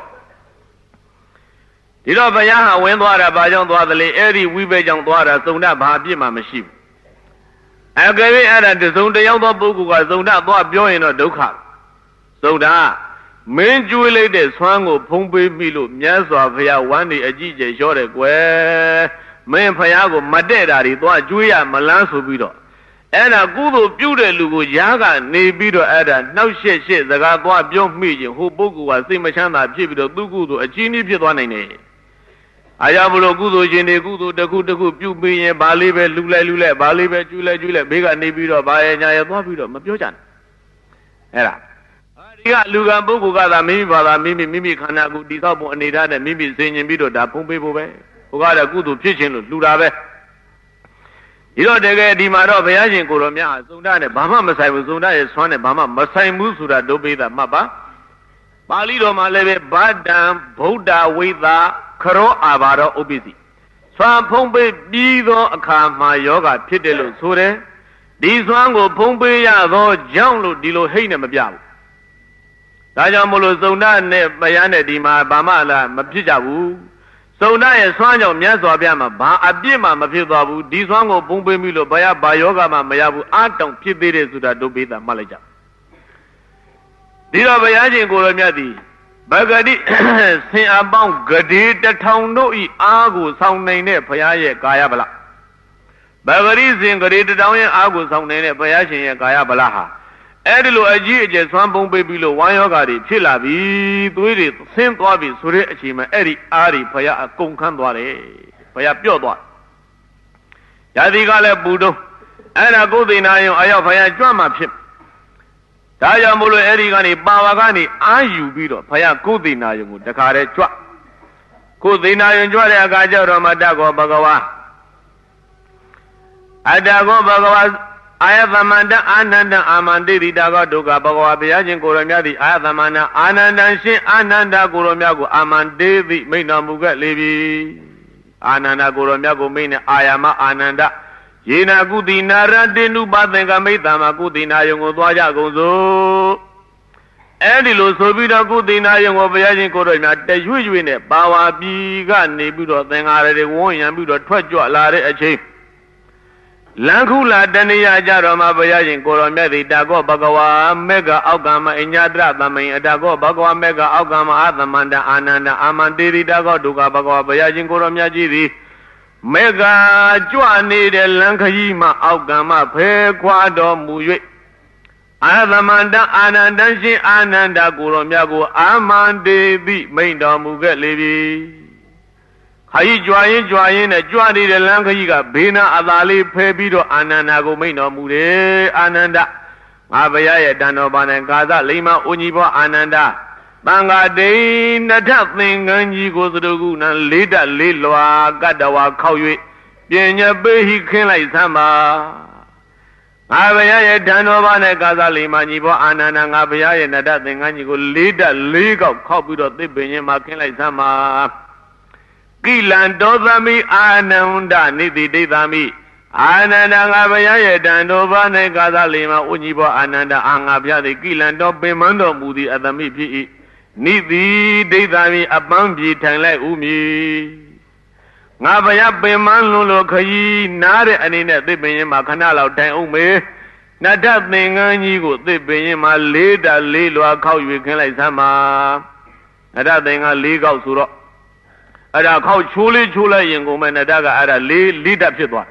Dido Bayaha went water by John Dwadley, Eddie Weber John Dwada, Zona Babima machine. I gave it at the Zone, the young Buku, Zona Boy in a Doka. Zona. Men jeweled Swango, Pompe Milo, Nyaswa, Paya, one day a GJ short a square. Men Payago, Madeda, Julia, Malanso Bido. And a good beauty Lugu Yaga, Ne Bido Ada, no shit, the Gagua Beyond Medium, who Buku was Simachana, Chibido, Dugu, a genie Piedone. Ayabulo Gudo, Gene Gudo, the good, you be a Balibe, Lula, Balibe, Julia, Bigger Nebido, Bayana, Bobido, Mapujan. Era. Luga Buku got a Mimi Kanagu, Disapo, and Nida, and Mimi singing Bido, da Pompe, who got a good pitching, Ludabe. You don't get the Maro Bayajin Kuromia, Zunda, Bama Masai, Zunda, is one, Bama, Masai Musura, Dobe, the Mapa. Balido Maleve, Badam, Boda, Wida, Karo, Avara, Obisi. Swam Pompe, Bido, Akama, Yoga, Pitelo, Sure. This one go Pompe, Yado, Janlo, Dilo, Haina, Mabiao. Rajamolo Zona, Bayane, Dima, Bamala, Mapijabu. So now a swan of Miazo Abiyama, Abima, Mafizabu, this one go Pompe Milo, Baya, Bayoga, Mayabu, Anton, Pibere, Suda, Dobe, the Malaja. Dilo Bayajin Goromiadi, Bagadi, Saint Abang, Gadi, the town no e, Agu, sound name, Payaye, Gayabala. Bagadi sing Gadi, the down in Agu, sound name, Payashin, Gayabalaha. Edilo Aji, Swan Pompe below, Wayogadi, Chilabi, Duidi, Saint Wabi, Suri, Chima, Eri, Ari, Paya, Kunkandware, Paya Pioba. Yadigale Budo, and a good in Ayafaya drama ship. Tayamulu Erigani, Bawagani, Ayu Bido, Paya Kudina, the Kare Chua. Kudina, enjoy a Gaja Ramadago Bagawa. Adago Bagawa. Ayathamanda Ananda Amandi Daga Duga Bagawa Biajin Goromiadi, Ayathamana Ananda Shin Ananda Goromiago, Amandi, Minamuga Levi, Ananda Goromiago, Mina Ayama Ananda, Yena Gudina Radinu Badenga Metama Gudina Yongoya Gozo. Edilo Sobida Gudina Yongoviajin Goromia, the Yuine, Bawa Biga Nebudo, then I won Yamudo, Twajo, Lare Achieve. Lankula Dania Jaroma Bayajin Goromedi, Dago Bagawa, Mega Algama, Inyadra, Dami, Dago Bagawa, Mega Algama, Adamanda, Ananda, Amandiri, Dago, Duga Bagawa, Bayajin Goromia, Mega Juani de Lankayima, Algama, Pequado, Muye, Adamanda, Ananda, Ananda, Goromiago, Amandi, Mainda Muget Levi. Hai join a Juani de Lankayiga, Bina Adali, Pebido, Ananago, Mino Mude, Ananda, Abaya, Danoban, Gaza, Lima, Unibo, Ananda, Banga de Natatling, and you go to the Guna, Lida, Liloa, Gadawa, Kawi, Yenya Behi, Kela, Samba. Abaya, Danoban, Gaza, Lima, Nibo, Anana, Abaya, Nadating, and you go Lida, Ligo, Kobudo, the Benyama, Kela, Samba. Gilan Dozami Ananda Nidi Dami Ananda Abaya Dandova Negaza Lima Unibo Ananda Angabia the Gilan Dobemando Mudi Adami Pi Nidi Dami Abambi Tangle Umi Nabaya Beman Lokai Nare Anina de Benyama Canal of Taume Nadat Ninganigo de Benyama Leda Lilo Kau you can like Sama Nadat Ninga legal Suro. Ada kau chule yang komen ada ada lead up sidwa.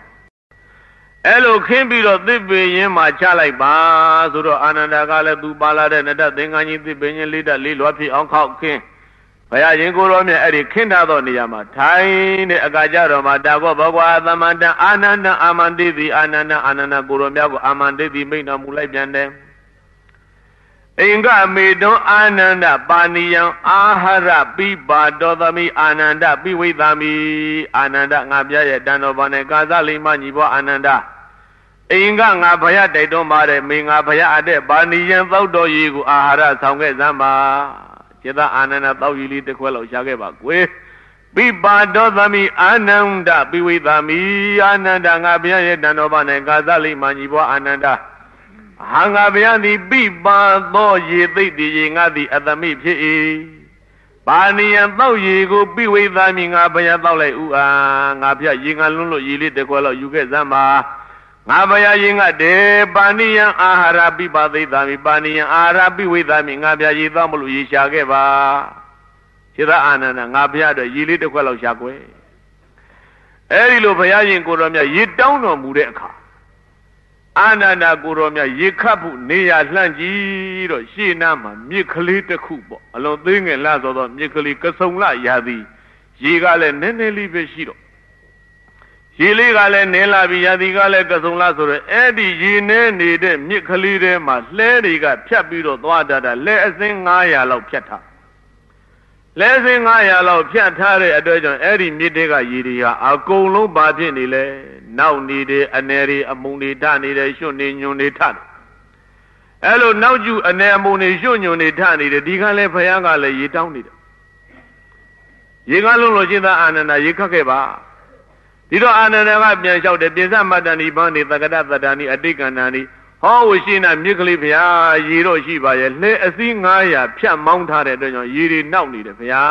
Elo kimbi lo tibe yin ma cha lai ba so do Ananda ka le tu pa la de nada thingkan ji tibe yin lead up li lo phi aung khau khin. Baya yin ko ro mye edi khin tha tho neya ma thai ne aka ja ro ma ta ko bhagwa thamanta Ananda amandi di Ananda ko ro mya ko amandi di mian taw mu lai pyan de. Inga Medon Ananda Baniyam Ahara Biba Dodami Ananda Biwidami Ananda Ngabya Danobane Gaza Lima Nibo Ananda Inga Ngabaya de Domare Minga Baya Ade Baniyam Vodo Yigu Ahara Sange Zamba Jeda Ananda Tawili de Quello Shageba Gwe Pipadodami Ananda Piwidami Ananda Ngabya Danobane Gazali Manibo Ananda Hangabya Pipa Do Yiti Ngadi Adami Pi Banian Tau Yigo Piwidami Ngabya Tole Ua Ngabya Yingalulu Yili de Kuala Yuke Zama Ngabya Yingade Banian Ahara Pipadami Banian Arabi Widami Ngabya Yidamulu Yishageva Chira Anana Ngabya de Yili de Kuala Shakwe Erilo Payayin Kuromia Yitown or Mureka Anana Kuromia Yikapu Nia Langi Shinama Mikali de Kubo along thing and Lazo Mikali Kasonga Yadi Yigale Neneli Veshiro Yiligale Nela Yadigale Kasonga Eddie Yine needed Mikali de Mas Lediga Piapiro Dwada Le Singaya Lo Piata Lessing I allow Piatare a dozen Eddie Midega Yidia, a Golo Badinile, now needed a Neri, a Muni Tani, a Shuni Unitan. Hello, now you a Namuni Shuni Tani, the Digale Payanga lay down it. Yigalo Lojida Anana Yikakeba. Dido Anana shout the Bizamadani Bani, the Gadadani, a Diganani. How is she not Mikalipia, Yiro Shiba, let a thing I Pia Mount Hare, Yiri now need a Pia.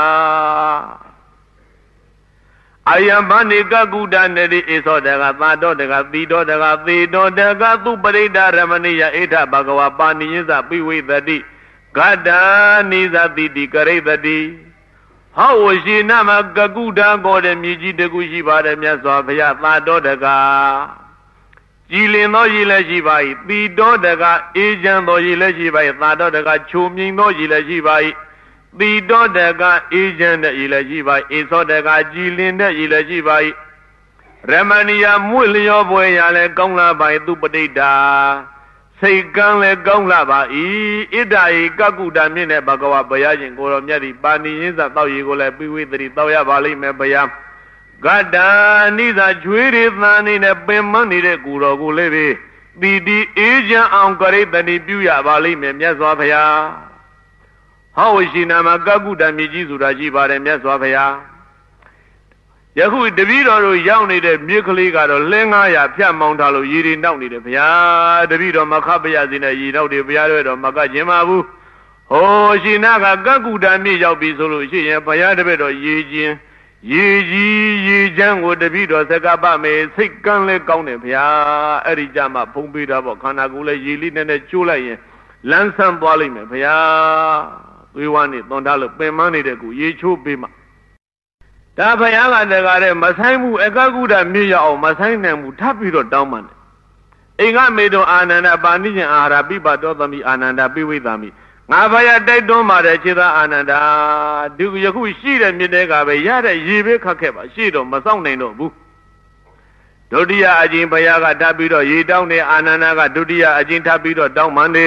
I am Manika Gudan, is or the Gado, the Gadido, the Gadido, the Gadu Parida, Ramania, Eta Bagawa, Bani is a be with the D. Gada needs a D, Kare the D. How is she Nama Gaguda, God and Miji, the Gushiba, the Miasofia, Mado, the Ga. Jilino Yilajibai, the Dodaga, Asian no Yilajibai, Nadodaga, Chuming no Yilajibai, the Dodaga, Asian Yilajibai, Isodaga, Jilin Yilajibai, Ramania Mulio Boyale Gongla by Dupadida, Seganle Gongla by Idai, Gaguda Mine Bagawa Bayajin, Goromyadi, Bani is a Tauygola, be with the Toya Valley Mebaya. Gada Niza Juiri Nani ne Bemani de Guro Gulevi, the Asian Ankare than the Buya Valley Memyaswapaya. How is she Nama Gaguda Mijizu Rajiba and Meswapaya? Yahu Davido Yawni de Mikali got a Lengaya Pia Montalo Yiri Nowni de Pia, Davido Macabia in a Yino de Piaro or Magajimabu. Oh, she Naga Gaguda Mija Bisulu, she and Payadabedo Yijin. Ye Jang would be the Sagaba may sick gunle gone Pia, Erijama, Pumbida, Kanagula, Yilin and a Chula, Lansam Bolim, Pia. We want it, don't have pay money to go, ye chu bima. Tapayanga de Gare, Masamu, Egaguda, Mia or Masanam, Tapiro Dauman. Inga Medo Ananda Bani and Arabiba Dotami Ananda be with me. Navaya de Doma de Chida Ananda, do you see the Midega, Yada, Yibe Kakeba, Shido, Masone no book. Dodia Ajin Bayaga Tabido, Ye down there, Ananaga, Dodia Ajin Tabido, down Monday.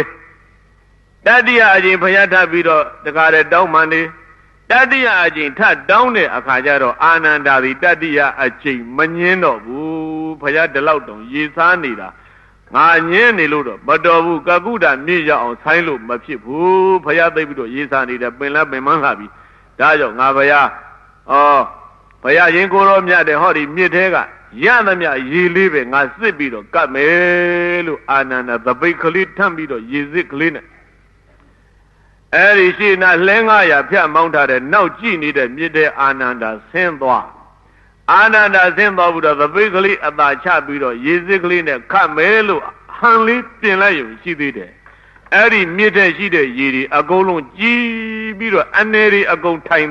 Dadia Ajin Payata Bido, the Gade down Monday. Dadia Ajin Tat down there, Akajaro, Ananda, the Dadia Ajin, Manino, Payata Lauton, Yisanida. Ni Ludo, Badovu, Gaguda, Mija on Sailu, Mapipu, Payatabido, Yisani, the Bela Bemanhabi, Dajo, Navaya, oh, Paya Yinkoro, the Hori, Mitega, Yanamia, ye living, I Sibido, Kamelu, Anana, the Bakery Tambido, Yizik Linen. Eri she not Lengaya, Pia Mounted, no genie, the Mide Ananda, Sendwa. Ananda Zimba would have the Bakery about Chabido, Yizik Linen, Kamelu, Hanley, Pilayu, she did it. Eri Mide, she did Yiri, a golden G, Bido, Aneri, a gold time.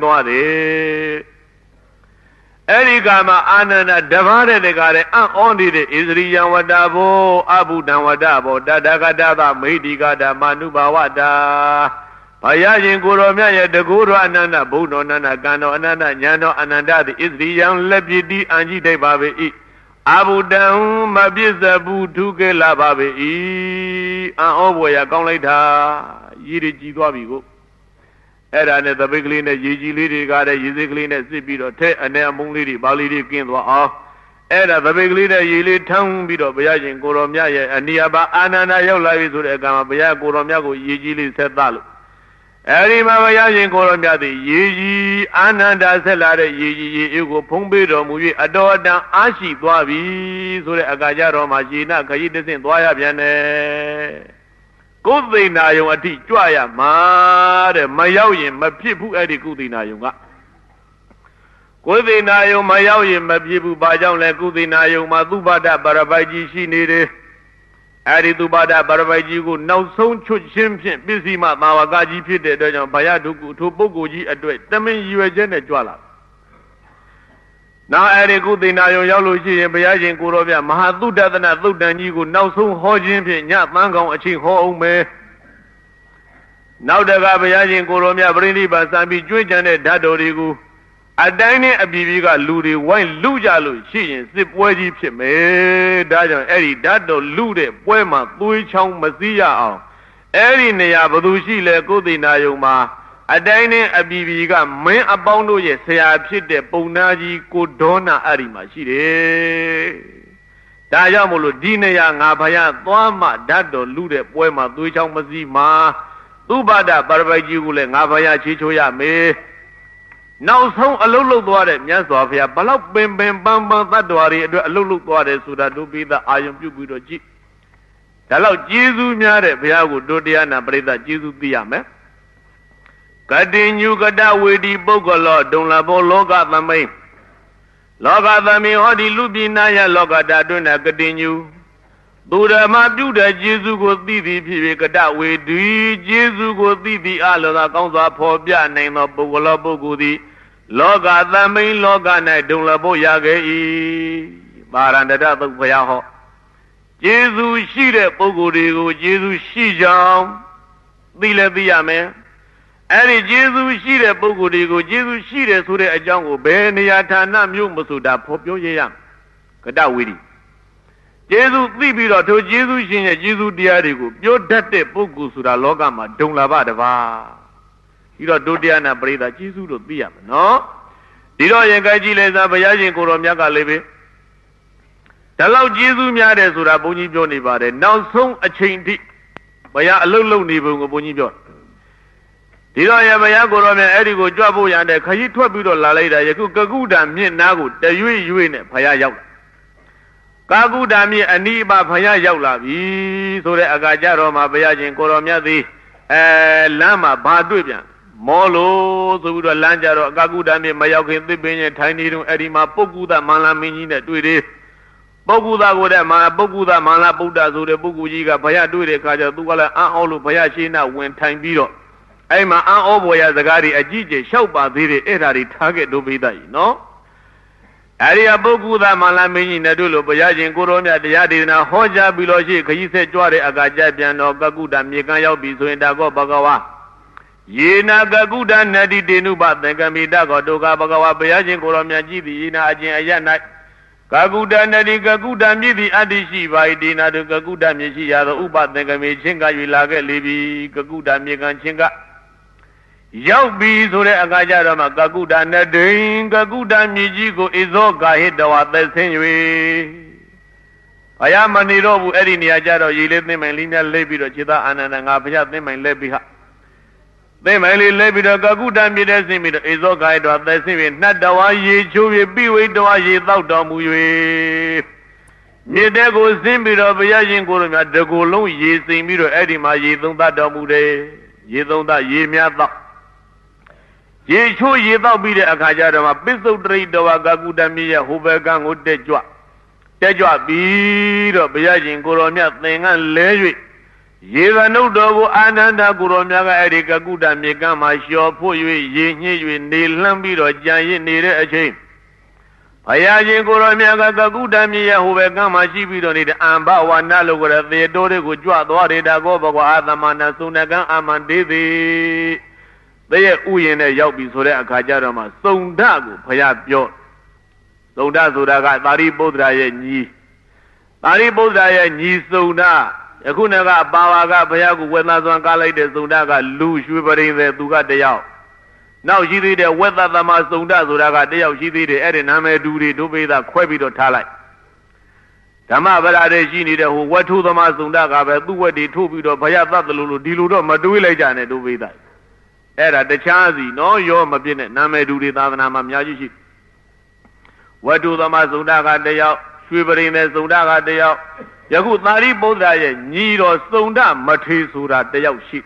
Erigama Anana Davare de Gare, only the Israel Wadabo, Abu Dawadabo, Dadagadaba, Medigada, Manuba Wada, Payajin Guromia, the Guru Anana, Buno Nana, Gano, Anana, Yano, Ananda, the Israel Lebidi, Anji de Babe, Abu Dam, Mabiza Butuke La Babe, Oboya, Gonleta, Yiri Jiwabigo. Era ne the big line, Yiji Lidi got a Yizik Line, Zibido, Te, and then Mungli, Balidi, Kinwa off. Era the big line, Yili Town Bido, Bayajin, Goromia, and Niaba Anana Yola is with a Gamma, Baya, Goromiago, Yiji said Dalu. အဲဒီမှာဘုရားရှင်ကိုရောမြတ်သည်ရေကြီးအာနန္ဒာဆက်လာတဲ့ရေကြီးရေကိုဖုံးပေးတော်မူ၍အတော်အတန်အားရှိသွားပြီဆိုတဲ့အခါကျတော့မှရှင်နာခရီးတစ်ဆင့်သွားရပြန်တယ်ကုသိနာယုံအထိကြွရမှာတဲ့မရောက်ရင်မဖြစ်ဘူးအဲ့ဒီကုသိနာယုံကကုသိနာယုံမရောက်ရင်မဖြစ်ဘူးဘာကြောင့်လဲကုသိနာယုံမှာသုဘဒပရပိုက်ကြီးရှိနေတယ်အဲ့ဒီသုဘဒပရပိုက်ကြီးကိုနောက်ဆုံးချွတ်ချင်းဖြင့်ပစ္စည်းမသာဝကကြီးဖြစ်တဲ့အတွက်ကြောင့်ဘယဒုက္ခထိုပုဂ္ဂိုလ်ကြီးအတွက်တမင်ရွယ်ချက်နဲ့ကြွလာနောက်အဲ့ဒီကုသိနာယုံရောက်လို့ရှိရင်ဘုရားရှင်ကိုရောမြတ်မဟာသုဒ္ဓသနသုတ်တန်ကြီးကိုနောက်ဆုံးဟောခြင်းဖြင့်ညသန်းကောင်အချိန်ဟောအောင်မယ်နောက်တကဘုရားရှင်ကိုရောမြတ်ပြိဋိဘံစံပြီးကျွေးကြံတဲ့ဓာတ်တော်တွေကိုအတိုင်းနဲ့အပြည်ပြည်ကလူတွေဝိုင်းလူကြလို့ရှိရင်စစ်ပွဲကြီးဖြစ်မယ်ဒါကြောင့်အဲ့ဒီဓာတ်တော်လူတဲ့ပွဲမှာသွေးချောင်းမစည်းရအောင်အဲ့ဒီနေရာဘသူရှိလဲကုသိနာယုံမှာအတိုင်းနဲ့အပြည်ပြည်ကမင်းအပေါင်းတို့ရဲ့ဆရာဖြစ်တဲ့ပုံနာကြီးကိုဒေါနာအဲ့ဒီမှာရှိတယ်ဒါကြောင့်မို့လို့ဒီနေရာငါဘုရားသွားမှဓာတ်တော်လူတဲ့ပွဲမှာသွေးချောင်းမစည်းမှာသုဘဒပရပိုက်ကြီးကိုလည်းငါဘုရားချီးချိုးရမယ်နောက်ဆုံးအလုတ်လုတ်သွားတဲ့မြတ်စွာဘုရားဘလောက်ပင်ပန်းပန်းသတ္တဝါတွေအတွက်အလုတ်လုတ်သွားတယ်ဆိုတာတို့ပြီးသားအာယုံပြုပြီးတော့ကြည့်ဒါလောက်ကျေးဇူးများတဲ့ဘုရားကိုတို့တရားနာပရိသတ်ကျေးဇူးသိရမယ်ကတိညုကတဝေဒီပုဂ္ဂလောဒုံလဘောလောကသမိန်လောကသမိန်ဟောဒီလူပြည်နာယလောကတာတွင်ကတိညုသူဓမ္မပြုတဲ့ကျေးဇူးကိုသိသည်ဖြစ်၍ကတဝေဒီကျေးဇူးကိုသိသည်အလောသာကောင်းစွာဖော်ပြနိုင်သောပုဂ္ဂလောပုဂ္ဂိုလ်သည်လောကသမိန်လောက၌ဒုံလဘောရခဲ့၏ပါရန္တတသုတ်ဘုရားဟောကျေးဇူးရှိတဲ့ပုဂ္ဂိုလ်တွေကိုကျေးဇူးရှိကြောင်းသိလည်းသိရမယ်အဲ့ဒီကျေးဇူးရှိတဲ့ပုဂ္ဂိုလ်တွေကိုကျေးဇူးရှိတယ်ဆိုတဲ့အကြောင်းကိုဘယ်နေရာဌာနမျိုးမဆိုတာဖော်ပြောရရမယ်ကတဝေဒီကျေးဇူးသိပြီးတော့ထိုကျေးဇူးရှင်ရဲ့ကျေးဇူးတရားတွေကိုပြောတတ်တဲ့ပုဂ္ဂိုလ်ဆိုတာလောကမှာဒုံလာဘတပါပြီးတော့ဒုတရားနာပရိသတ်ကျေးဇူးတို့သိရမယ်နော်ဒီတော့ရင်ကြကြည့်လဲသာဘုရားရှင်ကိုတော်မြတ်ကလည်းပဲဒါလောက်ကျေးဇူးများတယ်ဆိုတာဘုန်းကြီးပြောနေပါတယ်နောက်ဆုံးအချိန်ထိဘုရားအလုံးလုံးနေပုံကိုဘုန်းကြီးပြောဒီတော့ရဘုရားကိုတော်မြတ်အဲ့ဒီကိုကြွဖို့ရတဲ့ခရီးထွက်ပြီးတော့လာလိုက်တာယခုကကုဒ္ဒမြင့်နားကိုတရွေ့ရွေ့နဲ့ဘုရားရောက်လာကာကုဒ္ဒမြင့်အနီးမှာဘုရားရောက်လာပြီဆိုတဲ့အခါကျတော့မှဘုရားရှင်ကိုတော်မြတ်သည်လမ်းမှာဘာတွေ့ပြန်မောလို့ဆိုပြီးတော့လမ်းကြတော့ကာကုဒ္ဒမြင့်မရောက်ခင်သစ်ပင်ရဲ့ထိုင်နေတုန်းအဲ့ဒီမှာပုဂ္ဂုဒမန္လာမင်းကြီးနဲ့တွေ့တယ်ပုဂ္ဂုဒကိုတဲ့မှာပုဂ္ဂုဒမန္လာဗုဒ္ဓဆိုတဲ့ပုဂ္ဂိုလ်ကြီးကဘုရားတွေ့တဲ့အခါကျသူကလည်းအံ့ဩလို့ဘုရားရှင်းနာဝင်ထိုင်ပြီးတော့အဲ့မှာအံ့ဩပေါ်ရစကားတွေအကြီးကျယ်လျှောက်ပါသေးတယ်အဲ့ဒါတွေထားခဲ့တို့ပိသကြီးနော်အဲ့ဒီပုဂ္ဂုဒမန္လာမင်းကြီးနဲ့တို့လို့ဘုရားရှင်ကိုရောမြတ်တရားဒေသနာဟောကြားပြီးလို့ရှိခရီးဆက်ကြွတဲ့အခါကျပြန်တော့ကကုဒ္ဒမြေကမ်းရောက်ပြီဆိုရင်ဒါကောဘဂဝါယေနာကကုဒ္ဒနတိတေနုပသင်္ကမိတကောဒုက္ခဘဂဝါဘုရားရှင်ကိုရောမြတ်ကြည်သည်ယေနာအကျင့်အရ၌ကကုဒ္ဒနတိကကုဒ္ဒမြည်သည်အတ္တိရှိပါ၏ဒေနာတို့ကကုဒ္ဒမြည်ရှိရသောဥပသင်္ကမိချင်းက၍လာခဲ့လေပြီကကုဒ္ဒမြေကမ်းချင်းကရောက်ပြီဆိုတဲ့အခါကျတော့မှကကုဒ္ဒနတိကကုဒ္ဒမြေကြီးကိုဣဇောဂဟိတဝသက်ဆင်း၍ဘုရားမနေတော့ဘူးအဲ့ဒီနေရာကျတော့ရေလေးသိမ့်မိုင်လေးနဲ့လိပ်ပြီးတော့ခြေသားအာနန္ဒငါဘုရားသိမ့်မိုင်လဲပြီးဟာသိမ့်မိုင်လေးလဲပြီးတော့ကကုဒ္ဒမြေတဲ့ဆင်းပြီးတော့ဣဇောဂဟိတဝသက်ဆင်း၍နှတ်တော်ရေချိုး၍ပိဝိတဝရေတောက်တော်မူ၍မြေတဲ့ကိုဆင်းပြီးတော့ဘုရားရှင်ကိုယ်တော်များတကူလုံးရေစိမ်ပြီးတော့အဲ့ဒီမှာရေသုံးသတော်မူတယ်ရေသုံးသရေများတော့ရေချိုးရေတော့ပြီးတဲ့အခါကျတော့မှပစ္စုတ္တိတဝကကုတ္တမြေရဲ့ဟိုဘက်ကံကိုတက်ကြွပြီးတော့ဘုရားရှင်ကိုရောမြတ်သင်္ကန်းလဲ၍ရေကနုတ်တော်ကိုအာနန္ဒကိုရောမြတ်ကအဲ့ဒီကကုတ္တမြေကမ်းမှာလျှော်ဖို့၍ရေညှစ်၍နေလှမ်းပြီးတော့ကြံရစ်နေတဲ့အချိန်ဘုရားရှင်ကိုရောမြတ်ကကုတ္တမြေရဲ့ဟိုဘက်ကမ်းမှာရှိပြီးတော့နေတဲ့အံဘဝနာလို့ကိုရသေတိုးတွေကိုကြွသွားတယ်တာကောဘဂဝါအာသမဏသုဏကံအာမန္တေတိတရဲ့ဥယျာဉ်နဲ့ရောက်ပြီဆိုတဲ့အခါကျတော့မှသုန်ဓကိုဘုရားပြောသုန်ဓဆိုတာကသာရိပုတ္တရာရဲ့ညီသာရိပုတ္တရာရဲ့ညီသုန်ဓယခုနကပါဝါကဘုရားကိုဝေသစွမ်းကားလိုက်တဲ့သုန်ဓကလူရွှေပရိသေသူကတယောက်နောက်ရှိသေးတဲ့ဝေသသမသုန်ဓဆိုတာကတယောက်ရှိသေးတယ်အဲ့ဒီနာမည်တူတွေဒုပိသခွဲပြီးတော့ထားလိုက်ဓမ္မဗလာတဲ့ရှိနေတဲ့ဟိုဝတ္ထုသမသုန်ဓကပဲသူ့ဝက်တွေထိုးပြီးတော့ဘုရားသတ်တယ်လို့ဒီလိုတော့မတွေးလိုက်ကြနဲ့ဒုပိသ era de chazi no yo ma piet ne name du de thadana ma mya ji shi watu thama sunda ka tayaw shwe parin ne sunda ka tayaw yaku Thari Buddha ye nyi ro sunda mathi sura tayaw shi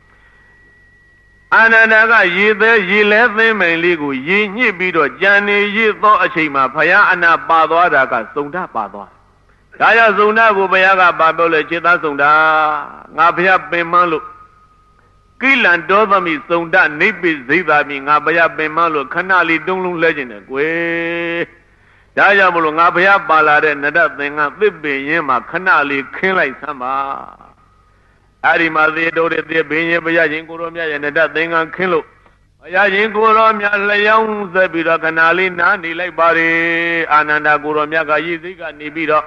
Ananda ka ye le thin main li ko ye nyit pi do jan ne ye tho a chain ma phaya ana pa thwa da ka sunda pa thwa da ya sunda ko baya ka pa pyaw le chit tha sunda nga phaya pin man lo Kilan Dodami Sunda Nipi Zidami Ngabaya Bemalo Kanali Dunglung Legend Gwe Dayamulu Ngabaya Balade Nada Thinga Thibi Yema Kanali Kinlai Sama Arima the Dode the Binya Bayajin Kuromia and Nada Thinga Kinlo Bayajin Kuromia Layong Zabira Kanali Nani like Bari Ananda Kuromia Yizika Nibira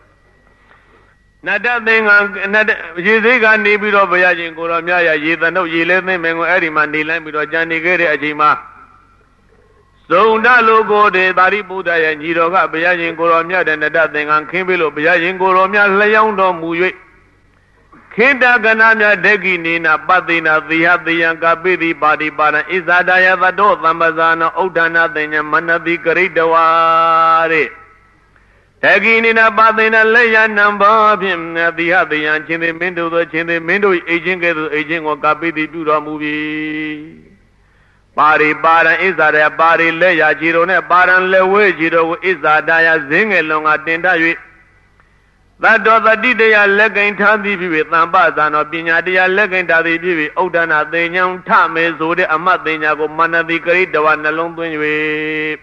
Nada thing Nada Yiziga Nibiro Bayajin Kuromia Yitha no Yilene Mengo Eriman Nilamiro Jani Gere Ajima Sunda Logo de Thari Buddha and Yiroga Bayajin Kuromia and Nada thing on Kimbilo Bayajin Kuromia Layondo Muye Kinda Ganamia Degi Nina Badina Diha the Yankabidi Badi Bana Izadaya Vado Zamazana Odana Denya Manadi Garidaware Taginina Badina Laya number him the other young Chindi Mindo the Chindi Mindo aging or Kapiti Buddha movie. Bari Bara is that a bari Leia Girone Baran Lewe Giro is that Daya Zing along at Dinda. That does a Didia Legend Tadi with Nambazan or Binadia Legend Tadi Odana the young Tame Zode Amadina go Manadi Great the one along the way.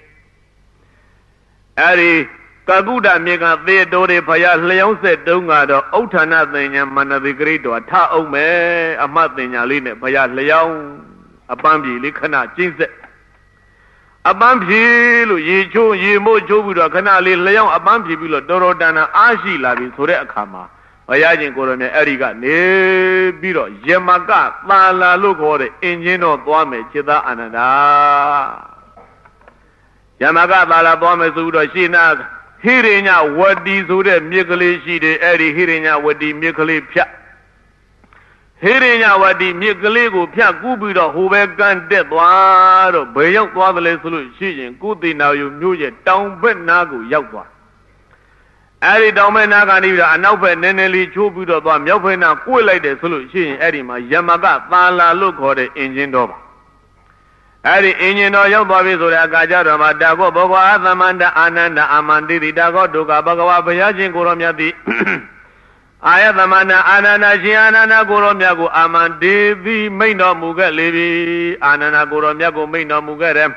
Ari Kaguda Mega Theodore Paya Leon said Dunga Otana Thenya Manadi Great or Ta Ome Amadina Line Paya Leon a Bambi Likana Jinset a Bambi Yicho Yimo Jobuda Canali Leon a Bambi Bilo Dorodana Ashi Labi Sore Akama Payajin Korome Eriga Ne Biro Yemaga Lala Lukore Ingeno Dwame Chida Anada Yamaga Lala Dwame Sudo Shina Hirinya Wadi Sude Mikali Shide Eri Hirinya Wadi Mikali Pia Hirinya Wadi Mikali Gu Pia Gubido Hube Gan De Dwaro Bayok Dwadale Sulu Shijin Kuti now you muje down bet Nagu Yakwa Eri Dome Naganida Anaupe Neneli Chubido Dwam Yopena Kuila de Sulu Shin Erima Yamaga Thala Look or the engine door Ari engine or your bobby so that Gajarama Dago Bogo Azamanda Ananda Amandi Dago Duga Bagawa Bayajin Goromiati Ayazamana Anana Gianana Goromiago Amandi the main of Muga Levi Anana Goromiago main of Mugarem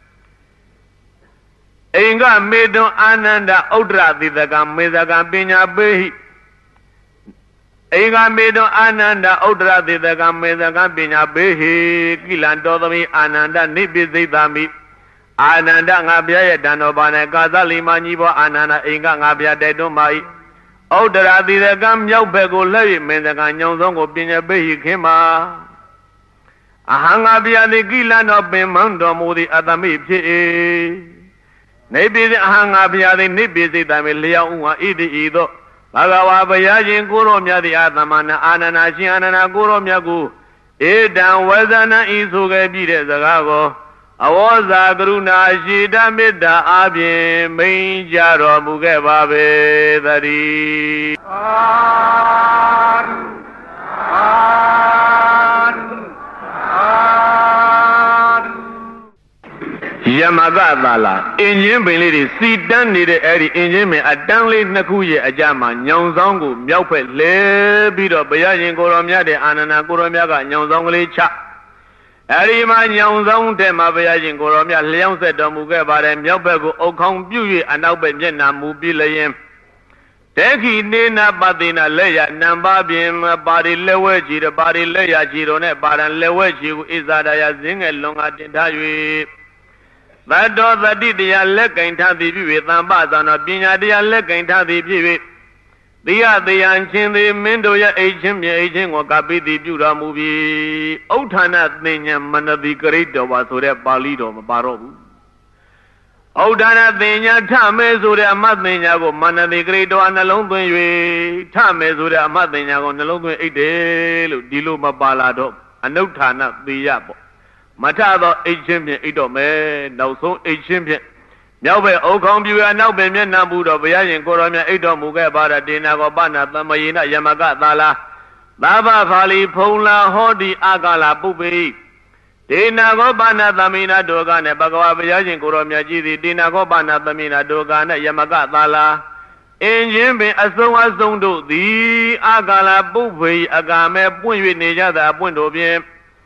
Inga Medo Ananda Odra the Gameza Pina Behi Ega Medo Ananda Odra the Gameza Gambina Behi Kilandomi Ananda Nibi Zidami Ananda Ngabia Danobana Gazali Manibo Anana Inga Ngabia de Domai Odra the Gam Yopego Lay Mendagan Yongo Pina Behi Kima Ahangabia the Gilan of Bemando Mudi Adami P. Maybe the Ahangabia the Nibi Zidamilia Uma Idi Ido. Bagawa Bayajin Guromia the Adamana Ananashi Anana Guromiagu Edan Wazana Isuga Bide Zagago Awaza Gruna Shida Mida Abi Majaro Mugebabe Dari Yamaga Dala, Indian Billy, sit down near Eddie Indian, a downly Nakuya, a Jama, Nyonzongu, Myope, Le Bido, Bayajin Goromia, the Anana Goromiaga, Nyonzongli Cha. Erima Nyonzong, Tema Bayajin Goromia, Leon said Domugaba, and Myopego, Okong Beauty, and Albania Mubilayem. Teki Nina Badina Leia, Nambabim, Body Leweji, the body Leia Girone, Baran Leweji, is that I sing along at the That does the Didia Legain Tadi with Ambazana Bina Dia Legain Tadi Pivi. The other Yanchin, the Mendoya agent, aging or Kapiti Buddha movie. Otana Thenya Mana the Great was to their Balido Baro. Odana Thenya Tames or their Madinago, Mana the Great one alone when you Tames or their Madinago on the long 8 day, Diluma Balado, and Otana the Yabo. Matado Champion Idome, now so Champion. Now by Okombia, now by Menabudo, Bayan Koromia, Idom Mugabara, Dinagobana, Tamayina, Yamaga, Dala, Baba Valley, Pola, Hodi, Agala, Bubi. Dinagobana, Damina, Dogana, Bagawa, Bayan Koromia, Gidi, Dinagobana, Damina, Dogana, Yamaga, Dala. Engine be as long as don't do the Agala, Bubi, Agame, Puy, Nija, the Pundo Bien.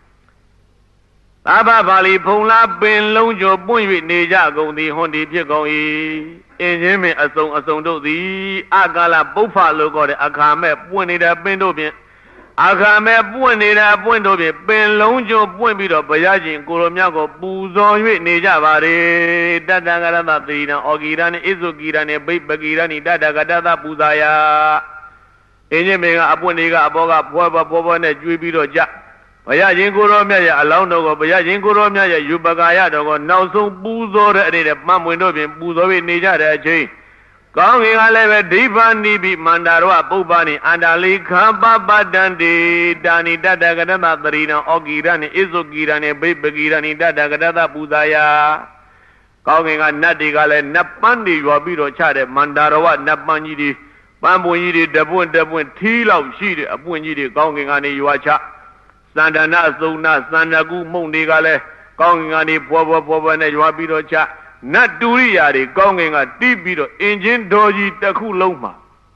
Baba Valley Pola Ben Lonjo Boy Neja go the Hondi Pigoi. In him as long do the Agala Bofa logo the Akame Buenida Bendobin. Akame Buenida Buendobi Ben Lonjo Buenbido Bayajin Koromiago Buzo Neja Vare Dadagada Dina Ogirani Izugirani Bagirani Dadagada Buzaya. In him Abueniga Aboga Boba Boba Jubido Jack. Baya Jinguromia, alone no Baya Jinguromia, Yubagaya, now so Buzo at the Mamuino, Buzo in Nija, Jay. Going a level deeper, Nibi, Mandarua, Bubani, and Ali Kamba Dandi, Dani, Dadagadama, Marina, Ogirani, Izogirani, Babagirani, Dadagadada, Buzaya. Going a Nadigale, Napandi, Wabiro Chade, Mandarawa, Napanidi, Bambuidi, Dabun, Tilo, Sheet, Apunidi, going on Yuacha. Sandana Zona, Sanagu, Mondigale, going on a Poba and Wabiro cha, not Duriari, going a deep bit of engine doji Takuloma.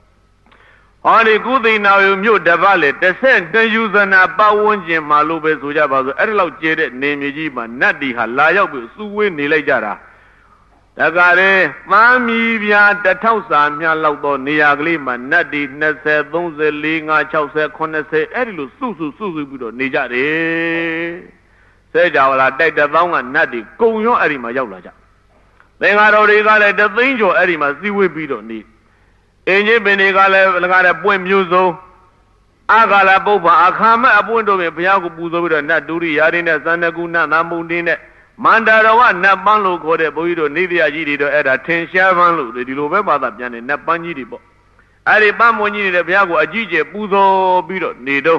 On a good thing now, you mute the valley, the same, the user Nabawunjim Malubes Ujaba, Erlo Jade, name Yima, Nadi, Halaya, Suwin, Nilejara. Dagare, Mami, Via, the Tausa, Mia Laudo, Niaglima, Nadi, Nese, Donze, Linga, Chause, Conese, Erilu, Susu, Nijare. Sejawa, Dead the Long and Nadi, go your Erima Yaulaja. Then I already got the danger Erima, see we beat on need. Enye Benegale, Lagara, Buen Muso, Agala Boba, Akama, Abundo, Piago Buzo, Naduri, Yarina, Sanaguna, Namundine. Mandarawa Nabanlo Kode Boido Nidia Gido at a 10 Shavanlu, the Dilovema Jan and Napanjibo. Aribamoni the Piago Ajije Buzo Bido Nido.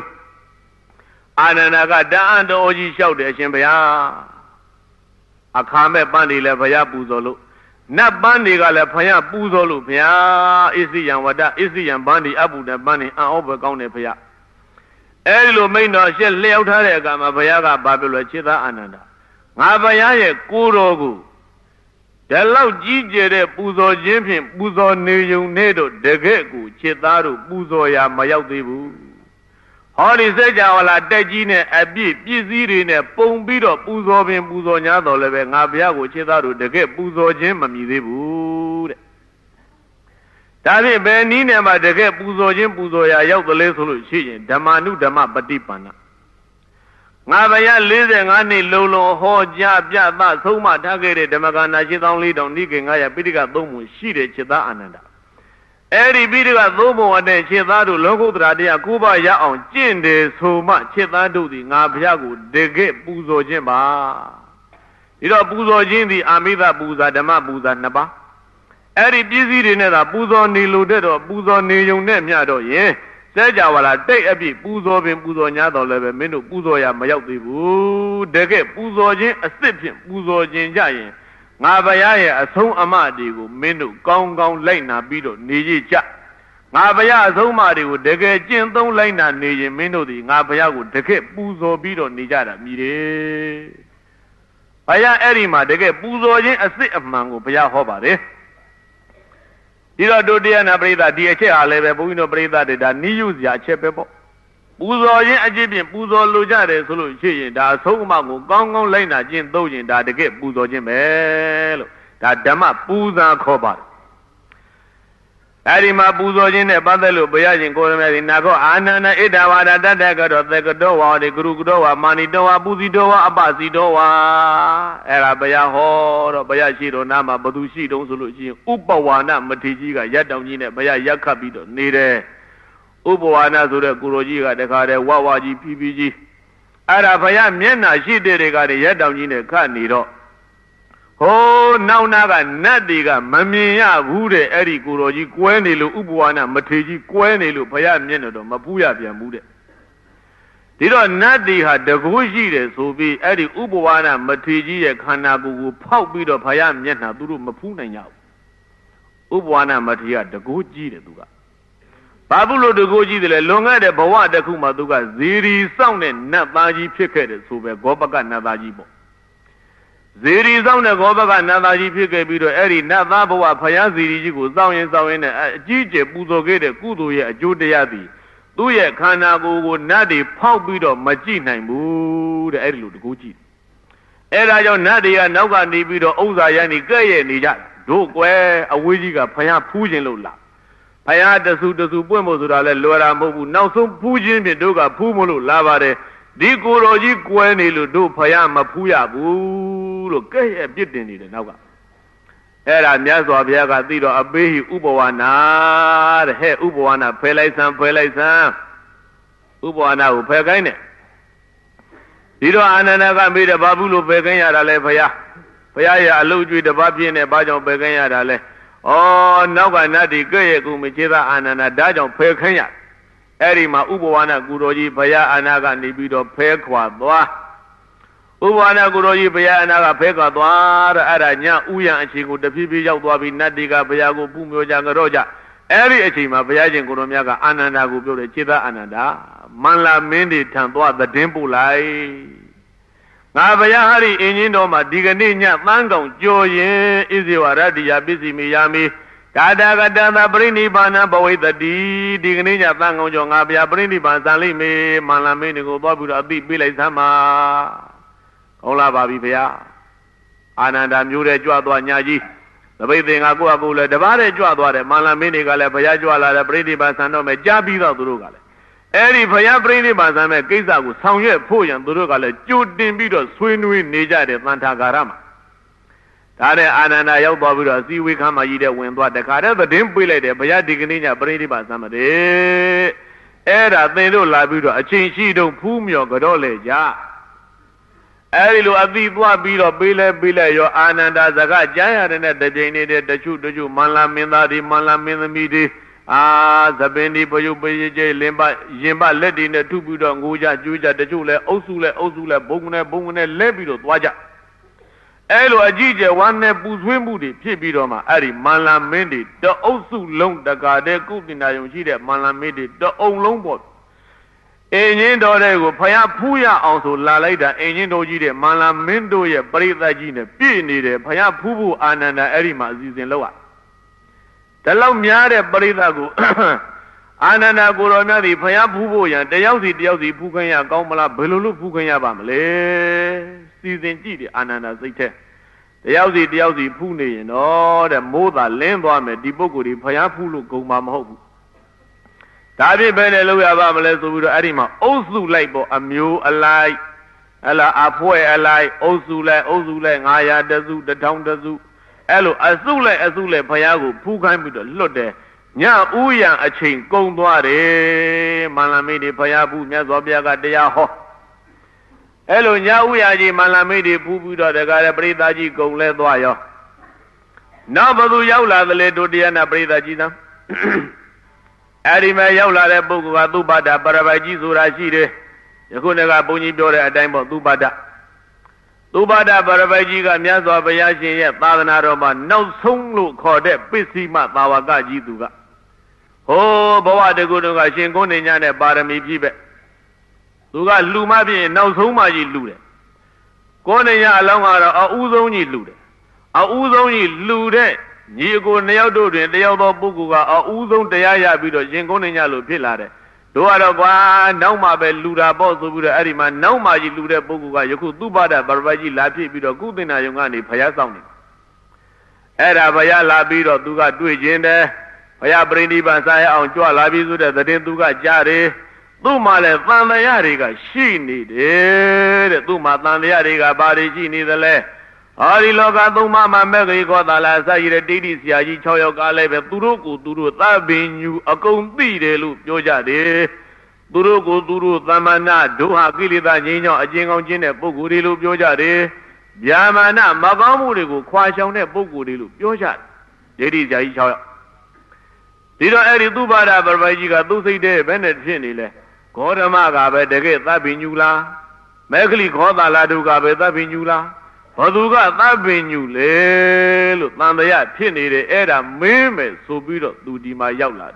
Ananaga Dan the Oji shouted Shembaya. Akame Bandi Lepaya Buzolo. Nabandi Galepaya Buzolu Pia, Isi Yamwada, Isi Yambandi Abu the Bani and overgone Pia. Elo may not shell lay out her Gama Payaga Babylon Chita Ananda. Abaya Kurogu. The loud Gijere Buzo Jimpin, Buzo Niyu Nedo, Degegu, Chitaru, Buzoya Mayaudibu. Holy Sejawala Dejine, Abi, Bizirine, Pombido, Buzo Bin Buzo Nyado, Leve, Abiago, Chitaru, Dege, Buzo Jimamibu. Tadi Benine, my Dege, Buzo Jim, Buzoya, Yau the Lesulu, Shin, Damanu, Dama, Badipana. Nabaya living any lolo, ho, jab, Soma, Tagare, Demagana, she only don't need Gaya, Bidiga, Domu, Shide, Chida, Ananda. Eri Bidiga, Domo, and then Chidadu, Logo, Radia, Kuba, Ya on Jinde, Soma, Chidadu, the Nabiago, Dege, Buzo, Jimba. You know, Buzo, Jindi, Amida, Buza, Dama, Buza, Naba. Eri busy in a Buzo, Nilu, Buzo, Nilu, Nemiado, yeah. Sejawala, take a bit, Buzo, Buzo, Yado, Level, Minu, Buzo, Yamayauti, Dege, Buzo, a sipin, Buzo, Jinjayan, Navaya, a so amadigo, Minu, Gong, Lena, Bido, Niji, Chat. Navaya, so madigo, Dege, Jindon, Lena, Niji, Minu, the Navaya, Dege, Buzo, Bido, Nijada, Mire. Paya Erima, Dege, Buzo, a sip of mango, Paya Hobare. Ira do dia na breda dia che ale be buino breda de da ni yu ya che be bo Buzo yin aji pin buzo lo ja de so lo chi yin da sou ma ko kaung kaung lai na jin dou yin da teke buzo jin be lo da dhamma puzan kho ba Eri ma buzo jin ne padat lo baya jin ko rame na ko anana idawada tattaka do thekado wa de guru do wa mani do wa pusi do wa apasi do wa era baya ho do baya shi do na ma badu shi dong so lo chi upawana mati ji ga yat taung ji ne baya yak khat pi do ne de Upawana so de guru ji ga takha de wa ji pi ji era baya myen na shi de de ga de yat taung ji ne khat ni do Oh, now naga nadiga, mamia, bude, eri, guroji, quenelu, ubuana, mateji, quenelu, paya, mieno, mapuya, biamude. ဒီတော့နတ်တွေဟာတကူရှိတယ်ဆိုပြီးအဲ့ဒီဥပဝါဒမထေကြီးရဲ့ခန္ဓာကိုယ်ကိုဖောက်ပြီးတော့ဖယားမျက်နှာသူတို့မဖူးနိုင်ကြဘူးဥပဝါဒမထေကတကူကြီးတယ်သူကဘာဘူးလို့တကူကြီးတယ်လဲလွန်ခဲ့တဲ့ဘဝတစ်ခုမှာသူကဇီရီစောင့်တဲ့နတ်သားကြီးဖြစ်ခဲ့တယ်ဆိုပဲဂောပကနတ်သားကြီးပေါ့ဇီရီစောင့်တဲ့ဂောပကနတ်သားကြီးဖြစ်ခဲ့ပြီးတော့အဲ့ဒီနတ်သားဘဝဖယားဇီရီကြီးကိုစောင့်ရင်နဲ့အကြီးအကျယ်ပူဇော်ခဲ့တဲ့ကုသိုလ်ရဲ့အကျိုးတရားသည်သူ့ရဲ့ခန္ဓာကိုယ်ကိုနတ်တွေဖောက်ပြီးတော့မကြည့်နိုင်ဘူးတဲ့အဲ့ဒီလိုတကူကြည့်အဲ့ဒါကြောင့်နတ်တွေကနောက်ကနေပြီးတော့ဥစ္စာရန်ကြီးကဲ့ရဲ့နေကြတို့ကွယ်အဝေးကြီးကဖယားဖူးခြင်းလို့လားဖယားတဆူပွင့်ဖို့ဆိုတာလဲလွယ်တာမဟုတ်ဘူးနောက်ဆုံးဖူးခြင်းဖြင့်တို့ကဖူးမလို့လာပါတယ်ဒီကိုယ်တော်ကြီးကွယ်နေလို့တို့ဖယားမဖူးရဘူးလို့ကဲ့ရဲ့ပြစ်တင်နေတယ်နောက်ကအဲ့ဒါမြတ်စွာဘုရားကသိတော့အပေးဟိဥပဝါနာတဲ့ဟဲ့ဥပဝါနာဖယ်လိုက်စမ်းဥပဝါနာကိုဖယ်ခိုင်းတယ်ဒီတော့အာနန္ဒကမေးတယ်ဘာဘူးလို့ဖယ်ခိုင်းရတာလဲဘုရားရဲ့အလုတ်ကျွေးတစ်ပါးပြင်းနဲ့ဘာကြောင့်ဖယ်ခိုင်းရတာလဲဩနောက်ကနတ်ဒီကဲ့ရဲ့ကူမခြေသားအာနန္ဒဒါကြောင့်ဖယ်ခိုင်းရအဲ့ဒီမှာဥပဝါနာကုတော်ကြီးဘုရားအာနာကနေပြီးတော့ဖယ်ခွာသွားဥပဝါဒကိုရောကြီးဘုရားအနာကဖဲကသွားတဲ့အဲ့ဒါညဥယျာဉ်အချိန်ကိုတဖြည်းဖြည်းရောက်သွားပြီးနတ်တွေကဘုရားကိုပူမျိုးကြကြောကြအဲ့ဒီအချိန်မှာဘုရားရှင်ကိုရောမြတ်ကအာနန္ဒာကိုပြောတယ်ခြေသားအာနန္ဒာမန္လာမင်းတွေထံသွားသတင်းပို့လိုက်ငါဘုရားဟာဒီအင်းကြီးတော်မှာဒီကနေ့ညသန်းကောင်ကြော်ရင်ဣဇေဝရတ္တိယပစ္စည်းမိယာမိကာတာကတသပရိနိဗ္ဗာန်ဘဝိတ္တိဒီကနေ့ညသန်းကောင်ကြော်ငါဘုရားပရိနိဗ္ဗာန်စံလိမ့်မယ်မန္လာမင်းတွေကိုသွားပြီးတော့အသိပေးလိုက်သမ်းပါဟုတ်လားပါပြီဗျာအာနန္ဒာမျိုးတဲ့ကြွသွားညာကြီးသပိတ်သင်္ဃကိုယ့်အကူလည်းတပါးတဲ့ကြွသွားတယ်မန္လမင်းတွေကလည်းဘုရားကြွလာတယ်ပြိဋိဘံဆံတော့မယ်ကြားပြီးတော့သူတို့ကလည်းအဲ့ဒီဘုရားပြိဋိဘံဆံမဲ့ကိစ္စကိုဆောင်ရွက်ဖို့ရန်သူတို့ကလည်းကြိုတင်ပြီးတော့ဆွေးနွေးနေကြတယ်သံဃာကာရမှာဒါနဲ့အာနန္ဒာရောက်သွားပြီးတော့အစည်းအဝေးခန်းမှာကြီးတဲ့ဝင်သွားတခါတည်းသတင်းပေးလိုက်တယ်ဘုရားဒီကနေ့ညပြိဋိဘံဆံမတဲ့အဲ့ဒါသင်တို့လာပြီးတော့အချိန်ရှိတုန်းဖူးမြော်ကြော့လေကြအဲ့ဒီလိုအတိသွားပြီးတော့ပေးလဲရောအာနန္ဒာစကားကြားရတယ်နဲ့တပြိုင်နေတဲ့တချို့မန္လာမင်းသားတွေမန္လာမင်းသမီးတွေသပင်ဒီပယုပယေကျလင်ပရင်ပလက်တွေနဲ့ထုပြီးတော့ငိုကြကြွေးကြတချို့လဲအုပ်စုလဲဘုံကနေလဲပြီးတော့သွားကြအဲ့လိုအကြီးကျယ်ဝမ်းနဲ့ပူဆွေးမှုတွေဖြစ်ပြီးတော့မှအဲ့ဒီမန္လာမင်းတွေတအုပ်စုလုံးတကာတဲ့ကုသနာယုံရှိတဲ့မန္လာမင်းတွေတအုံလုံးပေါ့အင်းကြီးတော်တဲ့ကိုဖယားဖူးရအောင်ဆိုလာလိုက်တာအင်းကြီးတော်ကြီးတဲ့မန္လာမင်းတို့ရဲ့ပရိသတ်ကြီးနဲ့ပြည့်နေတယ်ဖယားဖူးဖို့အာနန္ဒာအဲ့ဒီမှာအစီအစဉ်လုပ်ရဒါလောက်များတဲ့ပရိသတ်ကိုအာနန္ဒာကိုတော်မြတ်ဒီဖယားဖူးဖို့ရန်တယောက်စီဖူးခွင့်ရကောင်းမလားဘယ်လိုလုပ်ဖူးခွင့်ရပါမလဲစီစဉ်ကြည့်တယ်အာနန္ဒာစိတ်ထဲတယောက်စီဖူးနေရင်တော့တဲ့မိုးသာလင်းသွားမယ်ဒီပုဂ္ဂိုလ်ဒီဖယားဖူးလို့ဂုံမှာမဟုတ်ဘူးဒါပြည့်ပဲနဲ့လောက်ရပါမလဲဆိုပြီးတော့အဲ့ဒီမှာအုပ်စုလိုက်ပေါ့အမျိုးအလိုက်ဟလာအဖွဲအလိုက်အုပ်စုလိုက်900တစု1000တစုအဲ့လိုအစုလိုက်ဘုရားကိုဖူးခိုင်းပြီးတော့လွတ်တယ်ညဥယျာဉ်အချိန်ကုန်သွားတယ်မန္လမိတ်တွေဘုရားဖူးမြတ်စွာဘုရားကတရားဟောအဲ့လိုညဥယျာဉ်ကြီးမန္လမိတ်တွေဖူးပြီးတော့တကားတဲ့ပရိသတ်ကြီးကုန်လဲသွားရောနောက်ဘသူရောက်လာသလဲတို့တရားနာပရိသတ်ကြီးသားအဲ့ဒီမှာရောက်လာတဲ့ပုဂ္ဂိုလ်ကသုဘဒပရပိုက်ကြီးဆိုတာရှိတယ်ယခုနေ့ကဘုန်းကြီးပြောတဲ့အတိုင်းပေါ့သုဘဒပရပိုက်ကြီးကမြတ်စွာဘုရားရှင်ရဲ့သာသနာတော်မှာနောက်ဆုံးလို့ခေါ်တဲ့ပစ္စည်းမသာဝကကြီးသူကဟိုးဘဝတကူတို့ကရှင်ကိုနေညနဲ့ပါရမီပြည့်ပဲသူကလှူမပြည့်နောက်ဆုံးမှကြီးလှူတယ်ကိုနေညအလောင်းကတော့အဦးဆုံးကြီးလှူတယ်အဦးဆုံးကြီးလှူတဲ့ညီအကိုနှစ်ယောက်တို့တွင်တယောက်သောပုဂ္ဂိုလ်ကအဦးဆုံးတရားရပြီးတော့ရှင်ကုန်းနေညလို့ဖြစ်လာတယ်တို့ကတော့ကွာနောက်မှပဲလူတာပေါ့ဆိုပြီးတော့အဲ့ဒီမှာနောက်မှကြီးလူတဲ့ပုဂ္ဂိုလ်ကယခုသုဘဒပရပိုက်ကြီးလာဖြစ်ပြီးတော့ကုသနာယုံကနေဘုရားဆောင်နေအဲ့ဒါဘုရားလာပြီးတော့သူကတွေ့ခြင်းတယ်ဘုရားပြိဋိဘံစာရအောင်ကြွလာပြီးဆိုတဲ့သတင်းသူကကြားတယ်သူ့မှာလည်းသံတရားတွေကရှိနေတယ်တဲ့သူ့မှာသံတရားတွေကဘာတွေရှိနေသလဲဟောဒီလောကသုံးပါးမှာမဂ္ဂေခောတာလာစရည်တဲ့တိတိဆရာကြီး6ယောက်ကလည်းပဲသူတို့ကိုသူတို့သဗ္ဗညူအကုန်သိတယ်လို့ပြောကြတယ်သူတို့ကိုသူတို့သမဏဒုဟာကိလေသာငြိမ်းချောင်းအကျဉ်းကောင်းခြင်းတဲ့ပုဂ္ဂိုလ်တွေလို့ပြောကြတယ်ဗျာမာနမကောင်းမှုတွေကိုခွာရှောင်တဲ့ပုဂ္ဂိုလ်တွေလို့ပြောကြတယ်တိတိဆရာကြီး6ယောက်ဒီတော့အဲ့ဒီသုဘဒပရပိုက်ကြီးကသူ့စိတ်ထဲဘယ်နဲ့ဖြစ်နေလဲ Godama be de get that binula. Megli Goda Laduga be that binula. Baduga that binule. Look, Nandaya Pini, Era, Meme, Subido, Dudima Yaula.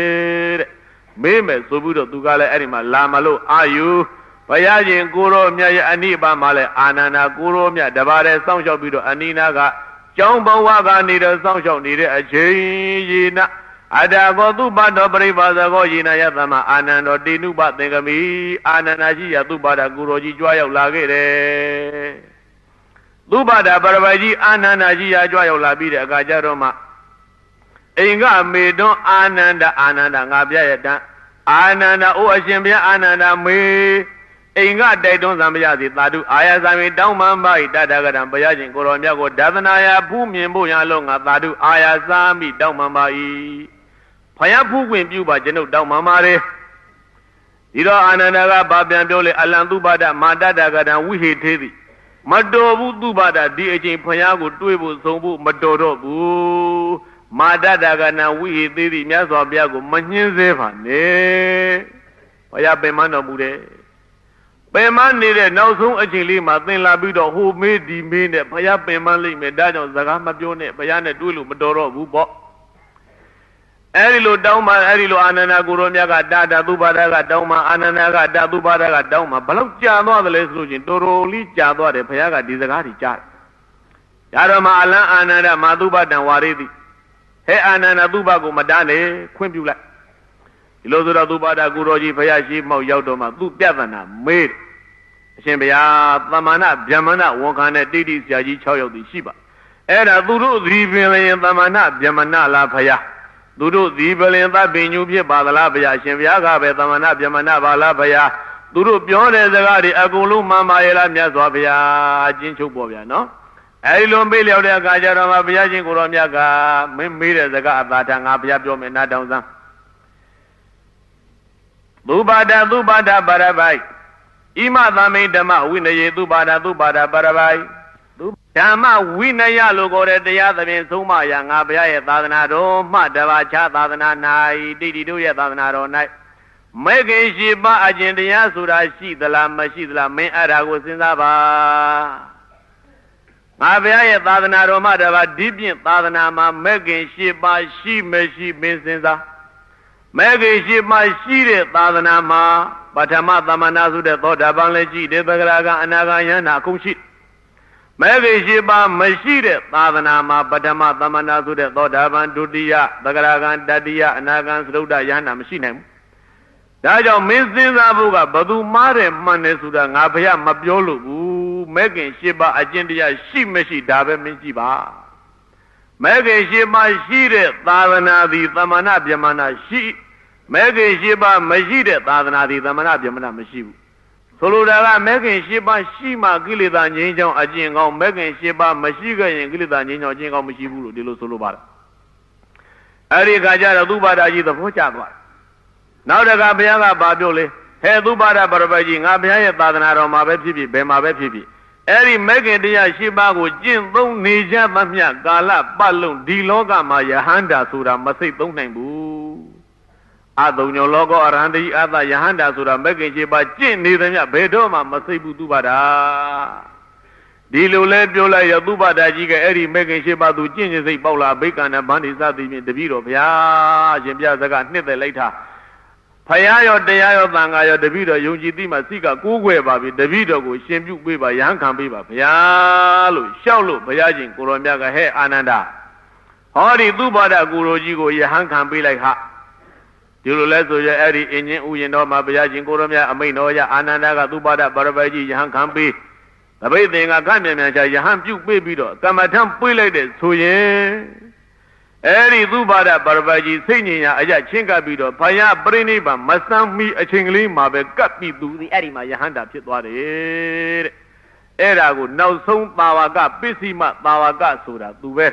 Meme, Subido, Dugala, Anima, Lamalo, are you? Payajin, Guru, Mia, Aniba Male, Anana, Guru, Mia, Dabare, Sound Shop, Aninaga, Jumbo Waga, need a sound shop, needed a change. Ada go tu bada beribadah go jina ya sama anando dinu bat negami ananaji ya tu bada guruji jual lagi de tu bada berbaji ananaji ya jual lagi de gajar Roma inga medon ananda ngabia ya dan ananda o asyambia ananda me inga daidon sambil di tadu ayah sambil daun mambai dada kadang bayajin koromnya go datana ya bumi yang lo ngatadu ayah sambil daun mambai Paya Puguin Buba Geno down Mamare. Iro Ananaga Babian Dole Alandu Bada Madadaga and we hate heavy. Madobu Dubada DH Payago Tuibu Sombu Madorobu Madadaga and we hate heavy Miazo Biago Manizeva ne Paya Bemano Bude. Beman needed now so actually Martin Labido who made the mean that Paya Bemanli Medano Zagama Jone Payana Dulu Madoro Bubo. Erilo Dauma, Erilo Anana Guromiaga, Dada Dubadaga, Dauma, Ananaga, Dadubadaga, Dauma, Balokja, no other resolution, Toro, Licha, the Payaga, Dizagati chat. Yarama Ala Anana, Maduba, and Waridi. He Anana Dubago, Madane, Quimbula. Ilozura Dubada, Guroji, Payashi, Mo Yaudoma, Dubavana, made. Shembia, Tamana, Jamana, Wakana, Didi, Yaji, Choyo, the Shiba. Era Duru, Rivian, Tamana, Jamana, La Paya. Duru Dibelin that being you be Badalabia, Shembiaga, Betamana, Yamana, Balabaya, Duru beyond the Gadi, Agulu, Mama, Ela, Miazovia, Jinchu Bovia, no? Elon Billy of the Gajarama, Viajin Guromiaga, Mimir, the Gabatang, Abiabio, and Nadam. Dubada, Barabai. Ima Dame Dama, Winay, Dubada, Barabai. Dama Winaya logo at the other in Suma, young Abia, Tadanado, Madava Chatadana, Didi do Yatanado night. Making Shiba Agendia Sura, she the Lama, she the Lama, Arago Sindaba. Abia, Tadanado, Madava, Dibian, Tadanama, making Shiba, she may she Bensinza. Making Shiba, she did Tadanama, but a Matamanazu, the thought of Banleji, the Bagaga, and Agayana, Kumshi. Maybe Shiba Mashide, Tavanama, Batama, Tamanazu, the Dodavan, Dudia, Bagaragan, Dadia, and Agan, Ruda, Yana, Machine. Dajo Missing Abuga, Badu Mare, Manesuda, Abia, Mabiolu, making Shiba Agendia, Shimeshi, Dabe Michiba. Making Shiba Shide, Tavana, the Tamana, Yamana, Shi, making Shiba Mashide, Tavana, the Tamana, Yamana, Mashibu. Soludaga making Shiba Shima Gilida Ninja Ajingo, making Shiba Mashiga and Gilida Ninja Jingo Mashibu, Dilo Solubara. Ari Gajara Dubada, the Pochaba. Now the Gabiaga Babiole, He Dubada Barabaji, Abia Badanaro, Mabepi, Bema Bepi. Eri making the Shiba with Jin, don't Nija Mamia, Gala, Balloon, Diloga, Maya Handa Sura, Masik, don't name. Adonyo logo around the other Yahanda Sura making Shiba Jin, neither Bedoma, Masibu Dubada. Dilule Biola Yadubada Jiga Eri making Shiba to Jin is a Bola Bacon and Bandisa the Vito Pia, Jimbia Zaga, neither later. Payayo Deayo Zangayo, the Vito, Yuji Masika, Gugwe Babi, the Vito, Shimbu Biba, Yankan Biba, Pialu, Shalu, Payajin, Kuromiaga, He Ananda. Hori Dubada Gurojigo, Yahankan be like her. Leso ya eri inye uyendo mabaya jingoromya aminoya ananaga dubada barabaji yahan kambi tabai denga kamya mya yahan pyu pe pi do kamatham pwe lai de so yin eri dubada barabaji sei nyinya aya chin kap pi do phaya priniba masam mi achin kali ma be kap pi tu di eri ma yahanda phit twa de era ko naw song tawaka pisima tawaka soda tu be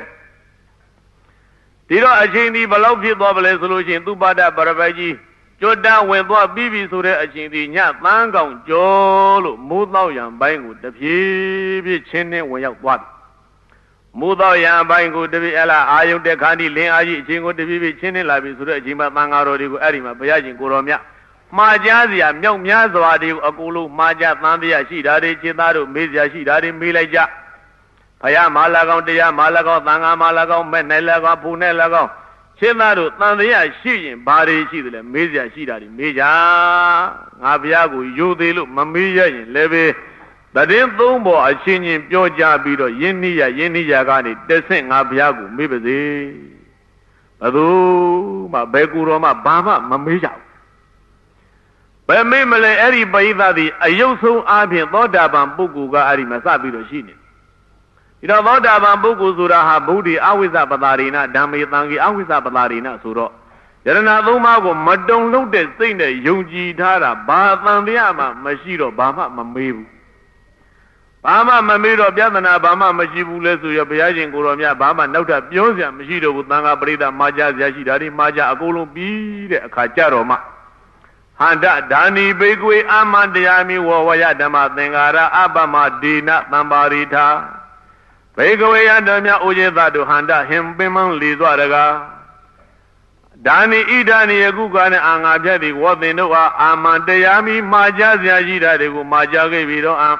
Tiro Achindi Balopi Dobble Solution, Dubada Barabaji, Joda went to Bibi Sure Achindi, Yat Langong, Jolo, Mudao Yang Bangu, the Pibi Chinny way out what? Mudao Yang Bangu, the Ella, Ayum de Kandi, Ling Aji, Jingo, the Bibi Chinny, Labi Sure, Jima Mangaro, Arima, Bayajin, Goromia, Majasia, Myong Yazwadi, Akulu, Maja, Nandia, Shidari, Chidaru, Mizia, Shidari, Milaja, Paya Malagon, Dia Malago, Tanga Malago, Menelago, Punelago, Chidaru, Nandia, Shi, Bari, Shidle, Mizia, Shidari, Mija, Abiagu, Yudilu, Mamia, Levy, the Dimbo, a Shin, Pioja, Bido, Yenia Gani, Descent Abiagu, Mibizi, Adu, Beguroma, Bama, Mamija. But mainly everybody that the Ayoso Abin, Lodaban Buguga Arimasabi Shini. You know, Lodaban Buguzura Budi, always up Badarina, Dami Tangi, always up Badarina, Suro. Yerana Lumago, Madon Lodes, thing that Yunji Tara, Batandiama, Mashiro, Bama, Mamibu. Bama, Mamiro, Biana, Bama, Mashibu, Lesu, Yabiajin, Goromia, Bama, Nota, Biosia, Mashido, Utanga, Brida, Maja, Yashidari, Maja, Agolo, B, Kacharoma. Handa Dani Begwe Amandiami Wawaya Dama Thengara Abama Dina Tambarita Begwe Andamia Ujevadu Handa Himbiman Lizwaraga Dani Idani Yagugane Angabjadi Wadinoa Amandiami Majazia Jida de Majage Vido Am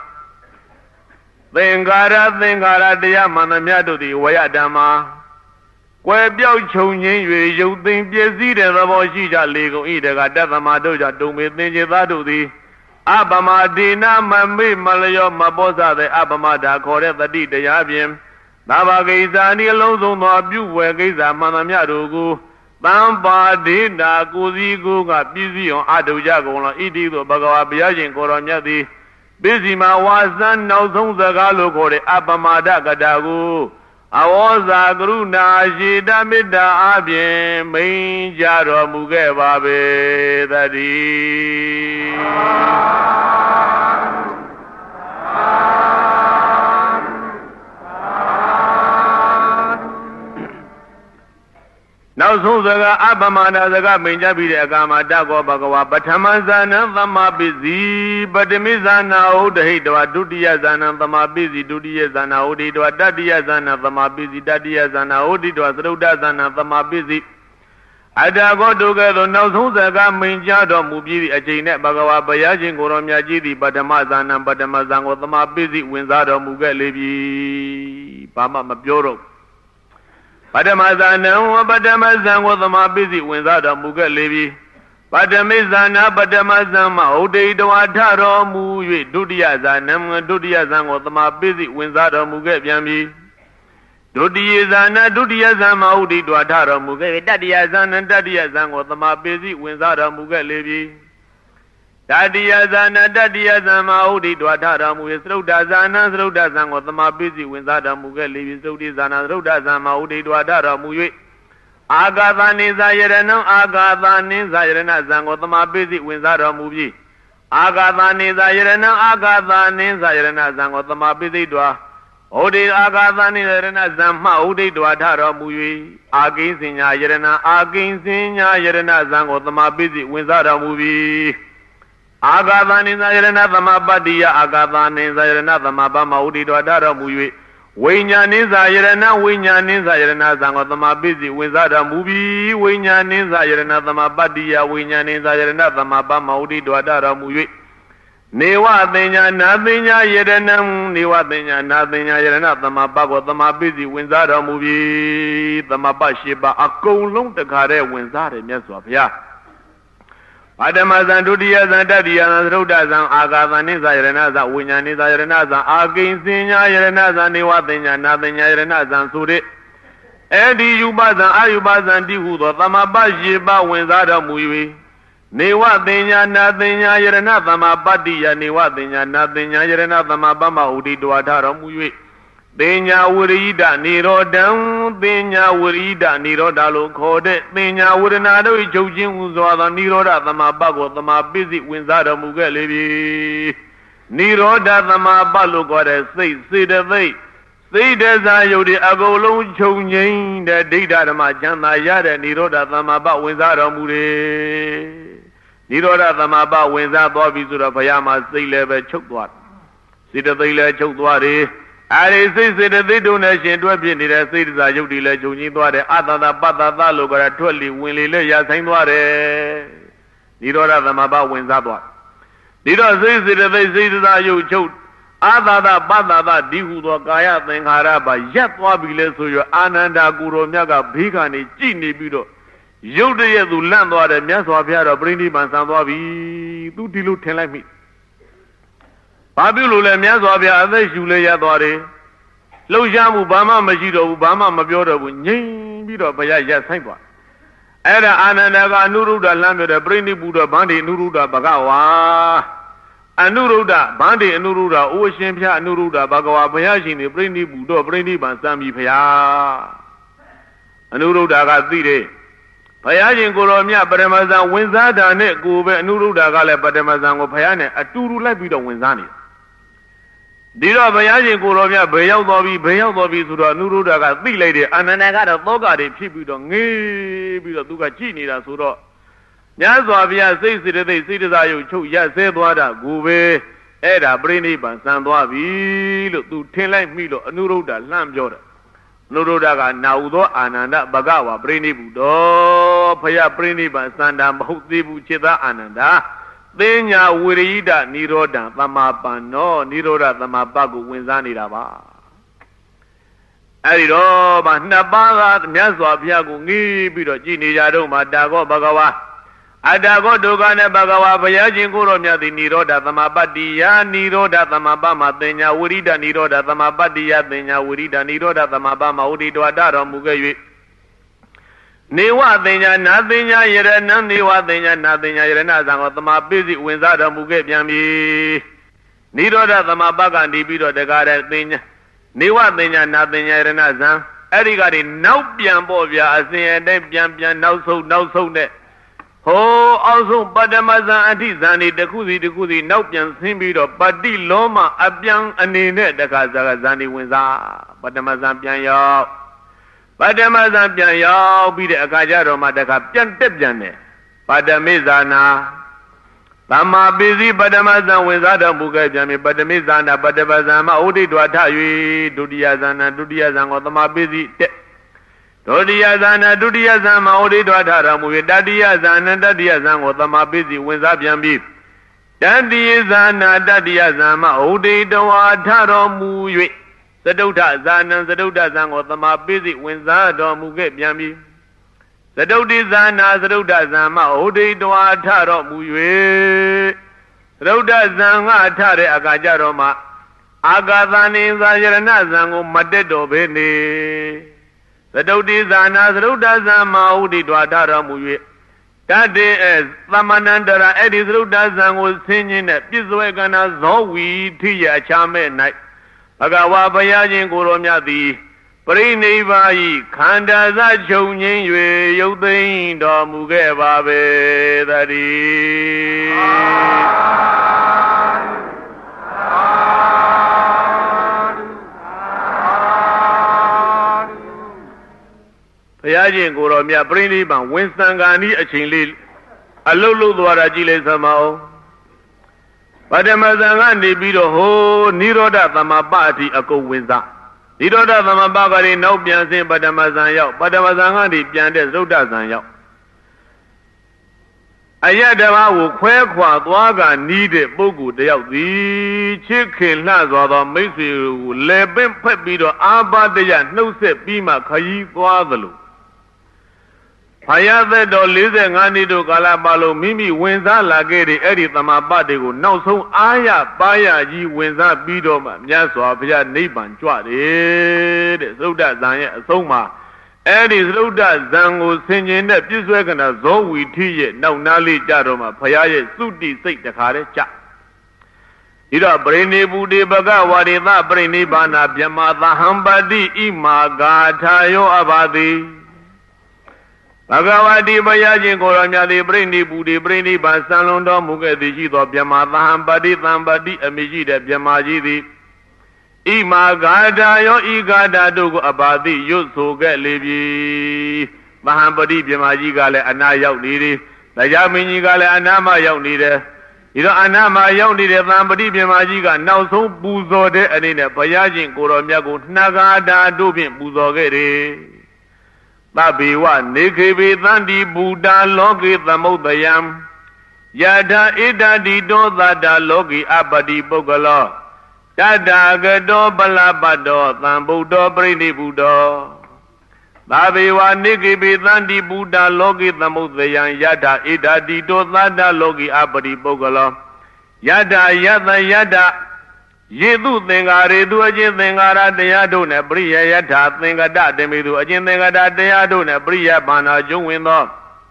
Thengara Dia Manamiado di Wayadama Where Biao Chong Yin, you think Biazi, the Vojija legal either got Devamadoja, do me Ninjavadu the Abama Dina, Mami, Malayo, Mabosa, the Abamada, Korea, the D, the Yabiam, Navagaza, Nilozo, no abu, where Gaza, Manamiadugu, Bamba, Dina, Guzi, Guga, busy on Adujago, Idigo, Bagawa, Biajin, Koronyadi, busy my wasan, no Zon Zagalo, Kore, Abamada, Gadagu. Awaza Gruna Jida Mida Abien Main Jaro Muge Babe Daddy Now so the Abamana the Gaminjabi Agama Dago Bagawa Batamazana Vama busy but the Mizana Oda Hidwa Dudiazana Vama busy Dudiazana Odi to a Dadiazana Vama busy Dadiazana Odi to a Rudazana Vama busy Adago together now so the Gaminjado Mubi a Janet Bagawa Bayajin Goromia Jidi Batamazana Batamazan Vama busy Winzado Mugalevi Bama Mabioro Badamazana, Badamazan was the more busy without a Muga Levi. Badamizana, Badamazama, Ode do Ataro, Mui, Dudiazanam, Dudiazan was the more busy without a Muga Yami. Dudiazana, Dudiazama, Ode do Ataro, Muga, Dadiazan and Dadiazan was the more busy without a Muga Levi. Dadiazana, Dadiazama, Ode do Ataro, Mui, Rodazan was the more busy without a Muga Levi, Rodizana, Rodazama, Ode do Ataro, Mui. Agatha Zayerano, Agatha Zayerana Zang was the more busy without a movie. Agatha Zayerana, Agatha Zayerana Zang was the more busy dwa. Ode Agatha Zayerana Zama, Ode do Ataro, Mui. Against in Yerena, against in Yerena Zang was the more busy without a movie. Agatha Zayerana, the Mabadia, Agatha Zayerana, the Mabama, Ode do Ataro, Mui. Winya Niza Yerena Zang of the Mabizi without a movie, Winya Niza Yerena the Mabadia, Winya Niza Yerena the Mabama Udi Dwadara Mui. Newa Denya Nathina Yerenam, Newa Denya Nathina Yerena the Mabago the Mabizi without a movie, the Mabashiba, a colon the Kare without a mess of ya. Adamazan Dudias and Dadian Rodazan Agazaniza Yerenaza, Winyaniza Yerenaza, against Sinya Yerenaza, Niwathinya, nothing Yerenazan Suri. Eddie Ubazan, Ayubazan Dihudo, Tamabajiba, Wenzada Mui. Niwathinya, nothing Yerenaza, Mabadia, Niwathinya, nothing Yerenaza, Mabama, Udi Duatara Mui. Denya Wurida, Niro down, Denya Wurida, Niro Dalo Code, Denya Wurinado, Jojin Uzoa, Niro da the Mabago, the Mabizi, Winzada Mugalevi. Niro da the Mabalo got a say the way. Say desire the Agolo Chongin, the data of Majana Yada, Niro da the Maba Winzada Mure. Niro da the Maba Winzada Bobby Surapayama, say level chokewat. See the Villa Chokwari. I say that they donation to a penny that says I do delay to Nidware, other than Pata Loga, 20 Willie Leia Saint Ware. နိရောဓသမဘဝင်စားသွားဒီတော့စိတ်စေတသိက်စိတ်သာယုတ်ချုပ်အာသာသပတ္တသဒီဟုသောကာယသင်္ခါရပါရက်သွားပြီလဲဆိုရအာနန္ဒာကိုရောမြတ်ကဘေးကနေကြည်နေပြီးတော့ရုပ်တရက်သူလန့်သွားတယ်မြတ်စွာဘုရားတော်ပြိဋိဘံဆံသွားပြီသူဒီလိုထင်လိုက်မိဘာပြုလို့လဲမြတ်စွာဘုရားအသက်ရှူလဲရသွားတယ်လှုပ်ရှားမှုဘာမှမရှိတော့ဘူးဘာမှမပြောတော့ဘူးငြိမ်ပြီးတော့ဘုရားရက်ဆိုင်သွားအဲ့ဒါအာနန္ဒာကအနုရုဒ္ဓလမ်းပြောတယ်ပြိဋိဘုဒ္ဓဗန္တိအနုရုဒ္ဓဘဂဝါအနုရုဒ္ဓဗန္တိအနုရုဒ္ဓအိုရှင်ဖျားအနုရုဒ္ဓဘဂဝါဘုရားရှင်နေပြိဋိဘုဒ္ဓပြိဋိဘံစံပြီဖျားအနုရုဒ္ဓကသိတယ်ဘုရားရှင်ကိုရောမြတ်ပရမဇန်ဝင်စားတာနဲ့ကိုပဲအနုရုဒ္ဓကလည်းပရမဇန်ကိုဘုရားနဲ့အတူတူလိုက်ပြီးတော့ဝင်စားနေဒီတော့ဘုရားရှင်ကိုရောမြတ်ဘယ်ရောက်သွားပြီဆိုတော့အနုရုဒ္ဓကသိလိုက်တယ်အာနန္ဒာကတော့သောကတွေဖြစ်ပြီးတော့ငေးပြီးတော့သူကကြည်နေတာဆိုတော့မြတ်စွာဘုရားစိတ်စေတသိက်စိတ်တရားယုတ်ချုပ်ရဆဲသွားတာကိုပဲအဲ့ဒါပြိဋိဘံစံသွားပြီလို့သူထင်လိုက်မိလို့အနုရုဒ္ဓလှမ်းပြောတယ်အနုရုဒ္ဓကနာဟုသောအာနန္ဒဘဂဝါပြိဋိဘုဒ္ဓဘုရားပြိဋိဘံစံတာမဟုတ်သေးဘူးจิตသားအာနန္ဒာသင်ညာဝိရိဒနိရောဓသမ္မာပန္နောနိရောဓသမ္မာပကိုဝင်စားနေတာပါအဲ့ဒီတော့မှနှစ်ပါးကမြတ်စွာဘုရားကိုငေးပြီးတော့ကြည်နေကြတော့မှတာကောဘဂဝါအတ္တကောဒုက္ခနဲ့ဘဂဝါဘုရားရှင်ကိုရောမြတ်သည်နိရောဓသမ္မာပတ္တိယနိရောဓသမ္မာပမှာသင်ညာဝိရိဒနိရောဓသမ္မာပတ္တိယသင်ညာဝိရိဒနိရောဓသမ္မာပမှာဥဒိတောတတော်မူခဲ့၍နေဝသင်ညာနာသင်ညာယရဏနေဝသင်ညာနာသင်ညာယရဏဇံကိုသမ္မာပိစိဝင်စားတော်မူခဲ့ပြန်ပြီနိရောဓသမ္မာပကနေပြီးတော့တကားတဲ့သင်ညာနေဝသင်ညာနာသင်ညာယရဏဇံအဲ့ဒီကနေနောက်ပြန်ပေါ့ဗျာအစဉ်အတိုင်းပြန်နောက်ဆုံးတဲ့ဟိုအောက်ဆုံးပတ္တမဇံအဋ္ဌဇံဒီတစ်ခုစီနောက်ပြန်ဆင်းပြီးတော့ပတ္တိလောမအပြန်အနေနဲ့တခါဇာဇံဒီဝင်စားပတ္တမဇံပြန်ရောက်ပတ္တမဇံပြန်ရောက်ပြီးတဲ့အခါကျတော့မှတခါပြန်တက်ပြန်တယ်ပတ္တမေဇာနာသမ္မာပိစိပတ္တမဇံဝင်စားတော်မူခဲ့ပြန်ပြီပတ္တမေဇာနာပတ္တမဇံမှာဥဒိတွာထ၍ဒုတိယဇာနာဒုတိယဇံကိုသမ္မာပိစိတက်ဒုတိယဇာနာဒုတိယဇံမှာဩဒိတွာထတော်မူ၍တတိယဇာနာတတိယဇံကိုသမ္မာပိစိဝင်စားပြန်ပြီးတတိယဇာနာတတိယဇံမှာဩဒိတွာထတော်မူ၍သတုဋ္ဌဇာနံသတုဋ္ဌဇံကိုသမ္မာပိစိဝင်စားတော်မူခဲ့ပြန်ပြီးသတုဋ္ဌိဇာနာသတုဋ္ဌဇံမှာဩဒိတွာထတော်မူ၍သတုဋ္ဌဇံကထတဲ့အခါကျတော့မှအာဂသနိဇာယရဏဇံကိုမတက်တော်ပဲနေသတုဋ္ဌိဇာနာသတုဋ္ဌဇံမှာဥဒိတွာထတော်မူ၍တတေသမဏန္တရာအဲ့ဒီသတုဋ္ဌဇံကိုဆင်းခြင်းနဲ့ပြစ္ဆွေကနာဇောဝီထိရအချာမဲ့၌ဘဂဝါဘုရားရှင်ကိုရောမြတ်သည်ပရိနိဗ္ဗာန်ဤခန္ဓာစချုပ်ငင်း၍ရုပ်သိမ်းတော်မူခဲ့ပါပဲတည်းဘုရားရှင်ကိုရောမြတ်ပရိနိဗ္ဗာန်ဝင်စံကာနီးအချိန်လေးအလုတ်လို့သွားတာကြည့်လိုက်စမ်းပါဦးပတ္တမဇံကနေပြီးတော့ဟိုနိရောဓသမ္မာပအထိအကုန်ဝင်စားနိရောဓသမ္မာပကလေးနောက်ပြန်ဆင်းပတ္တမဇံရောက်ပတ္တမဇံကနေပြန်တဲ့သုဒ္ဓဇံရောက်အယတဘာကိုခွဲခွာသွားကနီးတဲ့ပုဂ္ဂိုလ်တယောက်သည်ချစ်ခင်လှစွာသောမိတ်ဆွေကိုလဲပင့်ဖက်ပြီးတော့အာဘတယနှုတ်ဆက်ပြီးမှခရီးသွားသလိုဖယားသက်တော်45နှစ်တို့ကာလပတ်လုံးမိမိဝင်စားလာခဲ့တဲ့အဲ့ဒီသမာပတ်တွေကိုနောက်ဆုံးအာရပါရကြီးဝင်စားပြီးတော့မှမြတ်စွာဘုရားနိဗ္ဗာန်ကြွတယ်တဲ့သုဒ္ဓဇံရဲ့အဆုံးမှာအဲ့ဒီသုဒ္ဓဇံကိုဆင်ခြင်တဲ့ပြစ္ဆွေကနာဇောဝီထိရဲ့နောက်နားလေးကြတော့မှဘုရားရဲ့သုတိစိတ်တခါတည်းကြဒီတော့ပရိနိဗ္ဗုတိဘဂဝါရိသပရိနိဗ္ဗာနာဗြဟ္မာသဟံပတိဣမာဂါထာယောအဘာတိဘဂဝတိဘုရားရှင်ကိုရောမြတ်သည်ပြိဋိဘုဒ္ဓပြိဋိဘံစံလွန်တော်မူခဲ့သည်ရှိသောဗြဟ္မာသဟံပတိသံပတိအမိရှိတဲ့ဗြဟ္မာကြီးသည်ဣမာဂါထာယောဤဂါထာတို့ကိုအပါတိရွတ်ဆိုခဲ့လေပြီသဟံပတိဗြဟ္မာကြီးကလည်းအနာရောက်နေတယ်တရားမင်းကြီးကလည်းအနာမရောက်နေတယ်ဒီတော့အနာမရောက်နေတဲ့သံပတိဗြဟ္မာကြီးကနောက်ဆုံးပူဇော်တဲ့အနေနဲ့ဘုရားရှင်ကိုရောမြတ်ကိုနှဂါထာတို့ဖြင့်ပူဇော်ခဲ့တယ်သဗ္ဗေဝနေခေဘေသန္တိဘူတာလောကေသမုဒ္ဒယံ Yada ida di do dada logi abadi bogalo. Dada gado balabado tambudo pridi budo. Babiwa niki bidandi buddha logi tamudayang yada ida di do dada logi abadi bogalo. Yada yada yada. Yedu tengare du ajin tengara daya do ne priya yada tengada demidu ajin tengada daya do ne priya bana jungwindo.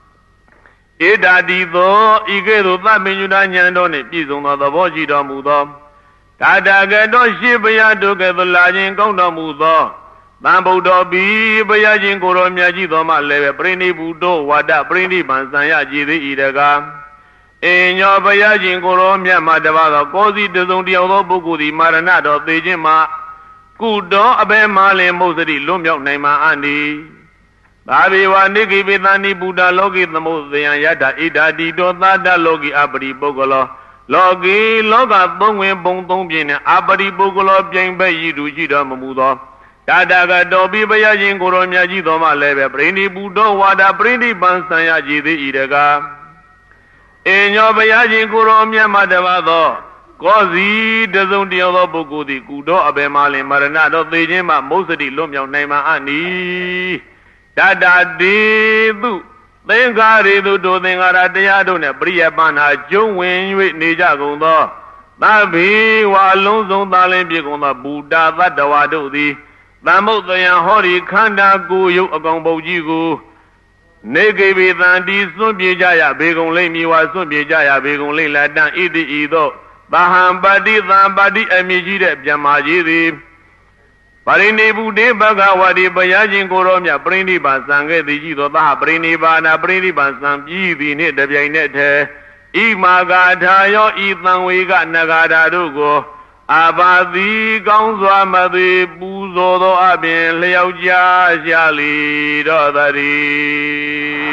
Ida di do ikedo taminyuda nyando ne pisungdo thabo shi tormu tho. Dada gado shibaya do kedo lajin kaung tormu tho. Tambudo bi baya jin koro mya ji tho ma lebe prindi budo wada prindi bansanya jidi idega. Enyo baya jin koro mya ma daba tho kosi tesung tiyaw tho puku di marana do te jin ma kudo abe ma lin mosadi luon myauk naing ma andi. Babiwa niki bidani buddha logi tamudayang yada ida di do dada logi abadi bogalo. Logi loga tongwin bong tong pian ne abadi bogalo pian pe yi du shi do mamu tho. Dada gado bi baya jin koro mya ji tho ma lebe prindi budo wada prindi bansanya jidi idega. Enyo baya jin koro mya ma daba tho kosi tesung tiyaw tho puku di kudo abe ma lin marana do te jin ma mosadi luon myauk naing ma ani. Dada di tu tengare tu do tengara daya do ne priya bana jung win yue ne ja gung tho. Tabi wa long song ta lin pi gung tho buddha tattwa do thi tamudayang hori khanda ko yuk akaung bau ji ko ne ke bi tan di sun pi ja ya be gung lai mi wa sun pi ja ya be gung lai la tan iti i tho baham pati tham pati ami ji de pyan ma ji thi. Parini Buddhe Bhagavati Bayajin Koromya Prindi Basange the Jito Taha Prini Bana Prindi Basam Jivi Nit the Pianete Imagatayo Itangwiga Nagada Dugo Abadi Gangswa Madi Buzodo Abin Leauja Jali Dodari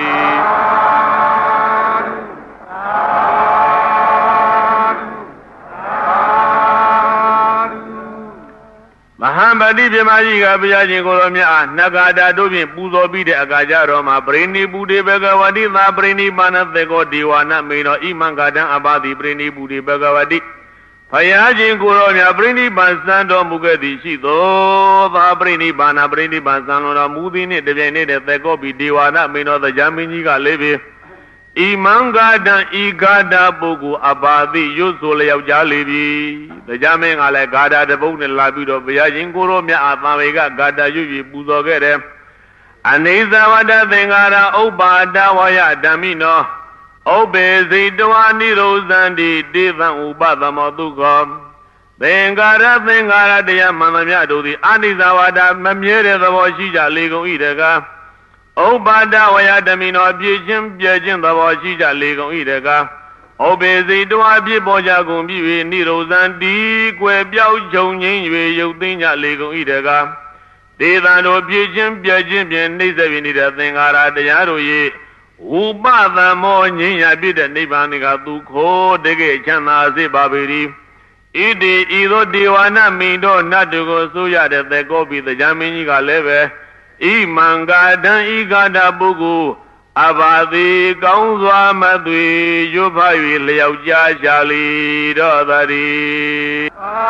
Mahambadi Pimajiga Piyajin Koromya Nagada Dubin Puzo Bide Agaja Roma Prini Buddhe Bhagavati Tha Prini Banateko Diwana Mino Imangadang Abadi Prini Buddhe Bhagavati Payajin Koromya Prini Bansando Mugadi Shito Tha Prini Bana Prini Bansano Mudini Devyane Teko Diwana Mino The Jaminjiga Levi Imangadang Igada Bugu Abadi Yusul Yauja Levi The Jamin Ale Gada the Bone Labido Payajin Koromya Athamega Gada Yuvi Puzo Gere Anizawada Vengara Obada Waya Damino Obe Zidwani Rosandi Divan Ubada Modukom Vengara Vengara Dea Manamya Dodi Anizawada Mamere the Washija Lego Idega Obada Waya Damino Bijim Bijim the Washija Lego Idega Obe Zidwa Biboja Gumbi Nirozandi Kwe Biao Jongin Yue Yotinya Lego Idega Devano Bijim Bijim Nizavini Thingara Dayaro Ye Ubada Mo Ninya Bida Nibanika Duko Dege Chana Zibabiri Idi Ido Diwana Mindo Natugo Suya de Gobi the Jaminiga Leve Imangadan Igada Bugu Abadi Gangswa Madwi Yupawi Liauja Jali Dodari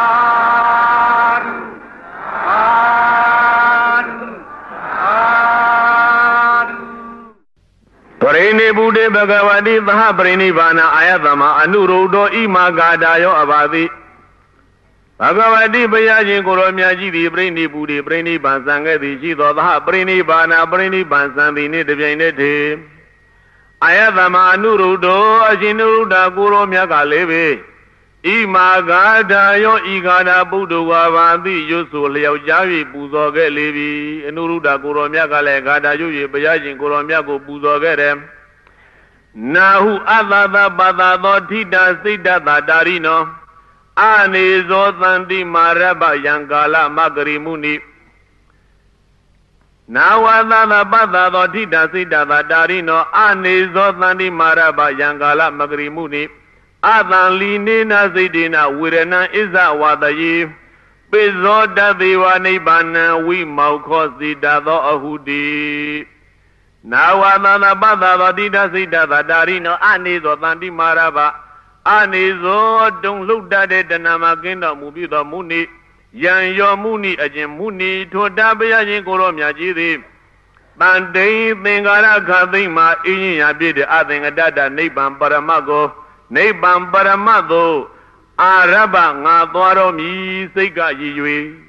Prini Buddhe Bhagavati Taha Prini Bana Ayatama Anurudo Imagadayo Abadi Bhagavati Bayajin Koromya Jidi Prini Buddhe Prini Bansanga Di Jito Taha Prini Bana Prini Bansandi Nidabyanete Ayatama Anurudo Ajinuruda Koromya Kaleve Imagadayo Igada Buddha Vavati Yusul Yaujavi Puzo Gelevi Anuruda Koromya Kale Gada Yuvi Bayajin Koromya Ko Puzo Gerem Nahu Adada Badado Tita Siddhata Darino Anizo Sandi Maraba Yankala Magari Muni Nahu Adada Badado Tita Siddhata Darino Anizo Sandi Maraba Yankala Magari Muni Adan Linina Zidina Wirena Iza Wadayi Bizo Daviwa Nibana We Maukosi Dado Ahudi Nawada Bada Dida Sita Darino Anizo Tanti Maraba Anizo Don't look at it and Namakina Mubi the Muni Yan Yo Muni Ajin Muni to Dabia Koromia Jiri Bande Bengara Kadima Inya Bid Athing Dada Neban Paramago Neban Paramado Araba Nadoro Mi Sega Yui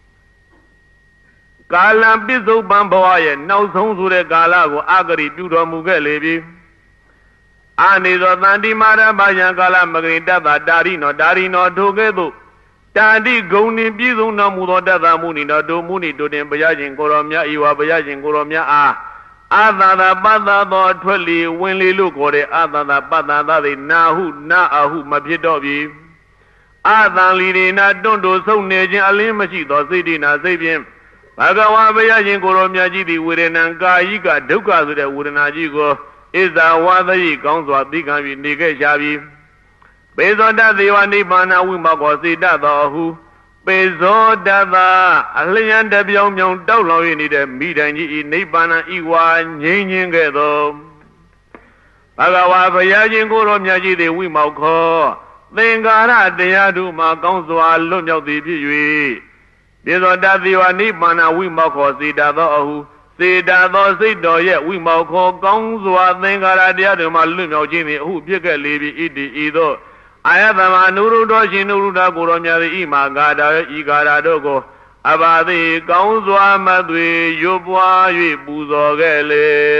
Kala Bizo Bamboye, now songs with a galago, agri, Budo Mugelebi. Anizo Nandi Marabaya Gala Magrita, Darino, Togedo. Tadi Goni Bizo Namudo Dada Muni, no do Muni to them Bayajin Koromia, Iwa Bayajin Koromia. Other the Bada, Twelly, Winley look or the other the Bada, Nahu, Naahu, Mapidovi. Other leading, I don't do so near Alimachi, the city, Nazabian. Bhagawa Bayajin Koromia Jidi Wirenanga Yiga Duka to the Wuranajigo is the Wadayi Council of Dikavi Nika Shavi. Based on that, the one Nibana Wimagosi Dada who based on Dada Alian Debion Young Dolo in the Midanji Nibana Iwa Yin Gedo Bhagawa Bayajin Koromia Jidi Wimako Thingara Deaduma Council Alumio de Pui. Bizo Daviwa Nibana Wimako Sidado, Sidado Sido yet Wimako, Gongzua, Thingara Diaduma Lumio Jimmy, who Pika Libi Idi Ido. I have a Manuru Doshinuruda Guromia Ima Gada, Igara Dogo, Abadi, Gongzua Madui, Yubwa, Buzo Gele,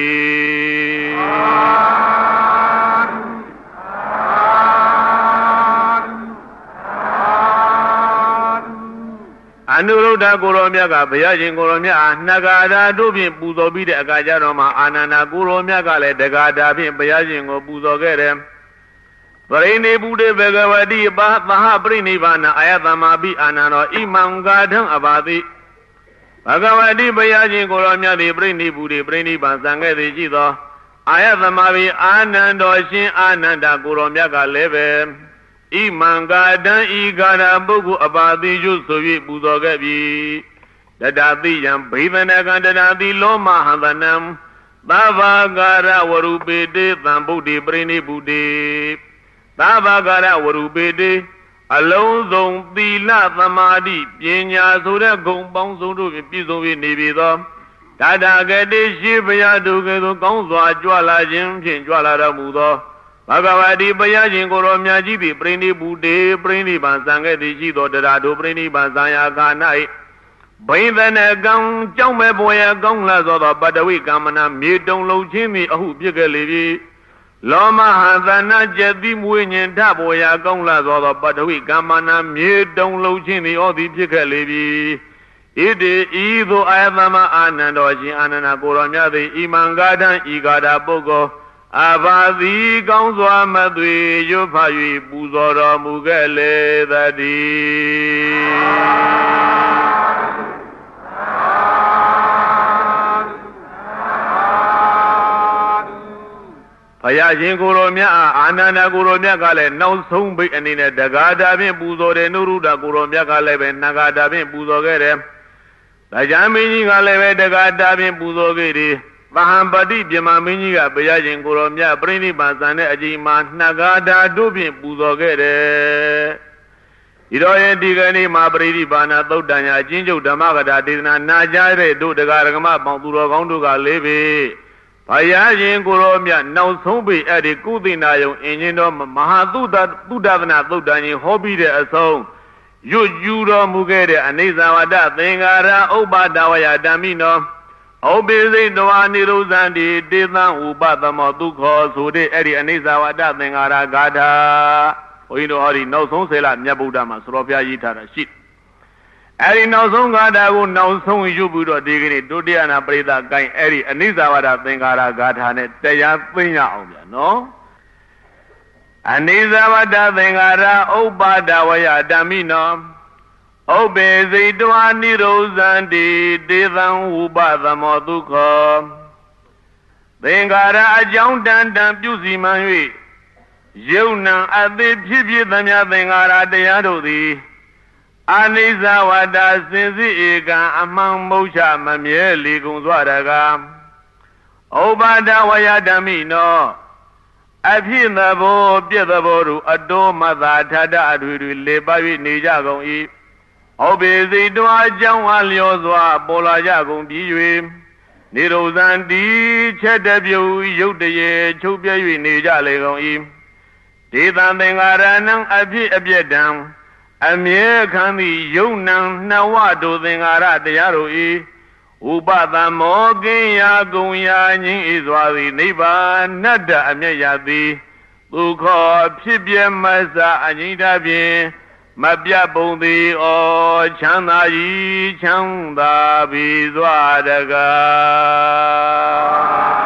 Daddy. Anuruda Guromia, Bayajin Guromia, Nagada, Dubi, Buzobi, Gajaroma, Anana Guromia, Gale, Degada, Bayajin or Buzogere. Parene Bude Begavadi, Baha Brinivana, Ayatamabi, Anano, Imam Garden Abadi. Bagavadi, Bayajin Guromia, the Brini Bude, Brini Banzanga, the Jido. Ayatamabi, Anando, Shin, Ananda Guromia, Galeve. Imanga dan igara bugu abadi yusuvi buzogabi dadadi yam bhivana dadadi loma handanam bavagara warubede thambudi brini bude bavagara warubede alonzong thila thamadi pnya so de gong pong so do piso vi ne pi tho dadagade shibaya duke so kaung swa jwa la chin phin jwa la ra mu tho Bhagavadi Bayajin Koromia Jibi, Brini Bude, Brini Bansanga, the Jido, the Rado, Brini Bansaya Ganai. Bain Gang, Jaume Boya, Gonglas or the Badawi Gamana, Midon Lo Jimmy, who Bigalivi. Loma Hazana Jedim Winyan Taboya, Gonglas or the Badawi Gamana, Midon Lo Jimmy, or the Bigalivi. It is either Ayama Anandoji, Anana Koromia, the Imangadan, Igada Bogo. Abadi Gongzwa Madui Yupayi Buzora Mugele Dadi Payajin Guromia, Anana Guromia Gale, no Sumbi and in a Dagada bin Buzore Nuruda Guromia Gale, Nagada bin Buzogere, Tajamini Gale, Dagada bin Buzogeri. Bahambadi Jamaminiga Bayajin Guromia, Brini Bazane Ajima, Nagada Dubi Buzogere. Idoye Digani Mabridi Bana Dodanya, Jinjo Damagada, Dina Najare, Do the Garagama, Bangura Gonduga Leve. Bayajin Guromia, now Sumbi at the Kudinayo, Injino Mahaduda, Budavana Dodani, Hobby the song. Yuro Mugere, Anizawada, Thingara, Oba Dawaya Damino. Obey no one Rosandi, Dilan, Uba, the Moduko, so they Eddie Anizawa, Dangara Gada. We know already no song say like Nabudama, Sropia Yitara shit. Eddie no song Gada will know song you put or digging it, do the Anna Breda guy, Eddie Anizawa, Dangara Gada, Taya Pina, no? Anizawa, Dangara, Oba, Dawaya, Damino. Obey the Duani Rosandi, Divan Uba the Moduko. Then got a young dan Pusi Manui. Juna at the Chibi than Yathing are the Adodi. Anizawa da Sinzi Ega among Mocha Mamieli Gunzwadaga. ဩဘာဒဝယဓမ္မိနောအဖြစ်သဘောပြည့်သဘောတို့အတောမသာထထအထွေထွေလေပါ၍နေကြကုန်၏ဩဘေစိတ်တွားအကြောင်းအားလျော်စွာပေါ်လာကြကုန်ပြီး၍နေရုဇံတိချက်တပြုတ်ရုတ်တရေချုပ်ပြဲ၍နေကြလေကုန်၏ဒေသံသင်္ဃာရဏံအဖြစ်အပြည့်တံအမြဲခံသည့်ယုံနံနှဝတို့သင်္ဃာရတရားတို့၏ဥပသမောကိယာကုံယာငင်းဤစွာသည်နိဗ္ဗာန်နတ္တအမျက်ရသည်ဒုက္ခဖြစ်ပြမစအငြိတဖြင့်မပြတ်ပုံသည်ဩချမ်းသာ၏ချမ်းသာပြီစွာတကား